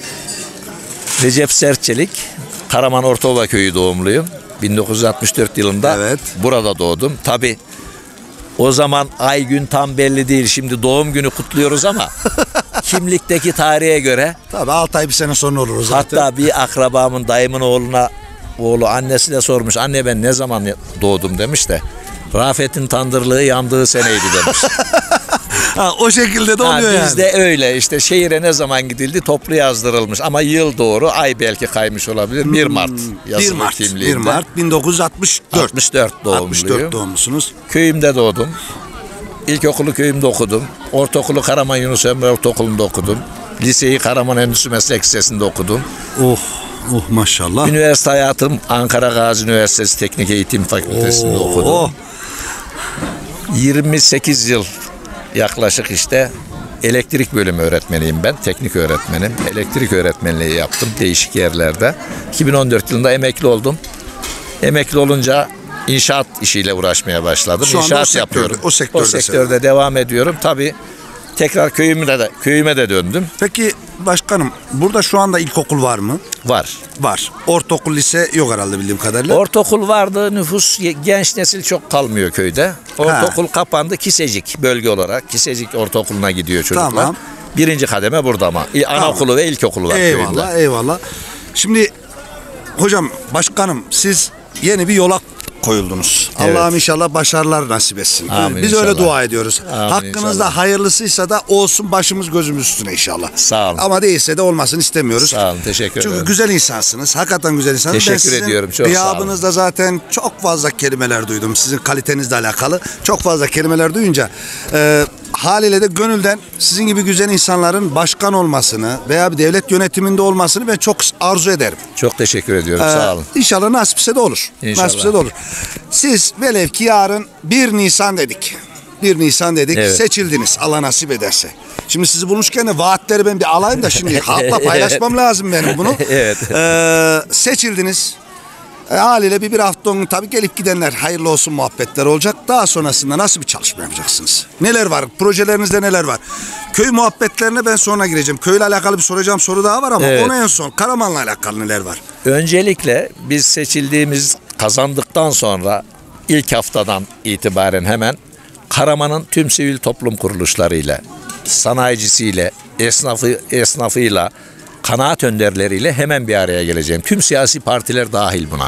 Recep Sertçelik, Karaman Ortaova Köyü doğumluyum. 1964 yılında burada doğdum. Tabii o zaman ay gün tam belli değil. Şimdi doğum günü kutluyoruz ama kimlikteki tarihe göre. Tabii 6 ay bir sene sonra olur zaten. Hatta bir akrabamın, dayımın oğlu annesi de sormuş. Anne ben ne zaman doğdum demiş de. Rafet'in tandırlığı yandığı seneydi demiş. Ha, o şekilde de oluyor yani. Bizde öyle işte şehire ne zaman gidildi toplu yazdırılmış ama yıl doğru ay belki kaymış olabilir. 1 Mart yazılı kimliğinde. 1 Mart 1964. 64 doğumluyum. 64 doğumlusunuz. Köyümde doğdum. İlkokulu köyümde okudum. Ortaokulu Karaman Yunus Emre Ortaokulu'nda okudum. Liseyi Karaman Endüstri Meslek Lisesi'nde okudum. Oh maşallah. Üniversite hayatım Ankara Gazi Üniversitesi Teknik Eğitim Fakültesi'nde okudum. 28 yıl yaklaşık işte elektrik bölümü öğretmeniyim ben. Teknik öğretmenim. Elektrik öğretmenliği yaptım değişik yerlerde. 2014 yılında emekli oldum. Emekli olunca inşaat işiyle uğraşmaya başladım. Şu anda İnşaat yapıyorum. O sektörde devam ediyorum. Tabii tekrar köyüme de döndüm. Peki başkanım burada şu anda ilkokul var mı? Var. Var. Ortaokul, lise yok herhalde bildiğim kadarıyla. Ortaokul vardı. Nüfus genç nesil çok kalmıyor köyde. Ortaokul kapandı. Kisecik bölge olarak. Kisecik Ortaokulu'na gidiyor çocuklar. Tamam. Birinci kademe burada ama. Anaokulu ve ilkokulu var eyvallah, köyde. Eyvallah. Şimdi hocam, başkanım siz yeni bir yola koyuldunuz. Evet. Allah'ım inşallah başarılar nasip etsin. Amin biz inşallah. öyle dua ediyoruz. Amin Hakkınızda inşallah. hayırlısıysa da olsun, başımız gözümüz üstüne inşallah. Sağ olun. Ama değilse de olmasını istemiyoruz. Sağ olun, teşekkür ederim. Çünkü güzel insansınız. Hakikaten güzel insansınız. Teşekkür ediyorum, çok sağ olun. Gıyabınızda zaten çok fazla kelimeler duydum. Sizin kalitenizle alakalı. Çok fazla kelimeler duyunca haliyle de gönülden sizin gibi güzel insanların başkan olmasını veya bir devlet yönetiminde olmasını ben çok arzu ederim. Çok teşekkür ediyorum. Sağ olun. İnşallah nasipse de olur. İnşallah. Nasipse de olur. Siz velev ki yarın 1 Nisan dedik. 1 Nisan dedik. Evet. Seçildiniz Allah nasip ederse. Şimdi sizi bulmuşken de vaatleri ben bir alayım da şimdi halkla paylaşmam lazım benim bunu. Evet. Seçildiniz. Haliyle bir hafta tabii gelip gidenler hayırlı olsun muhabbetler olacak. Daha sonrasında nasıl bir çalışma yapacaksınız? Neler var? Projelerinizde neler var? Köy muhabbetlerine ben sonra gireceğim. Köyle alakalı bir soracağım soru daha var ama onu en son. Karaman'la alakalı neler var? Öncelikle biz kazandıktan sonra ilk haftadan itibaren hemen Karaman'ın tüm sivil toplum kuruluşlarıyla, sanayicisiyle, esnafıyla, kanaat önderleriyle hemen bir araya geleceğim. Tüm siyasi partiler dahil buna.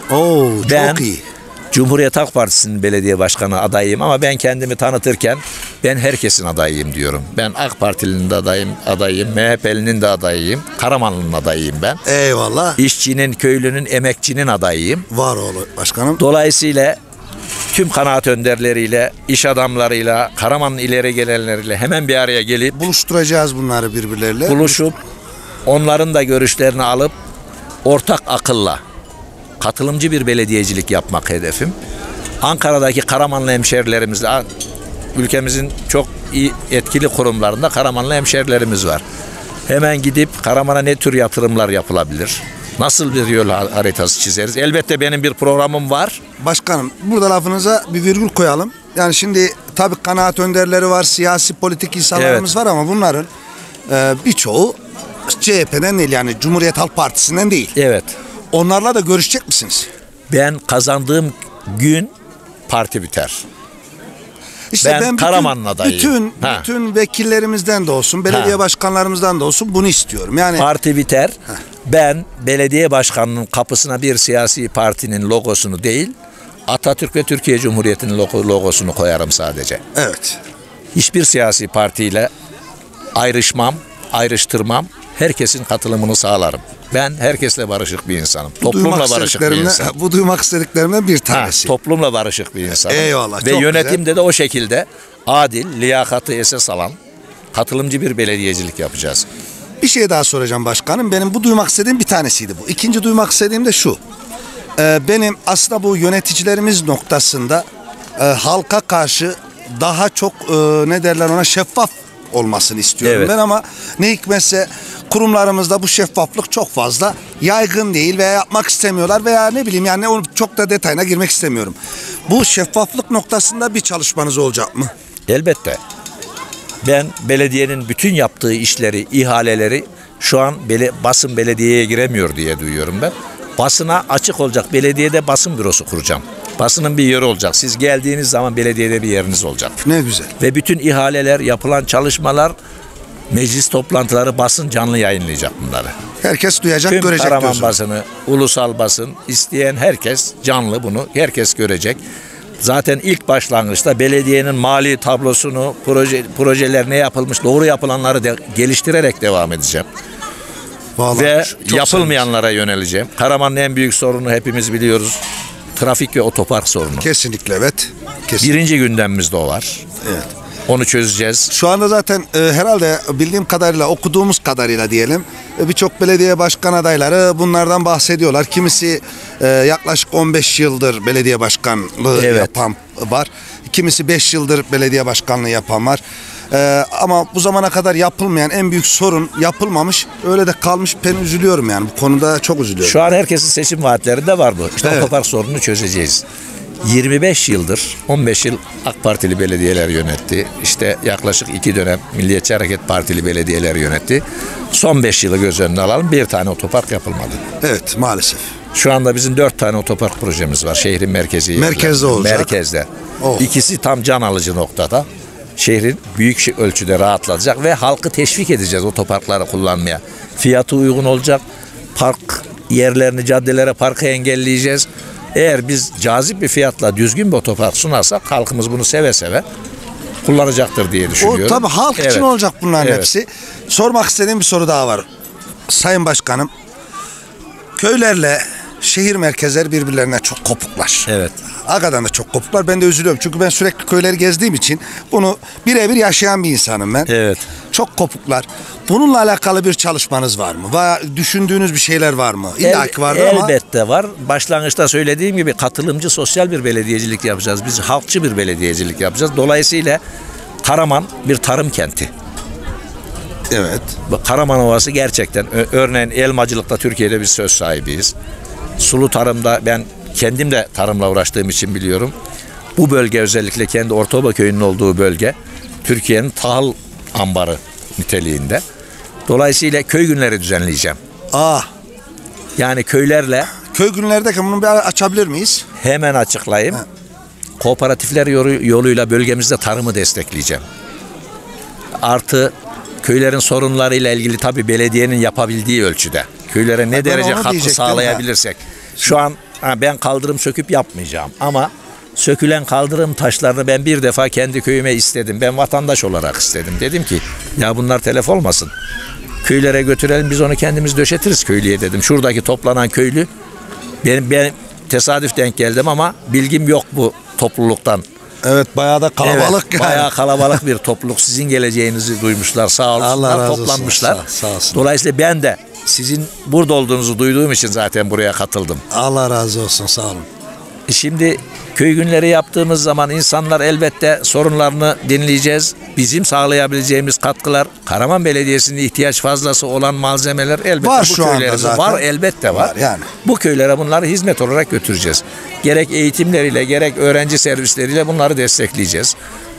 Çok iyi. Cumhuriyet Halk Partisi'nin belediye başkanı adayıyım ama ben kendimi tanıtırken ben herkesin adayıyım diyorum. Ben AK Partili'nin de adayıyım, MHP'linin de adayıyım, Karamanlı'nın adayıyım ben. Eyvallah. İşçinin, köylünün, emekçinin adayıyım. Var oğlu başkanım. Dolayısıyla tüm kanaat önderleriyle, iş adamlarıyla, Karaman'ın ileri gelenleriyle hemen bir araya gelip buluşturacağız bunları birbirleriyle. Buluşup onların da görüşlerini alıp ortak akılla katılımcı bir belediyecilik yapmak hedefim. Ankara'daki Karamanlı hemşerilerimizle, ülkemizin çok iyi etkili kurumlarında Karamanlı hemşerilerimiz var. Hemen gidip Karaman'a ne tür yatırımlar yapılabilir? Nasıl bir yol haritası çizeriz? Elbette benim bir programım var. Başkanım burada lafınıza bir virgül koyalım. Yani şimdi tabii kanaat önderleri var, siyasi politik insanlarımız var ama bunların birçoğu CHP'den değil, yani Cumhuriyet Halk Partisi'nden değil. Evet. Onlarla da görüşecek misiniz? Ben kazandığım gün parti biter. İşte ben Karaman'ın adayıyım. Bütün vekillerimizden de olsun, belediye başkanlarımızdan da olsun bunu istiyorum. Yani parti biter. Ben belediye başkanının kapısına bir siyasi partinin logosunu değil, Atatürk ve Türkiye Cumhuriyeti'nin logosunu koyarım sadece. Evet. Hiçbir siyasi partiyle ayrışmam, ayrıştırmam. Herkesin katılımını sağlarım. Ben herkesle barışık bir insanım. Toplumla barışık bir insanım. Bu duymak istediklerimden bir tanesi. Toplumla barışık bir insanım. Eyvallah. Ve çok yönetimde güzel. de o şekilde adil, liyakatı esas alan katılımcı bir belediyecilik yapacağız. Bir şey daha soracağım başkanım. Benim bu duymak istediğim bir tanesiydi bu. İkinci duymak istediğim de şu. Benim aslında bu yöneticilerimiz noktasında halka karşı daha çok ne derler ona, şeffaf olmasını istiyorum Evet. ben, ama ne hikmetse kurumlarımızda bu şeffaflık çok fazla yaygın değil veya yapmak istemiyorlar veya ne bileyim, yani onu çok da detayına girmek istemiyorum. Bu şeffaflık noktasında bir çalışmanız olacak mı? Elbette. Ben belediyenin bütün yaptığı işleri, ihaleleri şu an basın belediyeye giremiyor diye duyuyorum ben. Basına açık olacak. Belediyede basın bürosu kuracağım. Basının bir yeri olacak. Siz geldiğiniz zaman belediyede bir yeriniz olacak. Ne güzel. Ve bütün ihaleler, yapılan çalışmalar, meclis toplantıları, basın canlı yayınlayacak bunları. Herkes duyacak, tüm görecek. Karaman diyorsun. basını, ulusal basın, isteyen herkes canlı bunu, herkes görecek. Zaten ilk başlangıçta belediyenin mali tablosunu, projeler ne yapılmış, doğru yapılanları geliştirerek devam edeceğim. Vallahi ve çok yapılmayanlara yöneleceğim. Karaman'ın en büyük sorunu hepimiz biliyoruz. Trafik ve otopark sorunu. Kesinlikle evet. Kesinlikle. Birinci gündemimizde o var. Evet. Onu çözeceğiz. Şu anda zaten herhalde bildiğim kadarıyla, okuduğumuz kadarıyla diyelim, birçok belediye başkan adayları bunlardan bahsediyorlar. Kimisi yaklaşık 15 yıldır belediye başkanlığı yapan var. Kimisi 5 yıldır belediye başkanlığı yapan var. Ama bu zamana kadar yapılmayan en büyük sorun yapılmamış. Öyle de kalmış. Ben üzülüyorum yani. Bu konuda çok üzülüyorum. Şu an herkesin seçim vaatlerinde var bu. İşte otopark sorununu çözeceğiz. 25 yıldır, 15 yıl AK Partili belediyeler yönetti. İşte yaklaşık 2 dönem Milliyetçi Hareket Partili belediyeler yönetti. Son 5 yılı göz önüne alalım, bir tane otopark yapılmadı. Evet, maalesef. Şu anda bizim 4 tane otopark projemiz var. Şehrin merkezi. Merkezde olacak. Merkezde. İkisi tam can alıcı noktada. Şehrin büyük ölçüde rahatlatacak ve halkı teşvik edeceğiz otoparkları kullanmaya. Fiyatı uygun olacak. Park yerlerini, caddelere parkı engelleyeceğiz. Eğer biz cazip bir fiyatla düzgün bir otopark sunarsak halkımız bunu seve seve kullanacaktır diye düşünüyorum. O tabii halk için olacak bunların hepsi. Sormak istediğim bir soru daha var. Sayın Başkanım, köylerle şehir merkezleri birbirlerine çok kopuklar. Evet. Hakikaten de çok kopuklar. Ben de üzülüyorum. Çünkü ben sürekli köyleri gezdiğim için bunu birebir yaşayan bir insanım ben. Evet. Çok kopuklar. Bununla alakalı bir çalışmanız var mı? Düşündüğünüz bir şeyler var mı? İlla ki vardır ama. Elbette var. Başlangıçta söylediğim gibi katılımcı sosyal bir belediyecilik yapacağız. Biz halkçı bir belediyecilik yapacağız. Dolayısıyla Karaman bir tarım kenti. Evet. Karaman Ovası gerçekten, örneğin elmacılıkta Türkiye'de biz söz sahibiyiz. Sulu tarımda ben kendim de tarımla uğraştığım için biliyorum. Bu bölge, özellikle kendi Ortaoba köyünün olduğu bölge, Türkiye'nin tahıl ambarı niteliğinde. Dolayısıyla köy günleri düzenleyeceğim. Yani köylerle. Köy günlerdeki bunu bir açabilir miyiz? Hemen açıklayayım. Kooperatifler yoluyla bölgemizde tarımı destekleyeceğim. Artı köylerin sorunlarıyla ilgili tabii belediyenin yapabildiği ölçüde. Köylere ne derece katkı sağlayabilirsek. Şu an ben kaldırım söküp yapmayacağım ama sökülen kaldırım taşlarını ben bir defa kendi köyüme istedim. Ben vatandaş olarak istedim. Dedim ki ya bunlar telef olmasın. Köylere götürelim, biz onu kendimiz döşetiriz köylüye dedim. Şuradaki toplanan köylü, ben tesadüf denk geldim ama bilgim yok bu topluluktan. Evet, bayağı da kalabalık. Evet, bayağı kalabalık bir topluluk. Sizin geleceğinizi duymuşlar, sağ olsunlar, Allah razı olsun, toplanmışlar. sağ olsun. Dolayısıyla ben de sizin burada olduğunuzu duyduğum için zaten buraya katıldım. Allah razı olsun, sağ olun. Şimdi köy günleri yaptığımız zaman insanlar elbette sorunlarını dinleyeceğiz. Bizim sağlayabileceğimiz katkılar, Karaman Belediyesi'nin ihtiyaç fazlası olan malzemeler elbette var bu şu anda köylerimize zaten. var, elbette var. Yani. Bu köylere bunları hizmet olarak götüreceğiz. Gerek eğitimleriyle, gerek öğrenci servisleriyle bunları destekleyeceğiz.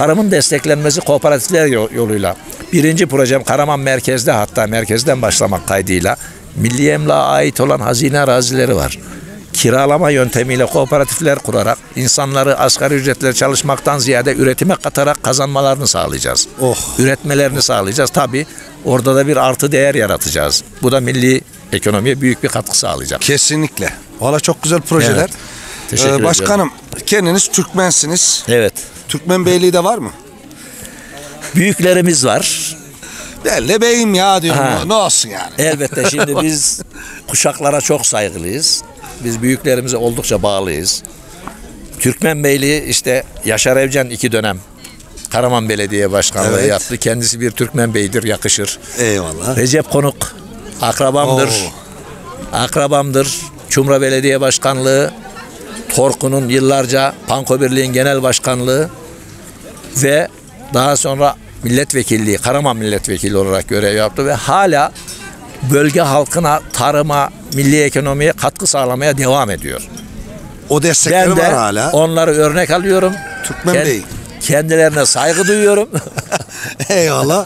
tarımın desteklenmesi kooperatifler yoluyla. Birinci projem Karaman merkezde, hatta merkezden başlamak kaydıyla milli emlağa ait olan hazine arazileri var. Kiralama yöntemiyle kooperatifler kurarak insanları asgari ücretle çalışmaktan ziyade üretime katarak kazanmalarını sağlayacağız. Üretmelerini sağlayacağız. Tabii orada da bir artı değer yaratacağız. Bu da milli ekonomiye büyük bir katkı sağlayacak. Kesinlikle. Valla çok güzel projeler. Evet. Teşekkür ederim. Başkanım, kendiniz Türkmensiniz. Evet. Türkmen Beyliği de var mı? Büyüklerimiz var. Ben de beyim ya diyorum. Ne olsun yani. Elbette şimdi biz kuşaklara çok saygılıyız. Biz büyüklerimize oldukça bağlıyız. Türkmen Beyliği işte Yaşar Evcen 2 dönem Karaman Belediye Başkanlığı yaptı. Kendisi bir Türkmen Bey'dir, yakışır. Eyvallah. Recep Konuk akrabamdır. Akrabamdır. Çumra Belediye Başkanlığı, Torku'nun yıllarca Panko Birliği'nin genel başkanlığı ve daha sonra milletvekilliği, Karaman milletvekili olarak görev yaptı ve hala bölge halkına, tarıma, milli ekonomiye katkı sağlamaya devam ediyor. O destekleri var hala. Ben de onları örnek alıyorum. Türkmen Bey. Kendilerine saygı duyuyorum. Eyvallah.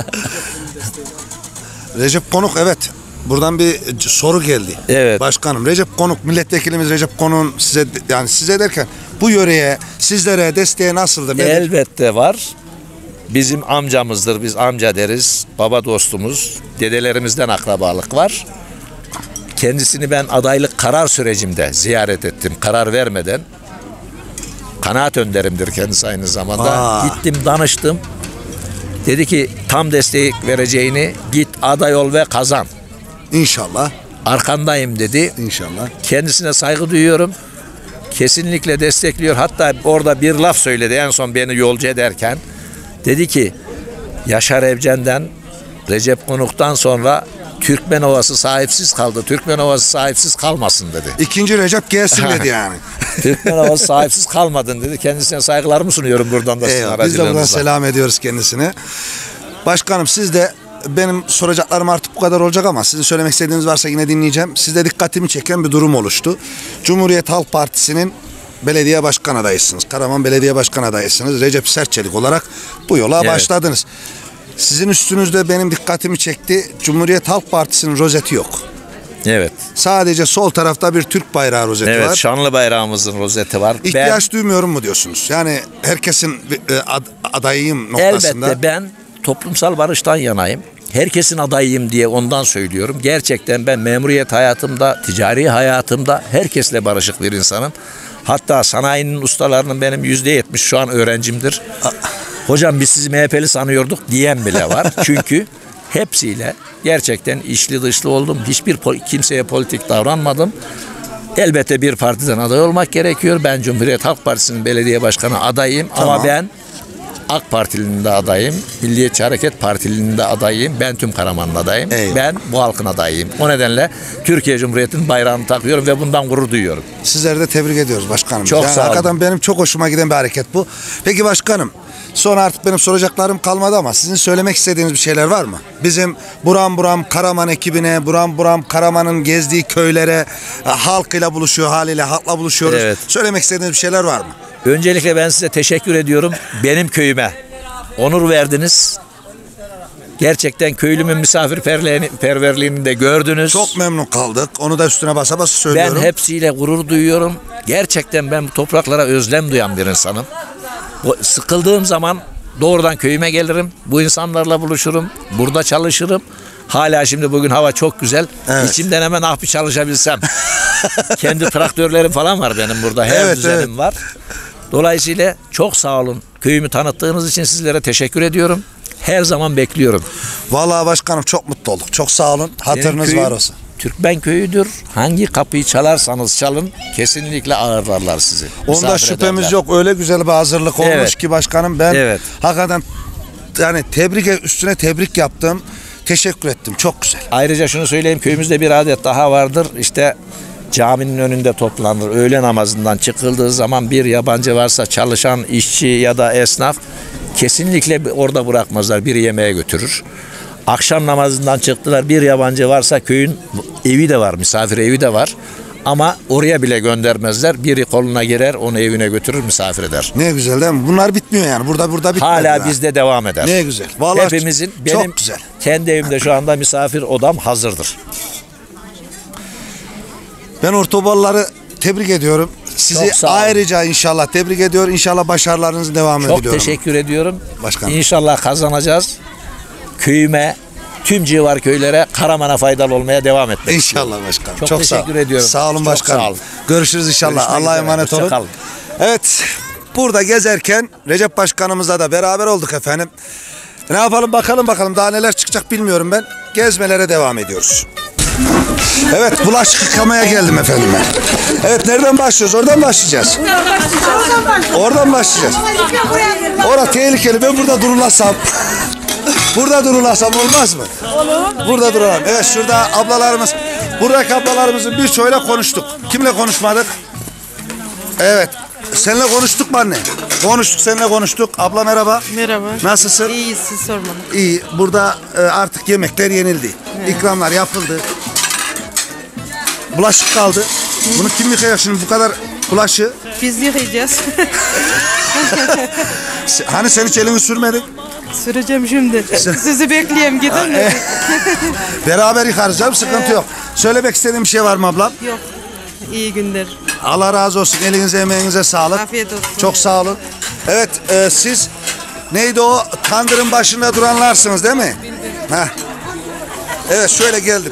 Recep Konuk, evet. Buradan bir soru geldi. Evet. Başkanım, Recep Konuk, milletvekilimiz Recep Konuk'un size, yani size derken bu yöreye, sizlere desteği nasıldı? Elbette var. Bizim amcamızdır, biz amca deriz, baba dostumuz, dedelerimizden akrabalık var. Kendisini ben adaylık karar sürecimde ziyaret ettim, karar vermeden. Kanaat önderimdir kendisi aynı zamanda. Gittim, danıştım. Dedi ki tam destek vereceğini, git aday ol ve kazan. İnşallah. Arkandayım dedi. İnşallah. Kendisine saygı duyuyorum. Kesinlikle destekliyor. Hatta orada bir laf söyledi en son beni yolcu ederken. Dedi ki Yaşar Evcen'den, Recep Konuk'tan sonra Türkmen Ovası sahipsiz kaldı. Türkmen Ovası sahipsiz kalmasın dedi. İkinci Recep gelsin dedi yani. Türkmen Ovası sahipsiz kalmadın dedi. Kendisine saygılarımı sunuyorum buradan da. Biz de buradan selam ediyoruz kendisine. Başkanım, siz de, benim soracaklarım artık bu kadar olacak ama sizin söylemek istediğiniz varsa yine dinleyeceğim. Sizde dikkatimi çeken bir durum oluştu. Cumhuriyet Halk Partisi'nin belediye başkan adayısınız. Karaman Belediye Başkan adayısınız. Recep Serçelik olarak bu yola başladınız. Sizin üstünüzde benim dikkatimi çekti. Cumhuriyet Halk Partisi'nin rozeti yok. Evet. Sadece sol tarafta bir Türk bayrağı rozeti var. Evet, şanlı bayrağımızın rozeti var. İhtiyaç duymuyorum mu diyorsunuz? Yani herkesin adayıyım noktasında. Elbette ben toplumsal barıştan yanayım. Herkesin adayıyım diye ondan söylüyorum. Gerçekten ben memuriyet hayatımda, ticari hayatımda herkesle barışık bir insanım. Hatta sanayinin ustalarının benim %70 şu an öğrencimdir. Hocam biz sizi MHP'li sanıyorduk diyen bile var. Çünkü hepsiyle gerçekten içli dışlı oldum. Hiçbir kimseye politik davranmadım. Elbette bir partiden aday olmak gerekiyor. Ben Cumhuriyet Halk Partisi'nin belediye başkanı adayım. Ama ben AK Partili'nin de adayım. Milliyetçi Hareket Partili'nin de adayım. Ben tüm Karaman'ın adayım. Ben bu halkın adayıyım. O nedenle Türkiye Cumhuriyeti'nin bayrağını takıyorum ve bundan gurur duyuyorum. Sizleri de tebrik ediyoruz başkanım. Çok sağ olun. Hakikaten benim çok hoşuma giden bir hareket bu. Peki başkanım, sonra artık benim soracaklarım kalmadı ama sizin söylemek istediğiniz bir şeyler var mı? Bizim buram buram Karaman ekibine, buram buram Karaman'ın gezdiği köylere, halkıyla buluşuyor, haliyle halkla buluşuyoruz. Evet. Söylemek istediğiniz bir şeyler var mı? Öncelikle ben size teşekkür ediyorum. Benim köyüme onur verdiniz. Gerçekten köylümün misafirperverliğini de gördünüz. Çok memnun kaldık. Onu da üstüne basa basa söylüyorum. Ben hepsiyle gurur duyuyorum. Gerçekten ben bu topraklara özlem duyan bir insanım. Sıkıldığım zaman doğrudan köyüme gelirim. Bu insanlarla buluşurum. Burada çalışırım. Hala şimdi bugün hava çok güzel. Evet. İçimden hemen bir çalışabilsem. Kendi traktörlerim falan var benim burada. Her düzenim var. Dolayısıyla çok sağ olun. Köyümü tanıttığınız için sizlere teşekkür ediyorum. Her zaman bekliyorum. Vallahi başkanım çok mutlu olduk. Çok sağ olun. Hatırınız var olsun. Türkmen köyüdür. Hangi kapıyı çalarsanız çalın kesinlikle ağırlarlar sizi. Onda şüphemiz yok. Öyle güzel bir hazırlık olmuş ki başkanım, ben hakikaten yani üstüne tebrik yaptım. Teşekkür ettim. Çok güzel. Ayrıca şunu söyleyeyim, köyümüzde bir adet daha vardır. İşte caminin önünde toplanır. Öğle namazından çıkıldığı zaman bir yabancı varsa, çalışan işçi ya da esnaf, kesinlikle orada bırakmazlar. Bir yemeğe götürür. Akşam namazından çıktılar, bir yabancı varsa köyün evi de var, misafir evi de var. Ama oraya bile göndermezler. Biri koluna girer, onu evine götürür, misafir eder. Ne güzel değil mi? Bunlar bitmiyor yani. Burada bitmedi. Hala bizde devam eder. Ne güzel. Vallahi hepimizin, çok benim güzel. kendi evimde şu anda misafir odam hazırdır. Ben Ortobalları tebrik ediyorum. Sizi ayrıca inşallah tebrik ediyor. İnşallah başarılarınızın devamını diliyorum. Çok teşekkür ediyorum. Başkanım. İnşallah kazanacağız. Köyüme, tüm civar köylere, Karaman'a faydalı olmaya devam etmek İnşallah başkanım. Çok teşekkür ediyorum. Sağ olun Çok başkanım. sağ olun. Görüşürüz inşallah. Allah'a emanet olun. Kalın. Evet. Burada gezerken Recep Başkanımızla da beraber olduk efendim. Ne yapalım bakalım daha neler çıkacak bilmiyorum ben. Gezmelere devam ediyoruz. Evet, bulaşık yıkamaya geldim efendim ben. Evet, nereden başlıyoruz? Oradan başlayacağız. Oradan başlayacağız. Orada tehlikeli. Ben burada durulasam. Burada durulasam olmaz mı? Olur. Burada duralım. Evet, şurada ablalarımız. Buradaki ablalarımızın birçoğuyla konuştuk. Kimle konuşmadık? Evet. Seninle konuştuk mu anne? Konuştuk, seninle konuştuk. Abla merhaba. Merhaba. Nasılsın? İyi, siz sormalı. İyi. Burada artık yemekler yenildi. Evet. İkramlar yapıldı. Bulaşık kaldı. Bunu kim yıkayacak şimdi bu kadar bulaşığı? Biz yıkayacağız. Hani sen hiç elini sürmedin? Süreceğim şimdi. Sizi bekleyeyim, gidin mi? Beraber yıkarız canım, sıkıntı yok. Söylemek istediğin bir şey var mı ablam? Yok. İyi günler. Allah razı olsun. Elinize emeğinize sağlık. Afiyet olsun. Çok sağ olun. Evet, siz neydi o tandırın başında duranlarsınız değil mi? Heh. Evet, şöyle geldim.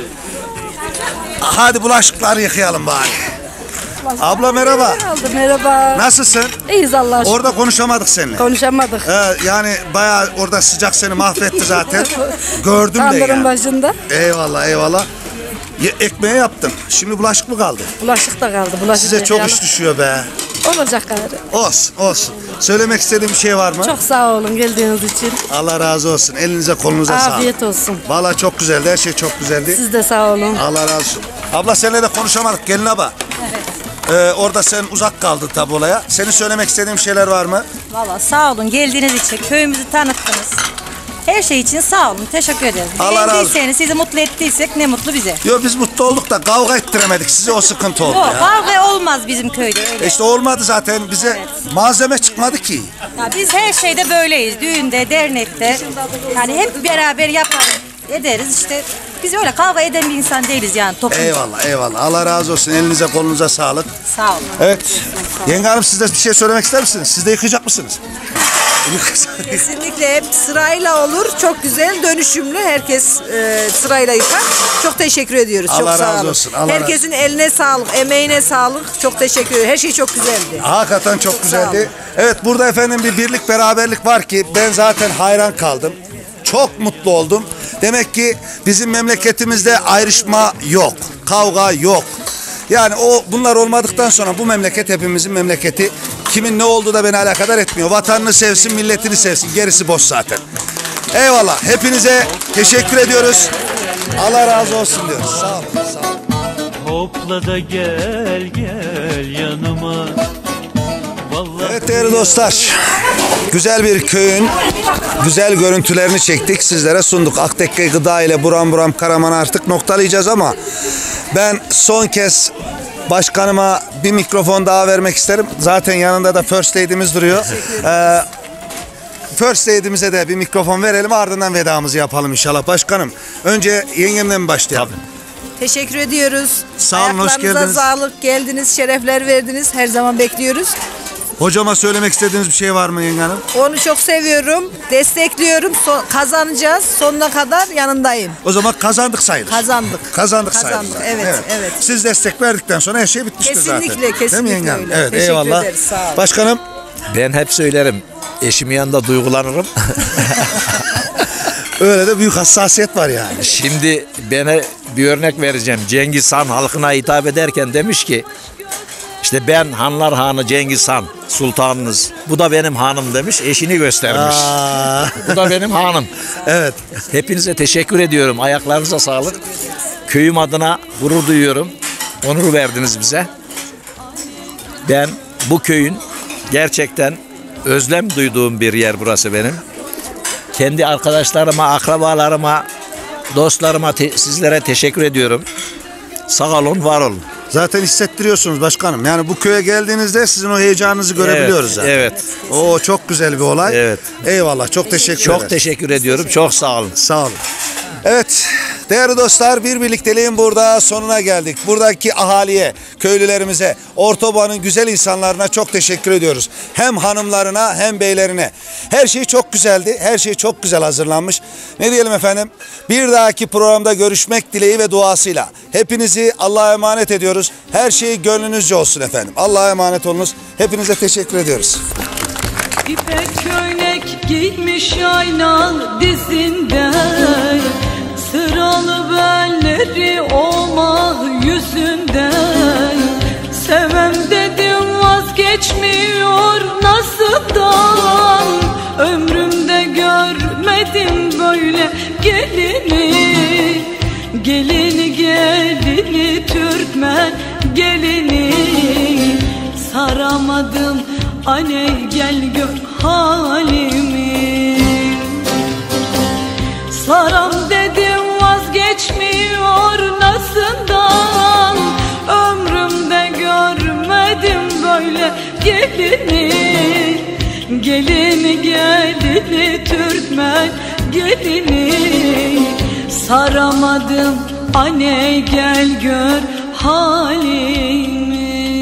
Hadi bulaşıkları yıkayalım bari. Abla merhaba. Merhaba. Nasılsın? İyiyiz Allah'a şükür. Orada konuşamadık seninle. Konuşamadık. Yani bayağı orada sıcak seni mahvetti zaten. Gördüm de Tandırın yani. başında. Eyvallah eyvallah. Ekmeği yaptım. Şimdi bulaşık mı kaldı? Bulaşık da kaldı. Bulaşık Size çok iş düşüyor be. Olacak kadar. Olsun. Söylemek istediğim bir şey var mı? Çok sağ olun geldiğiniz için. Allah razı olsun. Elinize kolunuza sağlık. Afiyet olsun. Vallahi çok güzeldi. Her şey çok güzeldi. Siz de sağ olun. Allah razı olsun. Abla seninle de konuşamadık. Gelin abla. Evet. Orada sen uzak kaldın tabi olaya. Senin söylemek istediğin şeyler var mı? Valla sağ olun geldiğiniz için, köyümüzü tanıttınız. Her şey için sağ olun. Teşekkür ederiz. Allah razı olsun. Beğendiyseniz, sizi mutlu ettiysek ne mutlu bize. Yok biz mutlu olduk da kavga ettiremedik. Size o sıkıntı oldu Yok, ya. kavga olmaz bizim köyde öyle. İşte olmadı zaten. Bize malzeme çıkmadı ki. Ya biz her şeyde böyleyiz. Düğünde, dernekte. Yani hep beraber yaparız, ederiz işte. Biz öyle kavga eden bir insan değiliz yani toplumda. Eyvallah. Allah razı olsun. Elinize kolunuza sağlık. Sağ olun. Evet. Yenge Hanım siz de bir şey söylemek ister misiniz? Siz de yıkayacak mısınız? Kesinlikle hep sırayla olur. Çok güzel, dönüşümlü. Herkes sırayla yıkar. Çok teşekkür ediyoruz. Allah çok sağ razı olun. olsun, Allah Herkesin eline sağlık, emeğine sağlık. Çok teşekkür ederim. Her şey çok güzeldi. Hakikaten çok güzeldi. Evet burada efendim bir birlik beraberlik var ki ben zaten hayran kaldım. Çok mutlu oldum. Demek ki bizim memleketimizde ayrışma yok. Kavga yok. Yani bunlar olmadıktan sonra bu memleket hepimizin memleketi. Kimin ne olduğu da beni alakadar etmiyor. Vatanını sevsin, milletini sevsin. Gerisi boş zaten. Eyvallah. Hepinize teşekkür ediyoruz. Allah razı olsun diyoruz. Sağ olun. Hopla da gel yanıma. Evet değerli dostlar. Güzel bir köyün güzel görüntülerini çektik. Sizlere sunduk. Aktekke Gıda ile buram buram Karaman'ı artık noktalayacağız ama ben son kez başkanıma bir mikrofon daha vermek isterim. Zaten yanında da First Lady'miz duruyor. First Lady'mize de bir mikrofon verelim, ardından vedamızı yapalım inşallah. Başkanım, önce yengemden mi başlayalım? Teşekkür ediyoruz. Sağ olun, hoş Ayaklarınıza geldiniz. sağlık, geldiniz, şerefler verdiniz. Her zaman bekliyoruz. Hocama söylemek istediğiniz bir şey var mı yenge hanım? Onu çok seviyorum, destekliyorum. Kazanacağız, sonuna kadar yanındayım. O zaman kazandık sayılır. Kazandık sayılır. evet. Siz destek verdikten sonra her şey bitmiştir zaten. Kesinlikle Değil mi yenge hanım? öyle. Evet, Teşekkür eyvallah. ederiz, sağ olun. Başkanım. Ben hep söylerim. Eşimin yanında duygulanırım. Öyle de büyük hassasiyet var yani. Şimdi bana bir örnek vereceğim. Cengiz Han halkına hitap ederken demiş ki işte ben Hanlar Hanı Cengiz Han sultanınız. Bu da benim hanım demiş. Eşini göstermiş. Bu da benim hanım. Evet. Hepinize teşekkür ediyorum. Ayaklarınıza sağlık. Köyüm adına gurur duyuyorum. Onur verdiniz bize. Ben bu köyün gerçekten özlem duyduğum bir yer burası benim. Kendi arkadaşlarıma, akrabalarıma, dostlarıma sizlere teşekkür ediyorum. Sağ olun, var olun. Zaten hissettiriyorsunuz başkanım. Yani bu köye geldiğinizde sizin o heyecanınızı görebiliyoruz zaten. Evet. O çok güzel bir olay. Evet. Eyvallah. Çok teşekkür ederim. Çok teşekkür ediyorum. Çok sağ olun. Sağ olun. Evet değerli dostlar, bir birlikteliğin burada sonuna geldik. Buradaki ahaliye, köylülerimize, Ortaoba'nın güzel insanlarına çok teşekkür ediyoruz. Hem hanımlarına hem beylerine. Her şey çok güzeldi. Her şey çok güzel hazırlanmış. Ne diyelim efendim? Bir dahaki programda görüşmek dileği ve duasıyla. Hepinizi Allah'a emanet ediyoruz. Her şey gönlünüzce olsun efendim. Allah'a emanet olunuz. Hepinize teşekkür ediyoruz. İpek köylek giymiş aynalı dizinden, sıralı belleri olma yüzünden. Sevmem dedim vazgeçmiyor nasıldan, ömrümde görmedim böyle gelini. Gelini gelini Türkmen gelini, saramadım anne gel gör halimi. Saram dedim vazgeçmiyor nasıldan, ömrümde görmedim böyle gelini. Gelini gelini Türkmen gelini, saramadım anne gel gör halimi.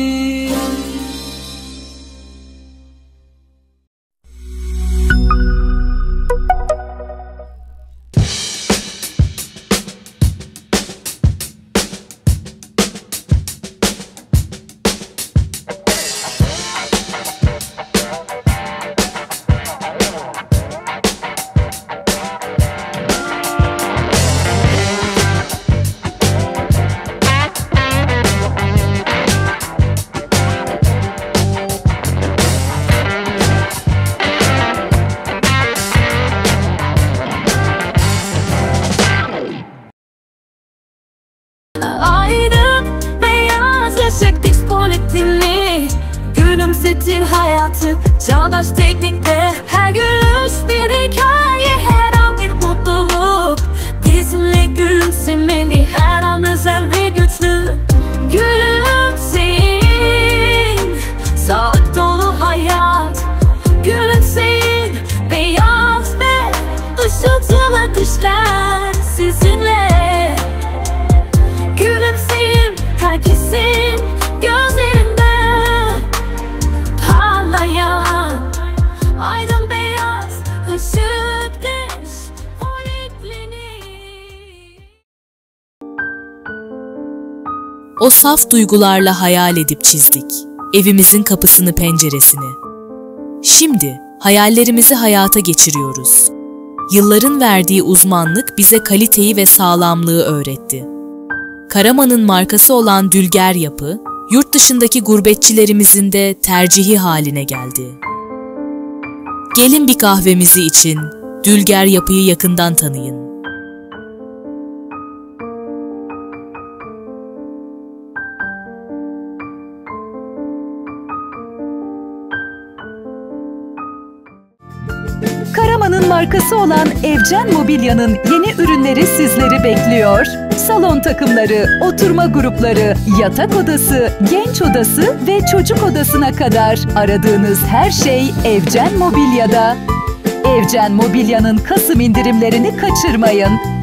Gülümsetir hayatı çağdaş teknikte, her gülüş bir hikaye, her an bir mutluluk. Kesinlikle gülümsemeli, her an özel ve güçlü. Gülümseyin, sağlık dolu hayat. Gülümseyin, beyaz ve ışıltılı düşler sizinle. Gülümseyin, herkesin gözlerinde parlayan aydın beyaz ışık diş poliklinik. O saf duygularla hayal edip çizdik evimizin kapısını penceresini. Şimdi hayallerimizi hayata geçiriyoruz. Yılların verdiği uzmanlık bize kaliteyi ve sağlamlığı öğretti. Karaman'ın markası olan Dülger Yapı, yurt dışındaki gurbetçilerimizin de tercihi haline geldi. Gelin bir kahvemizi için Dülger Yapı'yı yakından tanıyın. Karaman'ın markası olan Evcen Mobilya'nın yeni ürünleri sizleri bekliyor. Salon takımları, oturma grupları, yatak odası, genç odası ve çocuk odasına kadar aradığınız her şey Evcen Mobilya'da. Evcen Mobilya'nın Kasım indirimlerini kaçırmayın.